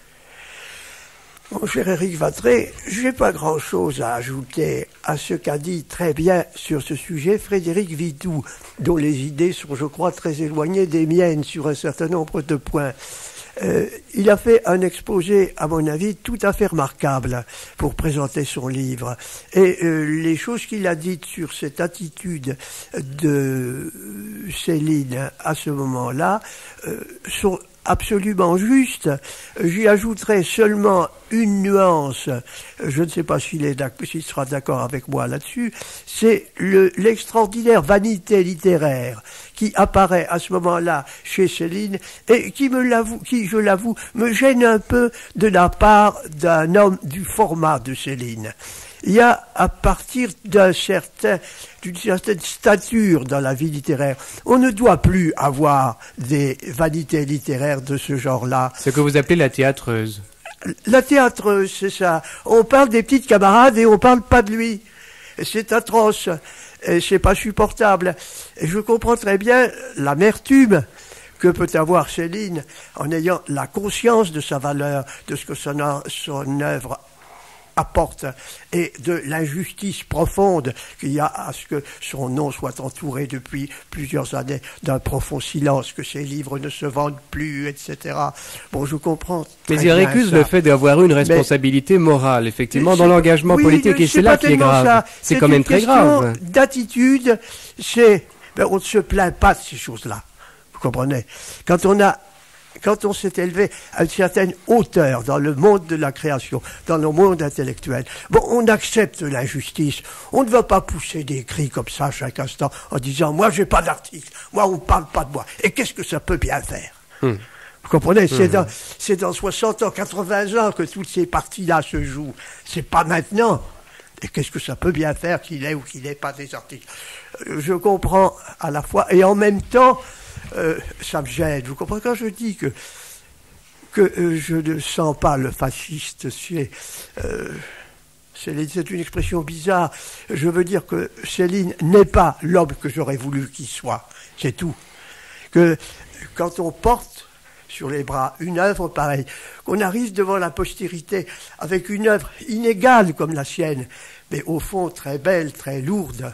Mon cher Éric Vatray, je n'ai pas grand-chose à ajouter à ce qu'a dit très bien sur ce sujet Frédéric Vitoux, dont les idées sont, je crois, très éloignées des miennes sur un certain nombre de points. Il a fait un exposé, à mon avis, tout à fait remarquable pour présenter son livre. Et les choses qu'il a dites sur cette attitude de Céline à ce moment-là sont absolument justes. J'y ajouterai seulement une nuance, je ne sais pas s'il sera d'accord avec moi là-dessus, c'est l'extraordinaire vanité littéraire qui apparaît à ce moment-là chez Céline et qui, je l'avoue, me gêne un peu de la part d'un homme du format de Céline. Il y a, à partir d'une certaine stature dans la vie littéraire, on ne doit plus avoir des vanités littéraires de ce genre-là.
Ce que vous appelez la théâtreuse.
La théâtreuse, c'est ça. On parle des petites camarades et on parle pas de lui. C'est atroce. Et c'est pas supportable. Et je comprends très bien l'amertume que peut avoir Céline en ayant la conscience de sa valeur, de ce que son œuvre apporte et de l'injustice profonde qu'il y a à ce que son nom soit entouré depuis plusieurs années d'un profond silence, que ses livres ne se vendent plus, etc. Bon, je comprends.
Mais il récuse le fait d'avoir une responsabilité morale, effectivement, dans l'engagement politique, et c'est là qui est grave. C'est quand même très grave.
D'attitude, on ne se plaint pas de ces choses-là. Vous comprenez? Quand on s'est élevé à une certaine hauteur dans le monde de la création, dans le monde intellectuel, on accepte l'injustice. On ne va pas pousser des cris comme ça chaque instant en disant « moi j'ai pas d'article, moi on ne parle pas de moi ». Et qu'est-ce que ça peut bien faire? Vous comprenez? C'est dans 60 ans, 80 ans que toutes ces parties-là se jouent. C'est pas maintenant. Et qu'est-ce que ça peut bien faire qu'il ait ou qu'il n'ait pas des articles? Je comprends à la fois, et en même temps, ça me gêne. Vous comprenez quand je dis que je ne sens pas le fasciste chez Céline, c'est une expression bizarre. Je veux dire que Céline n'est pas l'homme que j'aurais voulu qu'il soit. C'est tout. Que quand on porte sur les bras une œuvre pareille, qu'on arrive devant la postérité avec une œuvre inégale comme la sienne, mais au fond très belle, très lourde,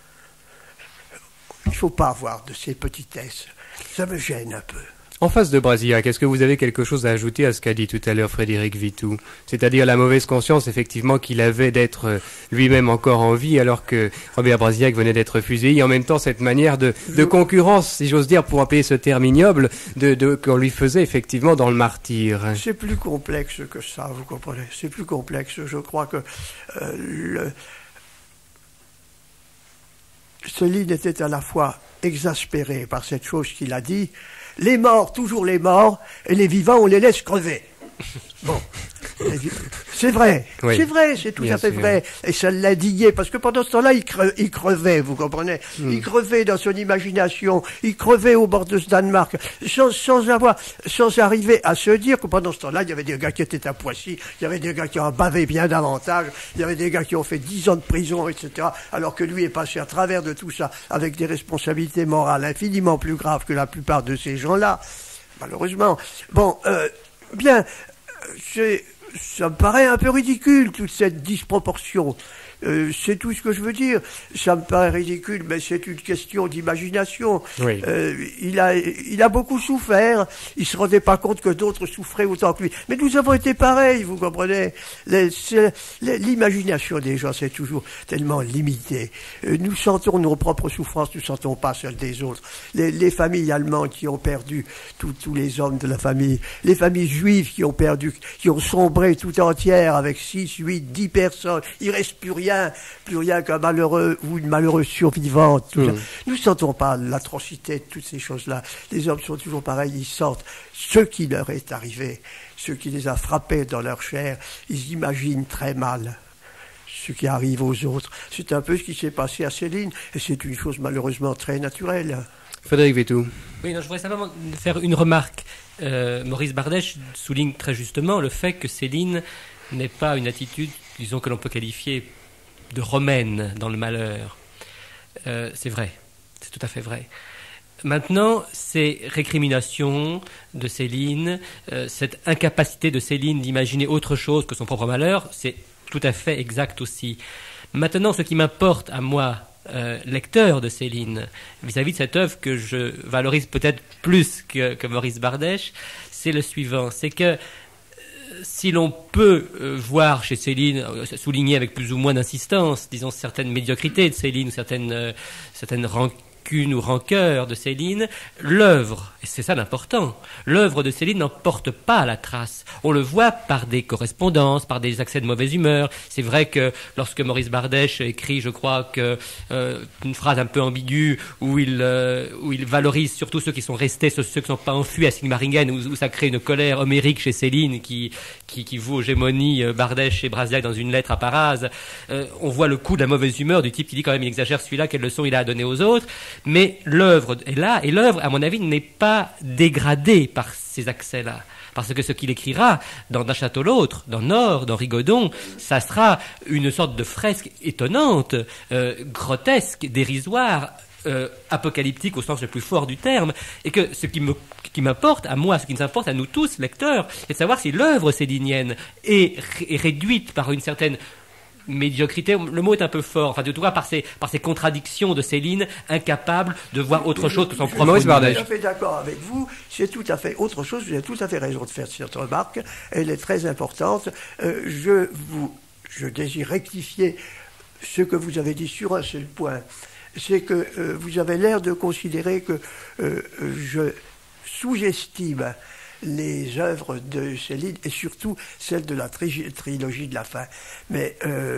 il ne faut pas avoir de ces petitesses. Ça me gêne un peu.
En face de Brasillac, est-ce que vous avez quelque chose à ajouter à ce qu'a dit tout à l'heure Frédéric Vitoux? C'est-à-dire la mauvaise conscience, effectivement, qu'il avait d'être lui-même encore en vie, alors que Robert Brasillac venait d'être fusillé, et en même temps cette manière de concurrence, si j'ose dire, pour employer ce terme ignoble, qu'on lui faisait effectivement dans le martyr.
C'est plus complexe que ça, vous comprenez? C'est plus complexe. Je crois que Céline était à la fois exaspéré par cette chose qu'il a dit. Les morts, toujours les morts, et les vivants, on les laisse crever. Bon, C'est vrai,
Oui.
c'est vrai, c'est tout
Bien
à fait
sûr.
vrai. Et ça l'indignait, parce que pendant ce temps-là, il crevait, vous comprenez. Il crevait dans son imagination, il crevait au bord de ce Danemark, sans arriver à se dire que pendant ce temps-là, il y avait des gars qui étaient à Poissy, il y avait des gars qui en bavaient bien davantage, il y avait des gars qui ont fait 10 ans de prison, etc., alors que lui est passé à travers de tout ça avec des responsabilités morales infiniment plus graves que la plupart de ces gens-là, malheureusement. Bon, bien, ça me paraît un peu ridicule, toute cette disproportion. C'est tout ce que je veux dire. Ça me paraît ridicule, mais c'est une question d'imagination.
Oui.
Il a beaucoup souffert. Il se rendait pas compte que d'autres souffraient autant que lui. Mais nous avons été pareils, vous comprenez. L'imagination des gens, c'est toujours tellement limité. Nous sentons nos propres souffrances, nous ne sentons pas celles des autres. Les familles allemandes qui ont perdu tous les hommes de la famille, les familles juives qui ont sombré tout entières avec 6, 8, 10 personnes, il reste plus rien qu'un malheureux ou une malheureuse survivante. Tout ça. Nous ne sentons pas l'atrocité de toutes ces choses-là. Les hommes sont toujours pareils, ils sentent ce qui leur est arrivé, ce qui les a frappés dans leur chair. Ils imaginent très mal ce qui arrive aux autres. C'est un peu ce qui s'est passé à Céline, et c'est une chose malheureusement très naturelle.
Frédéric Vétou.
Oui, non, je voudrais simplement faire une remarque. Maurice Bardèche souligne très justement le fait que Céline n'est pas une attitude, disons, que l'on peut qualifier de romaine dans le malheur. C'est vrai, c'est tout à fait vrai. Maintenant, ces récriminations de Céline, cette incapacité de Céline d'imaginer autre chose que son propre malheur, c'est tout à fait exact aussi. Maintenant, ce qui m'importe à moi, lecteur de Céline, vis-à-vis de cette œuvre que je valorise peut-être plus que Maurice Bardèche, c'est le suivant, c'est que si l'on peut voir chez Céline, souligner avec plus ou moins d'insistance, disons, certaines médiocrités de Céline, ou certaines rancunes ou rancœurs de Céline, l'œuvre, et c'est ça l'important, l'œuvre de Céline n'en porte pas la trace. On le voit par des correspondances, par des accès de mauvaise humeur. C'est vrai que lorsque Maurice Bardèche écrit, je crois que une phrase un peu ambiguë où il valorise surtout ceux qui sont restés, ceux qui ne sont pas enfuis à Sigmaringen, où ça crée une colère homérique chez Céline qui vaut hégémonie Bardèche et Brasillac dans une lettre à Parase. On voit le coup de la mauvaise humeur du type qui dit quand même il exagère celui-là, quelle leçon il a à donner aux autres. Mais l'œuvre est là, et l'œuvre, à mon avis, n'est pas dégradée par ces accès-là. Parce que ce qu'il écrira dans D'un château l'autre, dans Nord, dans Rigaudon, ça sera une sorte de fresque étonnante, grotesque, dérisoire, apocalyptique au sens le plus fort du terme, et que ce qui m'importe à moi, ce qui nous importe à nous tous, lecteurs, c'est de savoir si l'œuvre célinienne est réduite par une certaine médiocrité, le mot est un peu fort, enfin, de tout cas, par ces contradictions de Céline, incapable de voir autre chose que son propre
Maurice
univers.
Bardèche.
Je suis tout à fait d'accord avec vous, c'est tout à fait autre chose, vous avez tout à fait raison de faire cette remarque, elle est très importante. Je désire rectifier ce que vous avez dit sur un seul point, c'est que vous avez l'air de considérer que je sous-estime les œuvres de Céline et surtout celles de la trilogie de la fin. Mais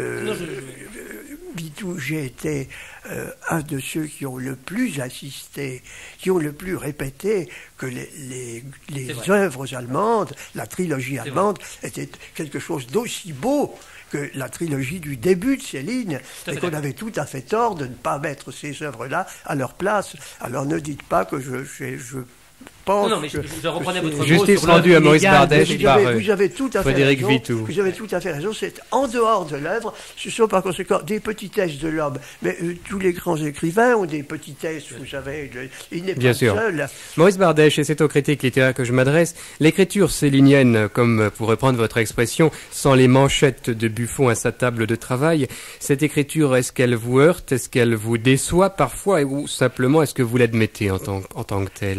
Vitou, j'ai été un de ceux qui ont le plus insisté, qui ont le plus répété que les œuvres allemandes, la trilogie allemande, était quelque chose d'aussi beau que la trilogie du début de Céline, et qu'on avait tout à fait tort de ne pas mettre ces œuvres-là à leur place. Alors ne dites pas que je pense
non, mais je reprenais votre mot
Justice
sur
rendue à
l'œuvre
Maurice
illégale.
Bardèche par
vous avez tout à fait
Frédéric
raison.
Vitou.
Vous avez tout à fait raison. C'est en dehors de l'œuvre. Ce sont par conséquent des petitesses de l'homme. Mais tous les grands écrivains ont des petitesses. Vous savez, il n'est
Bien
pas
sûr.
seul.
Maurice Bardèche, et c'est aux critiques littéraires que je m'adresse, l'écriture célinienne, comme pour reprendre votre expression, sans les manchettes de Buffon à sa table de travail, cette écriture, est-ce qu'elle vous heurte, est-ce qu'elle vous déçoit parfois, ou simplement est-ce que vous l'admettez en tant que telle ?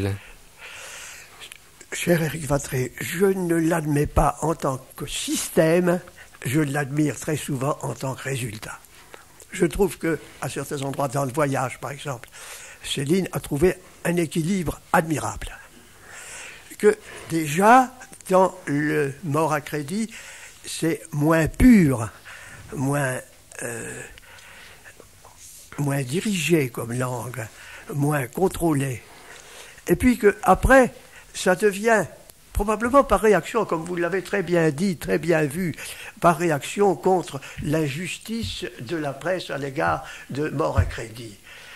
Cher Éric Vatry, je ne l'admets pas en tant que système, je l'admire très souvent en tant que résultat. Je trouve que, à certains endroits, dans le voyage par exemple, Céline a trouvé un équilibre admirable. Que déjà, dans le Mort à crédit, c'est moins pur, moins dirigé comme langue, moins contrôlé. Et puis qu'après, ça devient probablement par réaction, comme vous l'avez très bien dit, très bien vu, par réaction contre l'injustice de la presse à l'égard de Mort à Crédit.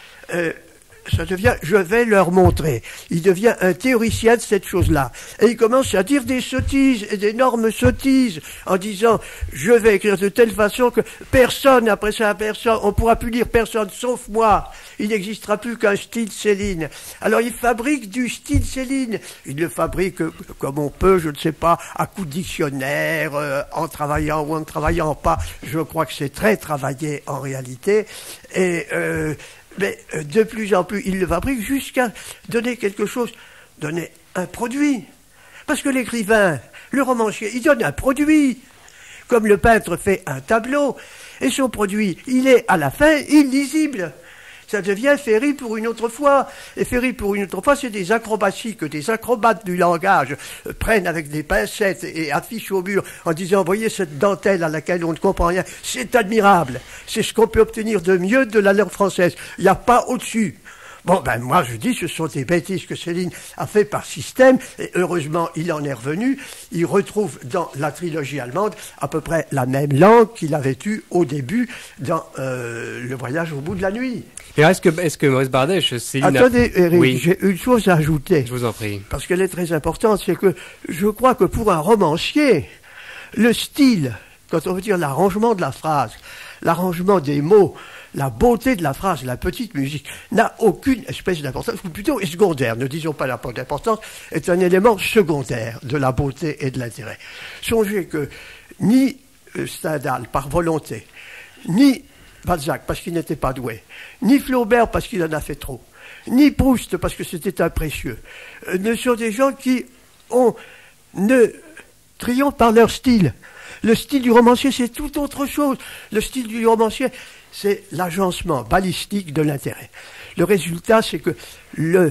Ça devient, je vais leur montrer, il devient un théoricien de cette chose-là. Et il commence à dire des sottises, et d'énormes sottises, en disant, je vais écrire de telle façon que personne, après ça, personne, on pourra plus lire personne, sauf moi. Il n'existera plus qu'un style Céline. Alors il fabrique du style Céline. Il le fabrique comme on peut, je ne sais pas, à coups de dictionnaire, en travaillant ou en ne travaillant pas. Je crois que c'est très travaillé en réalité. Et mais de plus en plus, il le fabrique jusqu'à donner quelque chose, donner un produit. Parce que l'écrivain, le romancier, il donne un produit. Comme le peintre fait un tableau. Et son produit, il est à la fin illisible. Ça devient Ferry pour une autre fois. Et Ferry pour une autre fois, c'est des acrobaties que des acrobates du langage prennent avec des pincettes et affichent au mur en disant, voyez cette dentelle à laquelle on ne comprend rien, c'est admirable. C'est ce qu'on peut obtenir de mieux de la langue française. Il n'y a pas au-dessus. Bon, ben moi je dis, ce sont des bêtises que Céline a fait par système, et heureusement il en est revenu. Il retrouve dans la trilogie allemande à peu près la même langue qu'il avait eue au début dans Le Voyage au bout de la nuit.
Et est-ce que Maurice Bardèche, Céline...
Attendez, Eric,
oui.
J'ai une chose à ajouter.
Je vous en prie.
Parce qu'elle est très importante, c'est que je crois que pour un romancier, le style, quand on veut dire l'arrangement de la phrase, l'arrangement des mots, la beauté de la phrase, la petite musique, n'a aucune espèce d'importance, ou plutôt est secondaire, ne disons pas la porte d'importance, est un élément secondaire de la beauté et de l'intérêt. Songez que ni Stendhal, par volonté, ni Balzac, parce qu'il n'était pas doué, ni Flaubert, parce qu'il en a fait trop, ni Proust, parce que c'était imprécieux, ne sont des gens qui ne triomphent par leur style. Le style du romancier, c'est tout autre chose. Le style du romancier, c'est l'agencement balistique de l'intérêt. Le résultat, c'est que le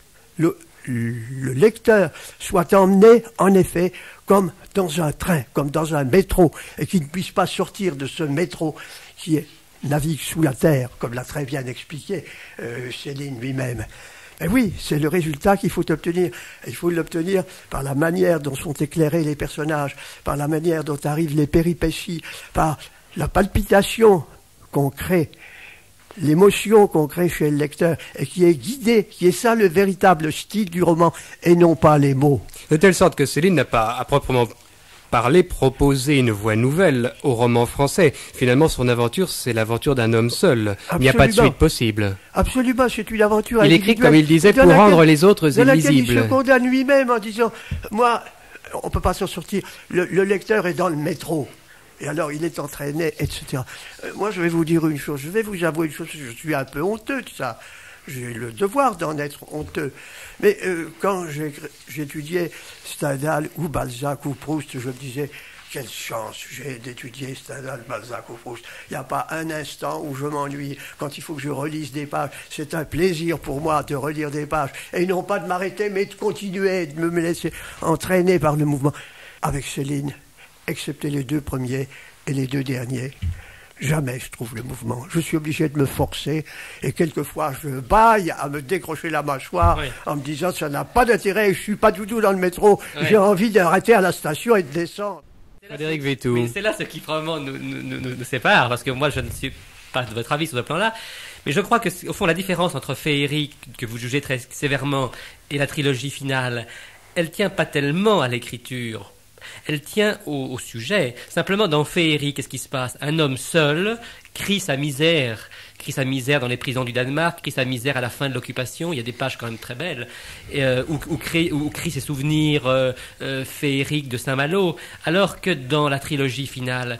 lecteur soit emmené, en effet, comme dans un train, comme dans un métro, et qu'il ne puisse pas sortir de ce métro qui navigue sous la terre, comme l'a très bien expliqué Céline lui-même. Et oui, c'est le résultat qu'il faut obtenir. Il faut l'obtenir par la manière dont sont éclairés les personnages, par la manière dont arrivent les péripéties, par la palpitation qu'on crée, l'émotion qu'on crée chez le lecteur, et qui est guidée, qui est ça le véritable style du roman, et non pas les mots.
De telle sorte que Céline n'a pas, à proprement parler, proposé une voie nouvelle au roman français. Finalement, son aventure, c'est l'aventure d'un homme seul.
Absolument.
Il n'y a pas de suite possible.
Absolument, c'est une aventure
Il écrit, comme il disait, pour rendre les autres illisibles.
Il se condamne lui-même en disant, moi, on ne peut pas s'en sortir, le lecteur est dans le métro. Et alors, il est entraîné, etc. Moi, je vais vous dire une chose, je vais vous avouer une chose, je suis un peu honteux de ça. J'ai le devoir d'en être honteux. Mais quand j'étudiais Stendhal ou Balzac ou Proust, je me disais, quelle chance j'ai d'étudier Stendhal, Balzac ou Proust. Il n'y a pas un instant où je m'ennuie. Quand il faut que je relise des pages, c'est un plaisir pour moi de relire des pages. Et non pas de m'arrêter, mais de continuer, de me laisser entraîner par le mouvement. Avec Céline, excepté les deux premiers et les deux derniers, jamais je trouve le mouvement. Je suis obligé de me forcer et quelquefois je baille à me décrocher la mâchoire en me disant ça n'a pas d'intérêt, je suis pas du tout dans le métro, j'ai envie d'arrêter à la station et de descendre.
Frédéric Vétou.
Oui, c'est là ce qui probablement nous sépare, parce que moi je ne suis pas de votre avis sur ce plan-là, mais je crois que au fond la différence entre Féerique, que vous jugez très sévèrement, et la trilogie finale, elle tient pas tellement à l'écriture. Elle tient au sujet. Simplement, dans Féerie, qu'est-ce qui se passe? Un homme seul crie sa misère dans les prisons du Danemark, crie sa misère à la fin de l'occupation. Il y a des pages quand même très belles, où crie ses souvenirs féeriques de Saint-Malo. Alors que dans la trilogie finale,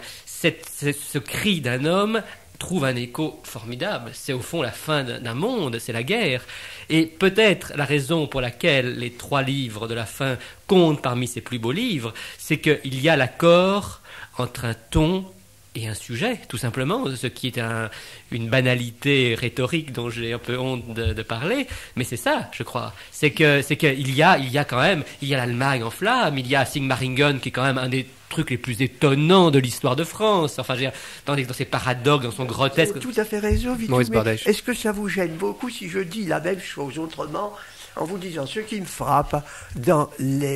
ce cri d'un homme trouve un écho formidable. C'est au fond la fin d'un monde, c'est la guerre. Et peut-être la raison pour laquelle les 3 livres de la fin comptent parmi ses plus beaux livres, c'est qu'il y a l'accord entre un ton et un sujet, tout simplement, ce qui est une banalité rhétorique dont j'ai un peu honte de parler, mais c'est ça, je crois. C'est qu'il y a quand même, il y a l'Allemagne en flammes, il y a Sigmaringen qui est quand même un des trucs les plus étonnants de l'histoire de France. Enfin, je veux dire, dans ses paradoxes, dans son grotesque.
Vous avez tout à fait raison, Vitou,
Maurice
mais
Bardèche.
est-ce que ça vous gêne beaucoup si je dis la même chose autrement, en vous disant ce qui me frappe dans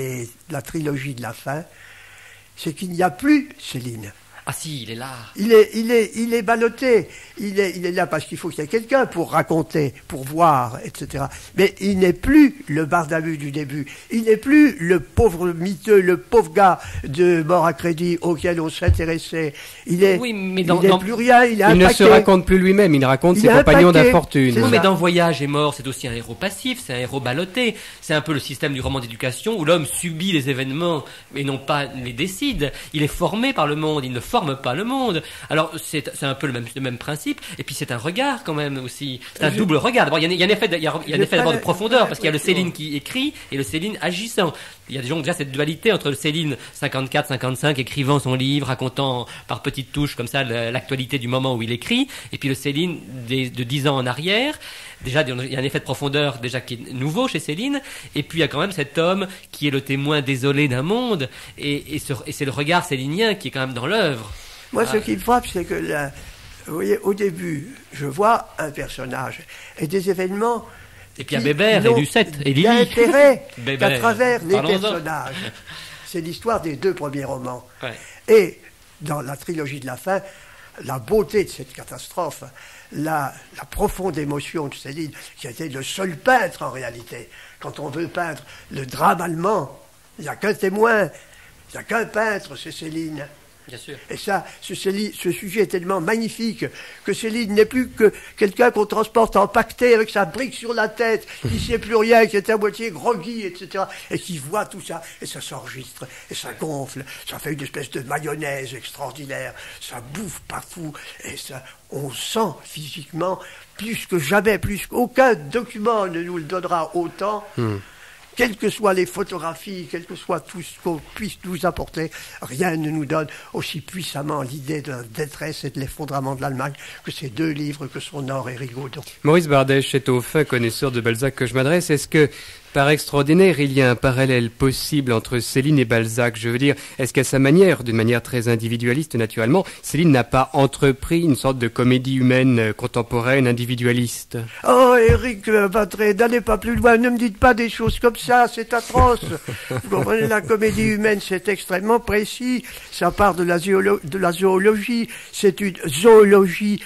la trilogie de la fin, c'est qu'il n'y a plus Céline.
Ah si, il est là.
Il est ballotté. Il est là parce qu'il faut qu'il y ait quelqu'un pour raconter, pour voir, etc. Mais il n'est plus le Bardamu du début. Il n'est plus le pauvre miteux, le pauvre gars de Mort à crédit auquel on s'intéressait. Il n'est plus rien. Il
ne se raconte plus lui-même. Il raconte ses compagnons d'infortune.
Oui, mais dans Voyage et Mort, c'est aussi un héros passif, c'est un héros ballotté. C'est un peu le système du roman d'éducation où l'homme subit les événements et non pas les décide. Il est formé par le monde. Il ne forme pas le monde. Alors c'est un peu le même principe. Et puis c'est un regard quand même aussi. C'est un double regard. D'abord, il y a un effet d'abord de profondeur parce qu'il y a le Céline qui écrit et le Céline agissant. Il y a déjà cette dualité entre le Céline 54-55 écrivant son livre, racontant par petites touches comme ça l'actualité du moment où il écrit, et puis le Céline de 10 ans en arrière. Déjà, il y a un effet de profondeur déjà qui est nouveau chez Céline, et puis il y a quand même cet homme qui est le témoin désolé d'un monde, et c'est le regard célinien qui est quand même dans l'œuvre.
Moi, ce qui me frappe, c'est que vous voyez, au début, je vois un personnage et des événements.
Et puis il y a Bébert et Lucette et Lily.
Il y a intérêt qu'à travers les personnages. C'est l'histoire des 2 premiers romans.
Ouais.
Et dans la trilogie de la fin, la beauté de cette catastrophe, la profonde émotion de Céline, qui a été le seul peintre en réalité. Quand on veut peindre le drame allemand, il n'y a qu'un témoin, il n'y a qu'un peintre, c'est Céline.
Bien sûr.
Et ça, ce sujet est tellement magnifique que Céline n'est plus que quelqu'un qu'on transporte empaqueté avec sa brique sur la tête, qui ne sait plus rien, qui est à moitié groggy, etc. Et qui voit tout ça, et ça s'enregistre, et ça gonfle, ça fait une espèce de mayonnaise extraordinaire, ça bouffe partout, et ça, on sent physiquement, plus que jamais, plus qu'aucun document ne nous le donnera autant. Quelles que soient les photographies, quel que soit tout ce qu'on puisse nous apporter, rien ne nous donne aussi puissamment l'idée de la détresse et de l'effondrement de l'Allemagne que ces 2 livres que sont Nord et Rigaudon.
Maurice Bardèche est au fin connaisseur de Balzac que je m'adresse. Est-ce que, par extraordinaire, il y a un parallèle possible entre Céline et Balzac? Je veux dire, est-ce qu'à sa manière, d'une manière très individualiste naturellement, Céline n'a pas entrepris une sorte de comédie humaine contemporaine, individualiste?
Oh, Éric Vatray, n'allez pas plus loin, ne me dites pas des choses comme ça, c'est atroce. Vous comprenez, la comédie humaine, c'est extrêmement précis, ça part de la zoologie, c'est une zoologie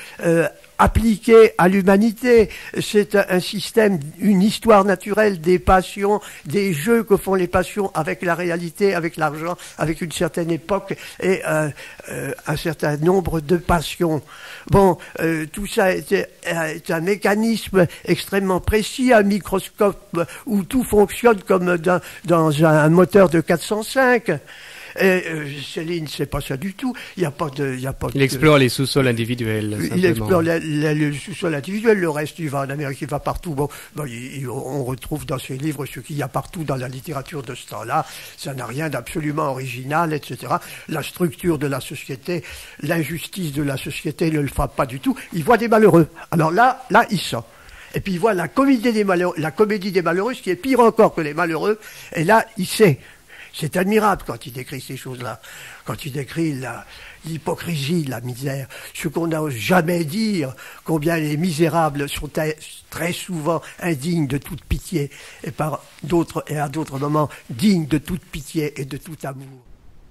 appliquée à l'humanité. C'est un système, une histoire naturelle des passions, des jeux que font les passions avec la réalité, avec l'argent, avec une certaine époque et un certain nombre de passions. Bon, tout ça est un mécanisme extrêmement précis, un microscope où tout fonctionne comme dans un moteur de 405. Et Céline, c'est pas ça du tout. Il
explore les sous-sols individuels.
Il explore le sous-sol individuel. Le reste, il va en Amérique, il va partout. Bon, on retrouve dans ses livres ce qu'il y a partout dans la littérature de ce temps-là. Ça n'a rien d'absolument original, etc. La structure de la société, l'injustice de la société ne le frappe pas du tout. Il voit des malheureux. Alors là, il sent. Et puis il voit la comédie des malheureux, ce qui est pire encore que les malheureux. Et là, il sait. C'est admirable quand il décrit ces choses-là, quand il décrit l'hypocrisie, la misère, ce qu'on n'ose jamais dire, combien les misérables sont très souvent indignes de toute pitié, et à d'autres moments dignes de toute pitié et de tout amour.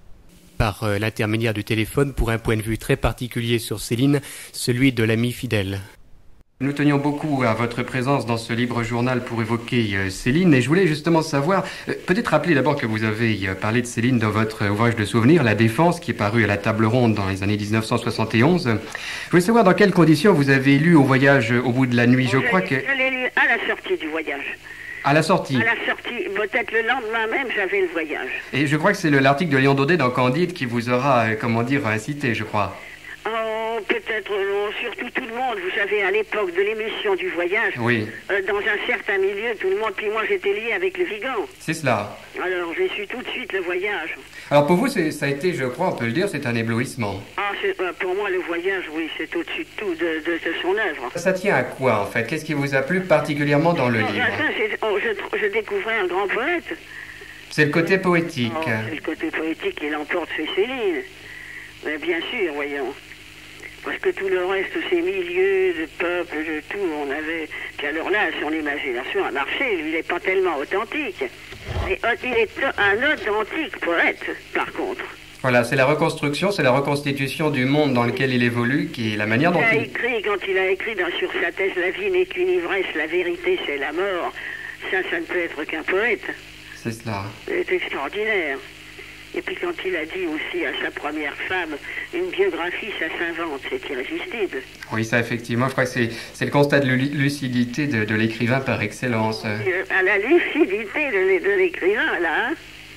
Par l'intermédiaire du téléphone, pour un point de vue très particulier sur Céline, celui de l'ami fidèle. Nous tenions beaucoup à votre présence dans ce libre journal pour évoquer Céline, et je voulais justement savoir, peut-être rappeler d'abord que vous avez parlé de Céline dans votre ouvrage de souvenirs, La Défense, qui est paru à la Table Ronde dans les années 1971. Je voulais savoir dans quelles conditions vous avez lu Au voyage au bout de la nuit. Je crois que...
Je l'ai lu à la sortie du voyage.
À la sortie.
À la sortie, peut-être le lendemain même, j'avais le voyage.
Et je crois que c'est l'article de Léon Daudet dans Candide qui vous aura, incité, je crois.
Oh non, peut-être, non, surtout tout le monde. Vous savez, à l'époque de l'émission du voyage,
Oui,
dans un certain milieu, tout le monde, puis moi j'étais lié avec le Vigan.
c'est cela.
Alors j'ai su tout de suite le voyage.
Alors pour vous, ça a été, je crois, on peut le dire, c'est un éblouissement.
Ah, pour moi, le voyage, oui, c'est au-dessus de tout de son œuvre.
Ça tient à quoi, en fait? Qu'est-ce qui vous a plu particulièrement dans le livre?
Je découvrais un grand poète.
C'est le côté poétique.
Oh, c'est le côté poétique qui l'emporte chez Céline. Mais bien sûr, voyons. Parce que tout le reste, ces milieux de peuple, de tout, on avait... Puis alors là, son imagination a marché. Lui, il n'est pas tellement authentique. Et, il est un authentique poète, par contre.
Voilà, c'est la reconstruction, c'est la reconstitution du monde dans lequel il évolue, qui est la manière dont il...
Quand il a écrit sur sa thèse « La vie n'est qu'une ivresse, la vérité c'est la mort », ça ne peut être qu'un poète.
C'est cela.
C'est extraordinaire. Et puis quand il a dit aussi à sa première femme, une biographie, ça s'invente, c'est irrésistible.
Oui, ça effectivement, je crois que c'est le constat de lucidité de l'écrivain par excellence.
À la lucidité de l'écrivain, là, hein,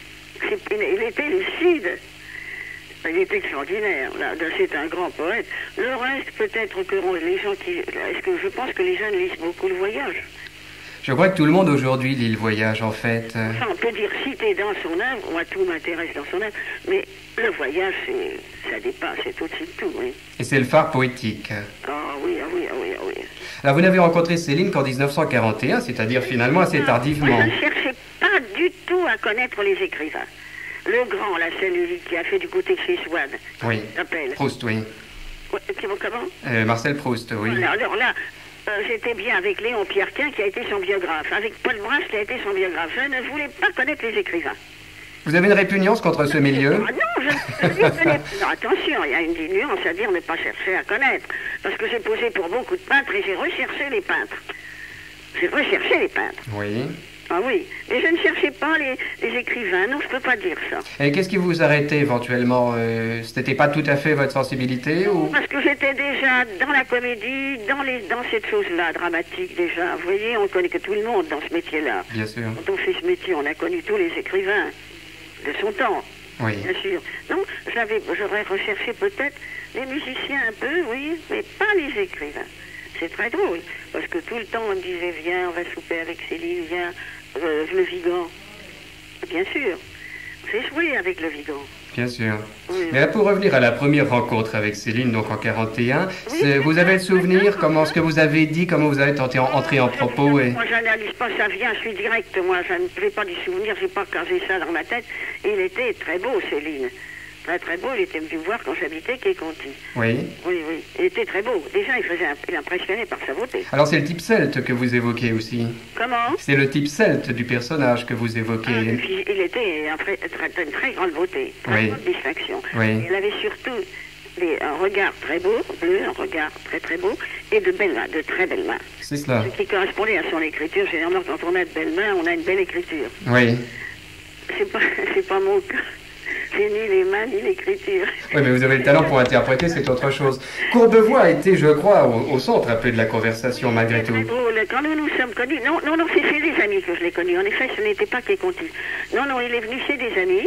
il était lucide. Il est extraordinaire, là, c'est un grand poète. Le reste, peut-être que les gens je pense que les jeunes lisent beaucoup le voyage.
Je crois que tout le monde aujourd'hui lit le voyage, en fait.
Enfin, on peut dire citer dans son œuvre, moi tout m'intéresse dans son œuvre, mais le voyage, ça dépasse, c'est au-dessus de tout, oui.
Et c'est le phare poétique.
Ah oui, ah oui, ah oui, ah oui.
Alors vous n'avez rencontré Céline qu'en 1941, c'est-à-dire finalement assez tardivement.
Moi, je ne cherchais pas du tout à connaître les écrivains. Le grand, là, celui qui a fait du côté de chez Swann,
Oui,
s'appelle.
Proust, oui.
Ouais, comment
Marcel Proust, oui.
Alors là, j'étais bien avec Léon Pierrequin qui a été son biographe, avec Paul Brasse qui a été son biographe. Je ne voulais pas connaître les écrivains.
Vous avez une répugnance contre ce milieu?
Ah non, non, attention, il y a une nuance à dire ne pas chercher à connaître. Parce que j'ai posé pour beaucoup de peintres et j'ai recherché les peintres. J'ai recherché les peintres.
Oui.
Ah oui, mais je ne cherchais pas les écrivains, non, je ne peux pas dire ça.
Et qu'est-ce qui vous arrêtait éventuellement? C'était pas tout à fait votre sensibilité ou...
Parce que j'étais déjà dans la comédie, dans cette chose-là, dramatique déjà. Vous voyez, on connaît que tout le monde dans ce métier-là.
Bien sûr.
Quand on fait ce métier, on a connu tous les écrivains de son temps.
Oui.
Bien sûr. Donc, j'aurais recherché peut-être les musiciens un peu, oui, mais pas les écrivains. C'est très drôle, parce que tout le temps on me disait, viens, on va souper avec Céline, viens, le Vigan. Bien sûr, j'ai joué avec le Vigan.
Bien sûr.
Oui.
Mais là, pour revenir à la première rencontre avec Céline, donc en 41, vous avez le souvenir, comment ce que vous avez dit, comment vous avez tenté entrer en propos et...
Moi, j'analyse pas, ça vient, je suis direct, moi, je ne vais pas du souvenir, j'ai pas casé ça dans ma tête. Il était très beau, Céline. Très très beau, il était venu me voir quand j'habitais Quai Conti.
Oui.
Oui, oui, il était très beau. Déjà, il impressionnait par sa beauté.
Alors c'est le type celte que vous évoquez aussi.
Comment?
C'est le type celte du personnage que vous évoquez.
Il était une très grande beauté, très grande distinction.
Oui.
Il avait surtout un regard très beau, bleu, un regard très très beau, et de belles mains, de très belles mains.
C'est cela.
Ce qui correspondait à son écriture. Généralement, quand on a de belles mains, on a une belle écriture.
Oui.
C'est pas mon cas. J'ai ni les mains ni l'écriture.
Oui, mais vous avez le talent pour interpréter, c'est autre chose. Courbevoie a été, je crois, au centre un peu de la conversation, malgré tout.
Quand nous nous sommes connus, non, c'est chez des amis que je l'ai connu. En effet, ce n'était pas Quai Conti. Non, il est venu chez des amis,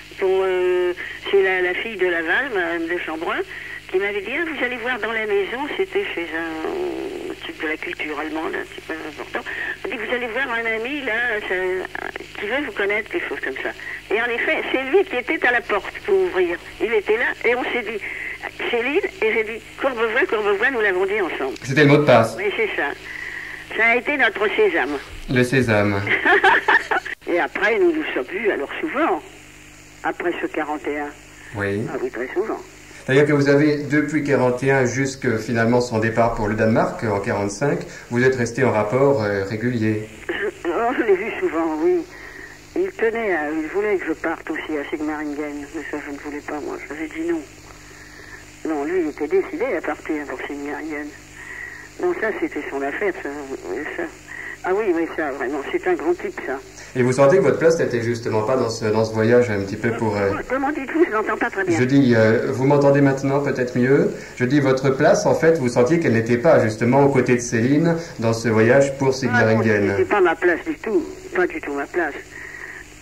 chez la fille de Laval, Mme de Chambrun, qui m'avait dit, vous allez voir dans la maison, c'était chez un type de la culture allemande, un petit peu important. Il dit, vous allez voir un ami, là, qui veut vous connaître, quelque chose comme ça. Et en effet, c'est lui qui était à la porte pour ouvrir. Il était là, et on s'est dit, Céline, et j'ai dit, Courbevoie, nous l'avons dit ensemble.
C'était le mot de passe.
Oui, c'est ça. Ça a été notre sésame.
Le sésame.
Et après, nous nous sommes vus, alors souvent, après ce 41.
Oui.
Ah oui, très souvent.
C'est-à-dire que vous avez, depuis 41 jusqu'à finalement son départ pour le Danemark en 45, vous êtes resté en rapport régulier.
Je l'ai vu souvent, oui. Il voulait que je parte aussi à Sigmaringen, mais ça je ne voulais pas, moi. J'avais dit non. Non, lui, il était décidé à partir pour Sigmaringen. Non, ça, c'était son affaire, ça. Ah oui, ça, vraiment, c'est un grand type, ça.
Et vous sentez que votre place n'était justement pas dans ce voyage un petit peu pour...
Comment dites-vous? Je n'entends pas très bien.
Je dis, vous m'entendez maintenant peut-être mieux? Je dis, votre place, en fait, vous sentiez qu'elle n'était pas justement aux côtés de Céline dans ce voyage pour Sigmaringen.
Non, c'était pas ma place du tout. Pas du tout ma place.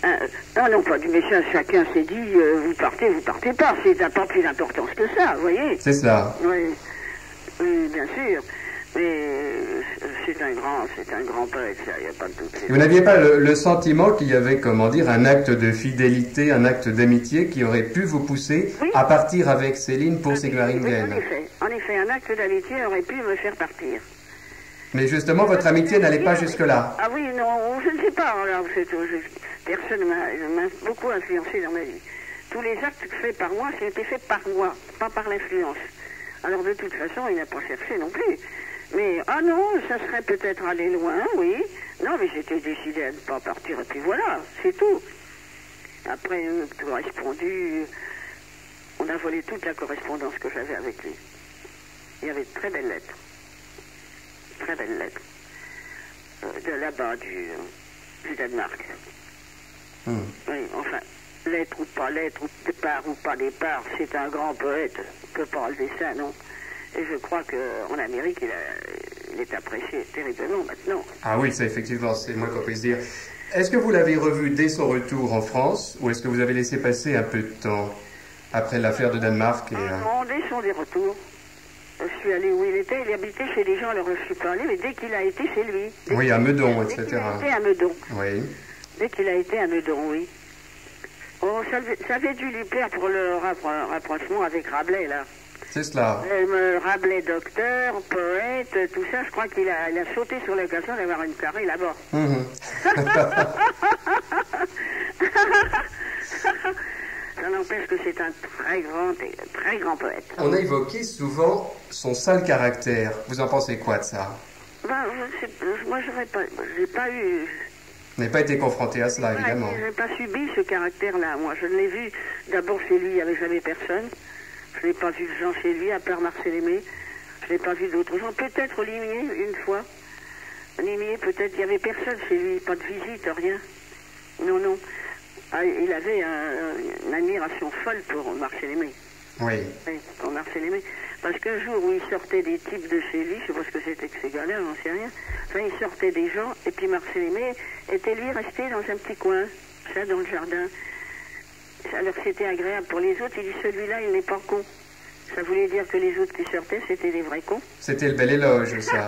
Non, pas du message. Chacun s'est dit, vous partez pas. C'est pas plus d'importance que ça, vous voyez.
C'est ça.
Oui, bien sûr. Mais c'est un grand poète, ça, il n'y a pas de doute.
Vous n'aviez pas le sentiment qu'il y avait, comment dire, un acte de fidélité, un acte d'amitié qui aurait pu vous pousser à partir avec Céline pour Sigmaringen?
Oui, en effet, un acte d'amitié aurait pu me faire partir.
Mais justement, votre amitié n'allait pas jusque-là.
Ah oui, non, je ne sais pas. Alors, personne m'a beaucoup influencé dans ma vie. Tous les actes faits par moi, c'était fait par moi, pas par l'influence. Alors, de toute façon, il n'a pas cherché non plus. Mais, ah non, ça serait peut-être aller loin, oui. Non, mais j'étais décidé à ne pas partir, et puis voilà, c'est tout. Après, correspondu, on a volé toute la correspondance que j'avais avec lui. Il y avait de très belles lettres. Très belles lettres. De là-bas, du Danemark. Oui, enfin, lettre ou pas lettre, ou pas départ, c'est un grand poète. On ne peut pas enlever ça, non. Et je crois qu'en Amérique, il est apprécié terriblement maintenant.
Ah oui, c'est effectivement, c'est moins qu'on puisse dire. Est-ce que vous l'avez revu dès son retour en France, ou est-ce que vous avez laissé passer un peu de temps après l'affaire de Danemark
Non, dès son retour. Je suis allé où il était, il habitait chez des gens, alors je suis pas allé, mais dès qu'il a été chez lui.
Oui, à Meudon, etc.
Dès qu'il a été à Meudon.
Oui.
Dès qu'il a été à Meudon, oui. Oh, ça avait dû lui plaire pour le rapprochement avec Rabelais, là.
C'est cela.
Rabelais docteur, poète, tout ça, je crois qu'il a sauté sur l'occasion d'avoir une carrée là-bas. Ça n'empêche que c'est un très grand poète.
On a évoqué souvent son sale caractère. Vous en pensez quoi de ça?
Moi, j'ai pas eu...
Vous n'avez pas été confronté à cela, évidemment.
Je n'ai pas subi ce caractère-là. Moi, je l'ai vu d'abord chez lui, il n'y avait jamais personne. Je n'ai pas vu de gens chez lui, à part Marcel Aimé. Je n'ai pas vu d'autres gens. Peut-être Limier, une fois. Limier, peut-être, il n'y avait personne chez lui, pas de visite, rien. Non. Ah, il avait une admiration folle pour Marcel Aimé.
Oui,
pour Marcel Aimé. Parce qu'un jour où il sortait des types de chez lui, je ne sais pas ce que c'était que ces gars-là, j'en sais rien. Enfin, il sortait des gens, et puis Marcel Aimé était lui resté dans un petit coin, ça, dans le jardin. Alors c'était agréable pour les autres. Il dit, celui-là, il n'est pas con. Ça voulait dire que les autres qui sortaient, c'était des vrais cons.
c'était le bel éloge, ça.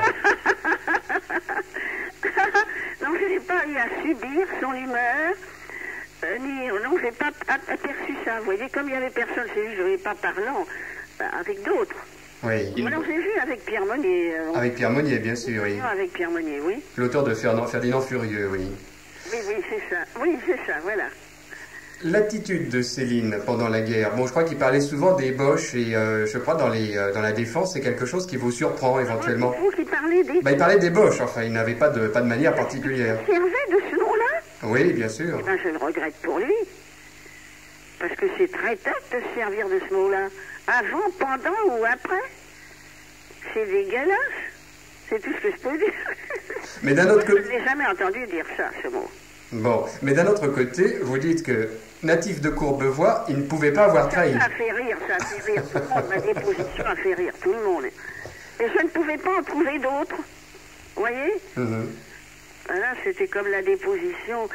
Non, je n'ai pas eu à subir son humeur. Non, je n'ai pas aperçu ça. Vous voyez, comme il n'y avait personne chez lui, je n'avais pas parlant avec d'autres.
Oui.
Alors j'ai vu avec Pierre Monnier.
Avec Pierre Monnier, bien sûr, oui.
Avec Pierre Monnier, oui.
L'auteur de Ferdinand Furieux, oui.
Oui, c'est ça. Oui, c'est ça, voilà.
L'attitude de Céline pendant la guerre, bon, je crois qu'il parlait souvent des Boches et je crois dans la défense, c'est quelque chose qui vous surprend éventuellement.
Vous qui parlez des...
Il parlait des Boches, enfin, il n'avait pas de manière particulière.
Il servait de ce nom-là?
Oui, bien sûr.
Ben, je le regrette pour lui. Parce que c'est très tard de se servir de ce mot-là. Avant, pendant ou après. C'est dégueulasse. C'est tout ce que je peux dire.
Mais d'un autre côté...
Je n'ai jamais entendu dire ça, ce mot.
Bon, mais d'un autre côté, vous dites que natif de Courbevoie, il ne pouvait pas avoir trahi.
Ça a fait rire tout le monde. Ma déposition a fait rire tout le monde. Et je ne pouvais pas en trouver d'autres. Vous voyez? Là, c'était comme la déposition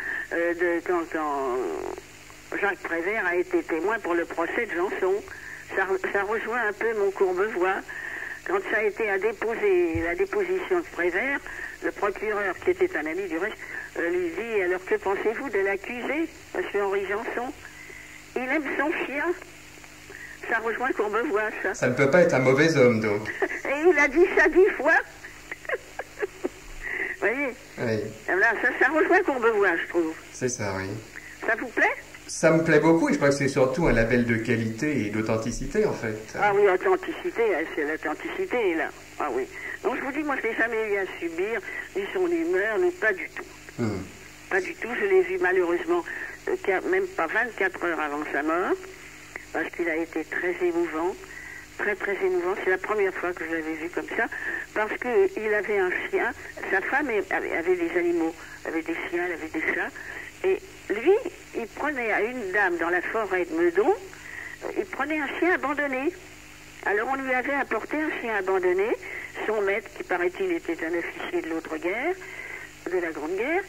quand Jacques Prévert a été témoin pour le procès de Janson. Ça rejoint un peu mon Courbevoie. Quand ça a été à déposer la déposition de Prévert, le procureur, qui était un ami du reste, lui dit, alors que pensez-vous de l'accusé, M. Henri Janson? Il aime son chien. Ça rejoint Courbevoie, ça.
Ça ne peut pas être un mauvais homme, donc.
Et il a dit ça 10 fois. Vous voyez?
Oui.
Là, ça rejoint Courbevoie, je trouve.
C'est ça, oui.
Ça vous plaît?
Ça me plaît beaucoup et je crois que c'est surtout un label de qualité et d'authenticité, en fait.
Ah oui, authenticité, c'est l'authenticité, là. Ah oui. Donc, je vous dis, moi, je n'ai jamais eu à subir ni son humeur, ni pas du tout. Pas du tout. Je l'ai vu, malheureusement, même pas 24 heures avant sa mort, parce qu'il a été très émouvant. Très, très émouvant. C'est la première fois que je l'avais vu comme ça, parce qu'il avait un chien. Sa femme avait des animaux, avait des chiens, elle avait des chats. Et lui, il prenait à une dame dans la forêt de Meudon, il prenait un chien abandonné. Alors on lui avait apporté un chien abandonné. Son maître, qui paraît-il était un officier de l'autre guerre, de la Grande Guerre,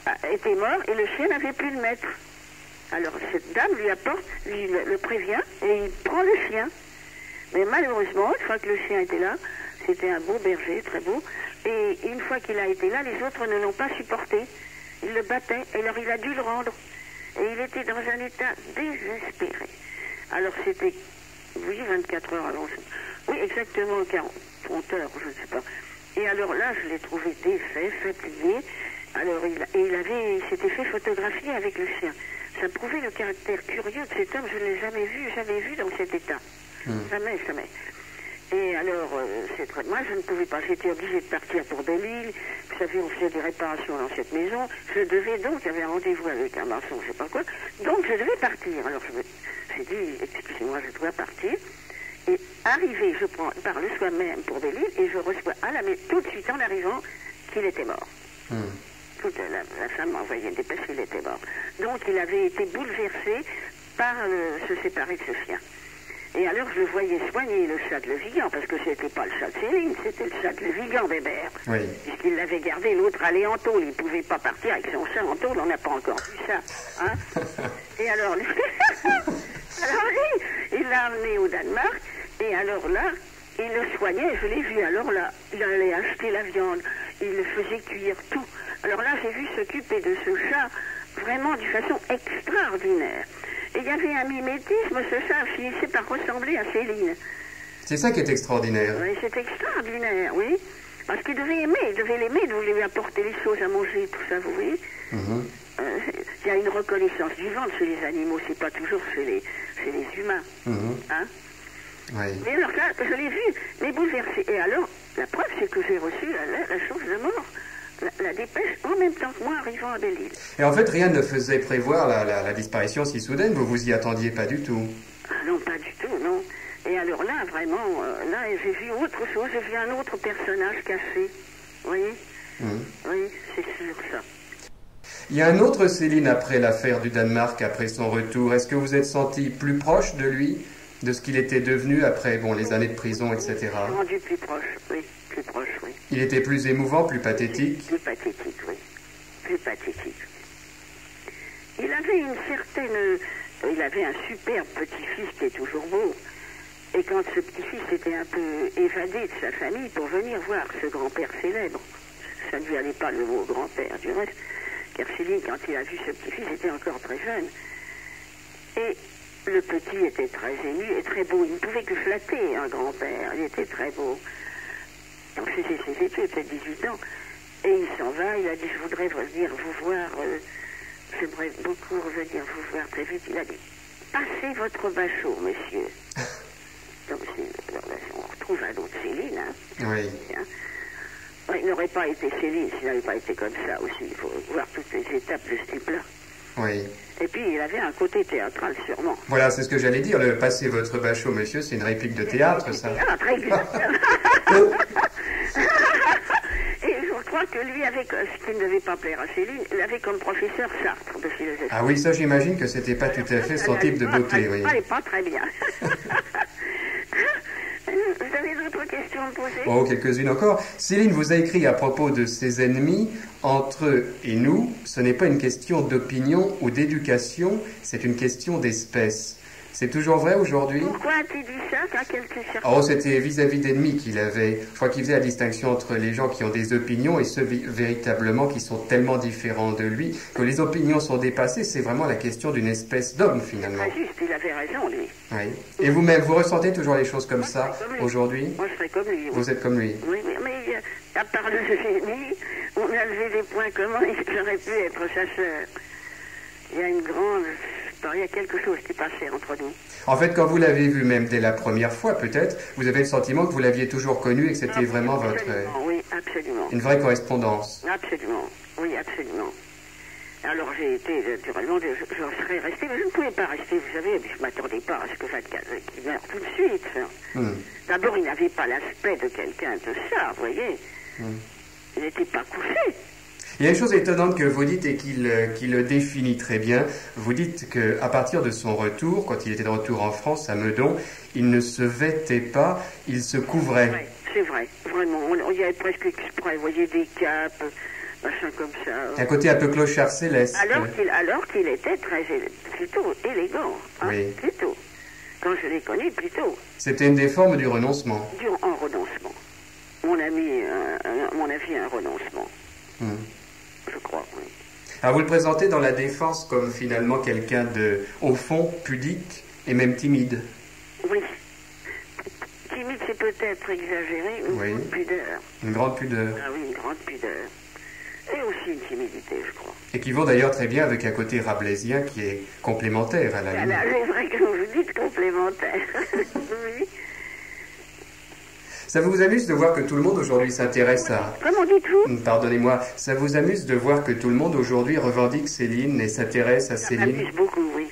était mort et le chien n'avait plus de maître. Alors cette dame lui apporte, lui le prévient et il prend le chien. Mais malheureusement, une fois que le chien était là, c'était un beau berger, très beau, et une fois qu'il a été là, les autres ne l'ont pas supporté. Ils le battaient, et alors il a dû le rendre. Et il était dans un état désespéré. Alors c'était, oui, 24 heures avant. Oui, exactement 40 heures, je ne sais pas. Et alors là, je l'ai trouvé défait, fatigué. Alors il s'était fait photographier avec le chien. Ça prouvait le caractère curieux de cet homme. Je ne l'ai jamais vu dans cet état. Jamais. Et alors, moi, je ne pouvais pas. J'étais obligée de partir pour Belle-Île. Vous savez, on faisait des réparations dans cette maison. Je devais donc, j'avais un rendez-vous avec un maçon, je ne sais pas quoi. Donc, je devais partir. Alors, j'ai dit, excusez-moi, je dois partir. Et arrivé, je pars le soir même pour Belle-Île et je reçois tout de suite en arrivant qu'il était mort. Toute la femme m'a envoyé dépêche qu'il était mort. Donc, il avait été bouleversé par se séparer de ce chien. Et alors, je le voyais soigner le chat de Le Vigan, parce que c'était pas le chat de Céline, c'était le chat de Le Vigan, Bébert. Oui. Puisqu'il l'avait gardé, l'autre allait en tôle. Il ne pouvait pas partir avec son chat en tôle, on n'a pas encore vu ça. Hein. Et alors, lui, il l'a amené au Danemark, et alors là, il le soignait, je l'ai vu. Alors là, il allait acheter la viande, il le faisait cuire, tout. Alors là, j'ai vu s'occuper de ce chat vraiment d'une façon extraordinaire. Et il y avait un mimétisme, ce chat finissait par ressembler à Céline.
C'est ça qui est extraordinaire.
Oui, c'est extraordinaire, oui. Parce qu'il devait l'aimer, il devait lui apporter les choses à manger, tout ça, vous voyez. Il y a une reconnaissance vivante chez les animaux, c'est pas toujours chez les humains. Hein? Oui. Mais alors là, je l'ai vu, mais bouleversé. Et alors, la preuve, c'est que j'ai reçu la chose de mort. La dépêche en même temps que moi arrivant à Belle-Île.
Et en fait, rien ne faisait prévoir la disparition si soudaine, vous vous y attendiez pas du tout.
Ah non, pas du tout, non. Et alors là, vraiment, là, j'ai vu autre chose, j'ai vu un autre personnage caché. Vous voyez Oui, c'est sûr, ça.
Il y a un autre Céline après l'affaire du Danemark, après son retour. Est-ce que vous êtes senti plus proche de lui, de ce qu'il était devenu après les années de prison, etc.
Je suis rendu plus proche, oui. Plus proche, oui.
Il était plus émouvant, plus pathétique.
Plus pathétique, oui. Plus pathétique. Il avait il avait un superbe petit-fils qui est toujours beau. Et quand ce petit-fils était un peu évadé de sa famille pour venir voir ce grand-père célèbre, ça ne lui allait pas le mot grand-père du reste, car Céline, quand il a vu ce petit-fils, était encore très jeune. Et le petit était très ému et très beau. Il ne pouvait que flatter un grand-père. Il était très beau. Donc c'était ses études, peut-être 18 ans. Et il s'en va, il a dit, je voudrais venir vous voir, j'aimerais beaucoup revenir vous voir très vite. Il a dit, passez votre bachot, monsieur. Donc on retrouve un autre Céline, hein.
Oui.
Hein. Il n'aurait pas été Céline s'il n'avait pas été comme ça aussi. Il faut voir toutes les étapes de ce type-là. Oui. Et puis, il avait un côté théâtral, sûrement.
Voilà, c'est ce que j'allais dire. Le passer votre bachot, monsieur, c'est une réplique de théâtre, ça.
Théâtre, exactement. Et je crois que lui, ce qui ne devait pas plaire à Céline, il avait comme professeur Sartre de philosophie.
Ah oui, ça, j'imagine que c'était pas tout à fait son type de beauté, oui.
Pas très bien. Vous avez d'autres questions à me poser?
Oh, quelques-unes encore. Céline vous a écrit à propos de ses ennemis, entre eux et nous, ce n'est pas une question d'opinion ou d'éducation, c'est une question d'espèce. C'est toujours vrai aujourd'hui?
Pourquoi as-tu dit ça?
Oh, c'était vis-à-vis d'ennemis qu'il avait. Je crois qu'il faisait la distinction entre les gens qui ont des opinions et ceux véritablement qui sont tellement différents de lui que les opinions sont dépassées. C'est vraiment la question d'une espèce d'homme, finalement.
Très juste, il avait raison, lui.
Oui. Et vous-même, vous ressentez toujours les choses comme ça aujourd'hui?
Moi, je serais comme lui. Oui.
Vous êtes comme lui?
Oui, mais à part le génie, on a levé des points communs et j'aurais pu être sa sœur. Il y a il y a quelque chose qui passait entre nous.
En fait, quand vous l'avez vu, même dès la première fois, peut-être, vous avez le sentiment que vous l'aviez toujours connu et que c'était vraiment votre...
Oui, absolument.
Une vraie correspondance.
Absolument, oui, absolument. Alors j'ai été, naturellement, je serais resté, mais je ne pouvais pas rester, vous savez, je ne m'attendais pas à ce qu'il meure tout de suite. D'abord, il n'avait pas l'aspect de quelqu'un de ça, vous voyez. Il n'était pas couché.
Il y a une chose étonnante que vous dites et qui le définit très bien. Vous dites qu'à partir de son retour, quand il était de retour en France, à Meudon, il ne se vêtait pas, il se couvrait.
C'est vrai, vraiment. Il y avait presque exprès, vous voyez, des capes, machin comme ça.
Un côté un peu clochard céleste.
Alors qu'il était plutôt élégant. Hein,
oui.
Plutôt. Quand je l'ai connu, plutôt.
C'était une des formes du renoncement.
Un renoncement. Mon avis, un renoncement. Je crois, oui.
Alors vous le présentez dans la défense comme finalement quelqu'un de, au fond, pudique et même timide.
Oui. Timide, c'est peut-être exagéré, une grande pudeur.
Une grande pudeur.
Ah oui, une grande pudeur. Et aussi une timidité, je crois.
Et qui vont d'ailleurs très bien avec un côté rabelaisien qui est complémentaire à la limite.
C'est vrai que vous dites complémentaire. Oui.
Ça vous amuse de voir que tout le monde aujourd'hui s'intéresse à...
Comment dites-vous?
Pardonnez-moi, ça vous amuse de voir que tout le monde aujourd'hui revendique Céline et s'intéresse à Céline?
Ça m'amuse beaucoup, oui.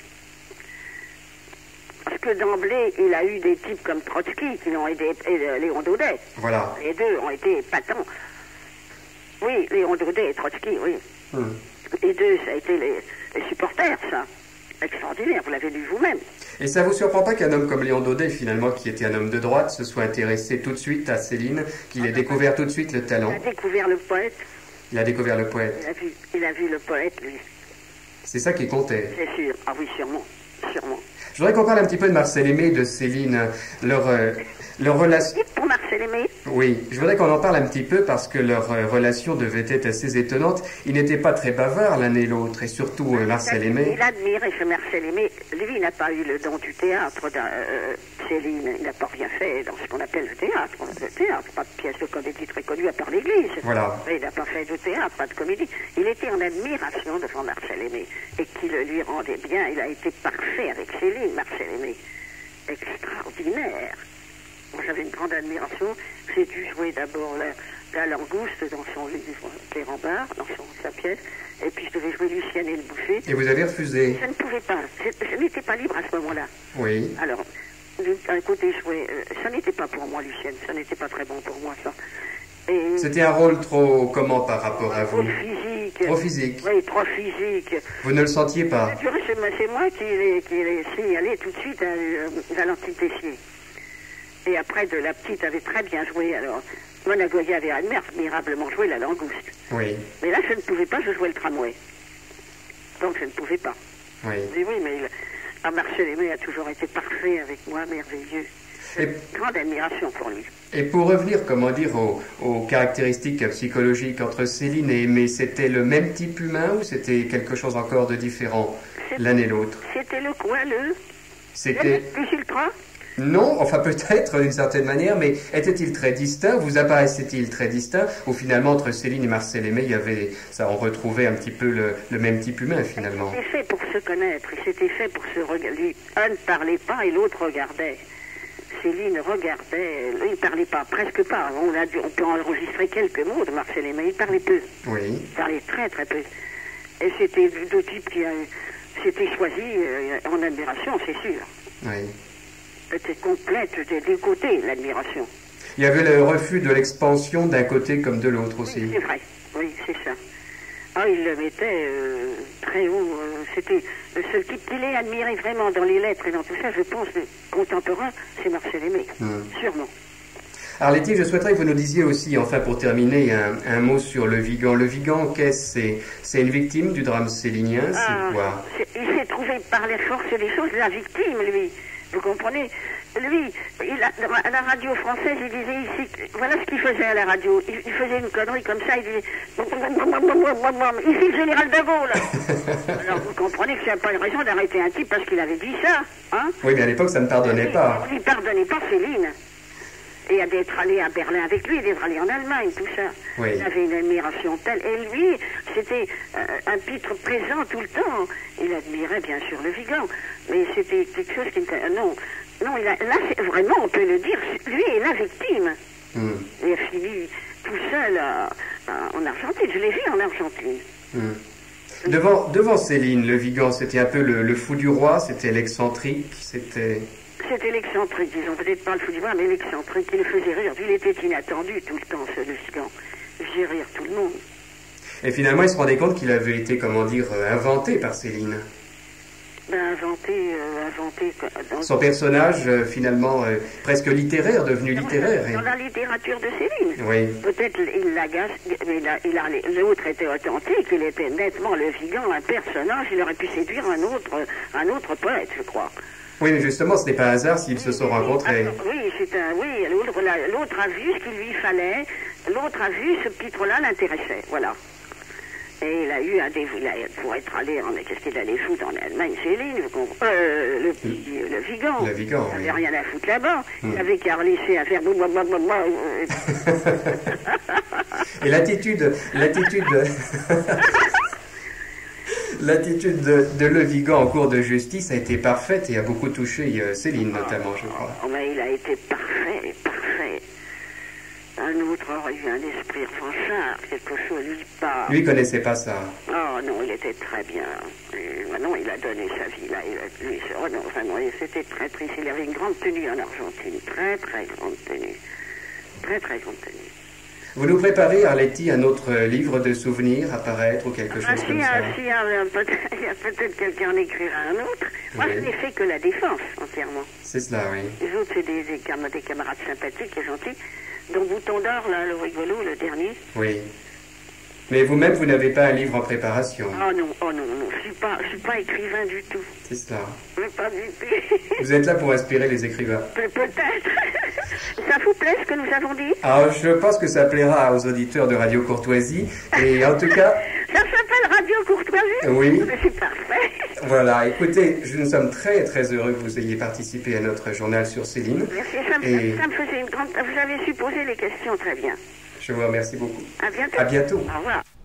Parce que d'emblée, il a eu des types comme Trotsky qui l'ont aidé, et Léon Daudet.
Voilà.
Les deux ont été patents. Oui, Léon Daudet et Trotsky, oui. Les deux, ça a été les supporters, ça. Extraordinaire, vous l'avez lu vous-même.
Et ça vous surprend pas qu'un homme comme Léon Daudet, finalement, qui était un homme de droite, se soit intéressé tout de suite à Céline, qu'il ait découvert tout de suite le talent?
Il a découvert le poète.
Il a découvert le poète.
Il a vu le poète, lui.
C'est ça qui comptait.
C'est sûr. Ah oui, sûrement. Sûrement.
Je voudrais qu'on parle un petit peu de Marcel Aimé et de Céline. Leur relation...
Pour Marcel Aimé?
Oui, je voudrais qu'on en parle un petit peu parce que leur relation devait être assez étonnante. Ils n'étaient pas très bavards l'un et l'autre, et surtout Marcel Aimé.
Il admirait ce Marcel Aimé. Lui, il n'a pas eu le don du théâtre. Céline, il n'a pas rien fait dans ce qu'on appelle le théâtre. Pas de pièce de comédie très connue à part l'église.
Voilà.
Il n'a pas fait de théâtre, pas de comédie. Il était en admiration devant Marcel Aimé et qui le lui rendait bien. Il a été parfait avec Céline, Marcel Aimé. Extraordinaire. Moi, j'avais une grande admiration. J'ai dû jouer d'abord la langouste dans son livre Clérambard, dans sa pièce. Et puis je devais jouer Lucienne et le boucher.
Et vous avez refusé?
Je ne pouvais pas. Je n'étais pas libre à ce moment-là.
Oui.
Alors, d'un côté, jouer, ça n'était pas pour moi, Lucienne. Ça n'était pas très bon pour moi, ça.
C'était un rôle trop comment par rapport à vous?
Trop physique.
Trop physique.
Oui, trop physique.
Vous ne le sentiez pas?
C'est moi qui l'ai signalé tout de suite à Valentine Tessier. Et après, la petite avait très bien joué. Alors, Mona Goya avait admirablement joué la langouste.
Oui.
Mais là, je ne pouvais pas, je jouais le tramway. Donc, je ne pouvais pas.
Oui.
Je dis oui, mais Marcel Aimé a toujours été parfait avec moi, merveilleux. Grande admiration pour lui.
Et pour revenir, comment dire, aux caractéristiques psychologiques entre Céline et Aimé, c'était le même type humain ou c'était quelque chose encore de différent, l'un et l'autre?
C'était le quoi,
C'était...
Plus ultra?
Non, enfin peut-être d'une certaine manière, mais était-il très distinct? Vous apparaissait-il très distinct? Ou finalement entre Céline et Marcel Aimé, il y avait, ça, on retrouvait un petit peu le même type humain finalement.
C'était fait pour se connaître, et c'était fait pour se regarder. Un ne parlait pas et l'autre regardait. Céline regardait, il ne parlait pas, presque pas. On peut enregistrer quelques mots de Marcel Aimé, il parlait peu.
Oui.
Il parlait très très peu. Et c'était deux types qui s'étaient choisis en admiration, c'est sûr.
Oui.
C'était complète des deux côtés, l'admiration.
Il y avait le refus de l'expansion d'un côté comme de l'autre aussi.
Oui, c'est vrai, oui, c'est ça. Ah, il le mettait très haut. C'était le seul type qui l'ait admiré vraiment dans les lettres et dans tout ça, je pense, contemporain, c'est Marcel Aimé, sûrement.
Arletty, je souhaiterais que vous nous disiez aussi, enfin pour terminer, un mot sur le Vigan. Le Vigan, qu'est-ce? C'est une victime du drame célinien, c'est quoi?
Il s'est trouvé par les forces des choses la victime, lui. Vous comprenez? Lui, à la radio française, il disait ici, voilà ce qu'il faisait à la radio. Il faisait une connerie comme ça, il disait, ici le général de Gaulle. Alors vous comprenez que c'est pas une raison d'arrêter un type parce qu'il avait dit ça, hein?
Oui, mais à l'époque, ça ne pardonnait pas.
Il ne pardonnait pas Céline. Et d'être allé à Berlin avec lui, d'être allé en Allemagne, tout ça.
Oui.
Il avait une admiration telle. Et lui, c'était un pitre présent tout le temps. Il admirait bien sûr le Vigan. Mais c'était quelque chose qui... Non, là, c'est vraiment, on peut le dire, lui est la victime. Il a fini tout seul en Argentine. Je l'ai vu en Argentine.
Devant Céline, le Vigan, c'était un peu le fou du roi, c'était l'excentrique, c'était...
C'était l'excentrique, disons, peut-être pas le fou du roi, mais l'excentrique, il le faisait rire. Il était inattendu tout le temps, ce Vigan. Il faisait rire tout le monde.
Et finalement, il se rendait compte qu'il avait été, comment dire, inventé par Céline.
inventé dans,
Son personnage, finalement, presque littéraire, devenu littéraire.
Dans la littérature de Céline.
Oui.
Peut-être il l'agace, mais l'autre était authentique, il était nettement le Vigan, un personnage, il aurait pu séduire un autre poète, je crois.
Oui, mais justement, ce n'est pas un hasard s'ils se sont rencontrés.
Oui, l'autre a vu ce qu'il lui fallait, l'autre a vu ce titre-là l'intéressait, voilà. Et il a eu un dévouement, pour être allé qu'est-ce qu'il allait foutre en Allemagne, Céline, le Vigan.
Le Vigan,
il
oui.
n'avait rien à foutre là-bas. Il avait qu'à laisser à faire
Et l'attitude de Le Vigan en cours de justice a été parfaite et a beaucoup touché Céline, notamment, je crois.
Oh, mais il a été parfait. Un autre aurait eu un esprit revanchard, quelque chose, lui pas.
Lui connaissait pas ça.
Oh non, il était très bien. Et maintenant, il a donné sa vie là. C'était très triste. Il avait une grande tenue en Argentine, très grande tenue, très grande tenue.
Vous nous préparez, Arletty, un autre livre de souvenirs à paraître ou quelque chose comme ça?
Il y a peut-être quelqu'un en écrira un autre. Moi,
Oui.
je n'ai fait que la défense, entièrement.
C'est cela, oui.
Les autres, c'est des camarades sympathiques et gentils. Dont Bouton d'Or, là, le rigolo, le dernier.
Oui. Mais vous-même, vous n'avez pas un livre en préparation.
Oh non, je suis pas écrivain du tout.
C'est cela.
Mais pas du tout.
Vous êtes là pour inspirer les écrivains.
Peut-être. Ça vous plaît ce que nous avons dit?
Alors, je pense que ça plaira aux auditeurs de Radio Courtoisie. Et en tout cas...
Ça s'appelle Radio Courtoisie?
Oui.
C'est parfait.
Voilà, écoutez, nous sommes très heureux que vous ayez participé à notre journal sur Céline.
Merci, ça me faisait une grande... Vous avez su poser les questions très bien.
Je vous remercie beaucoup.
À bientôt.
À bientôt.
Au revoir.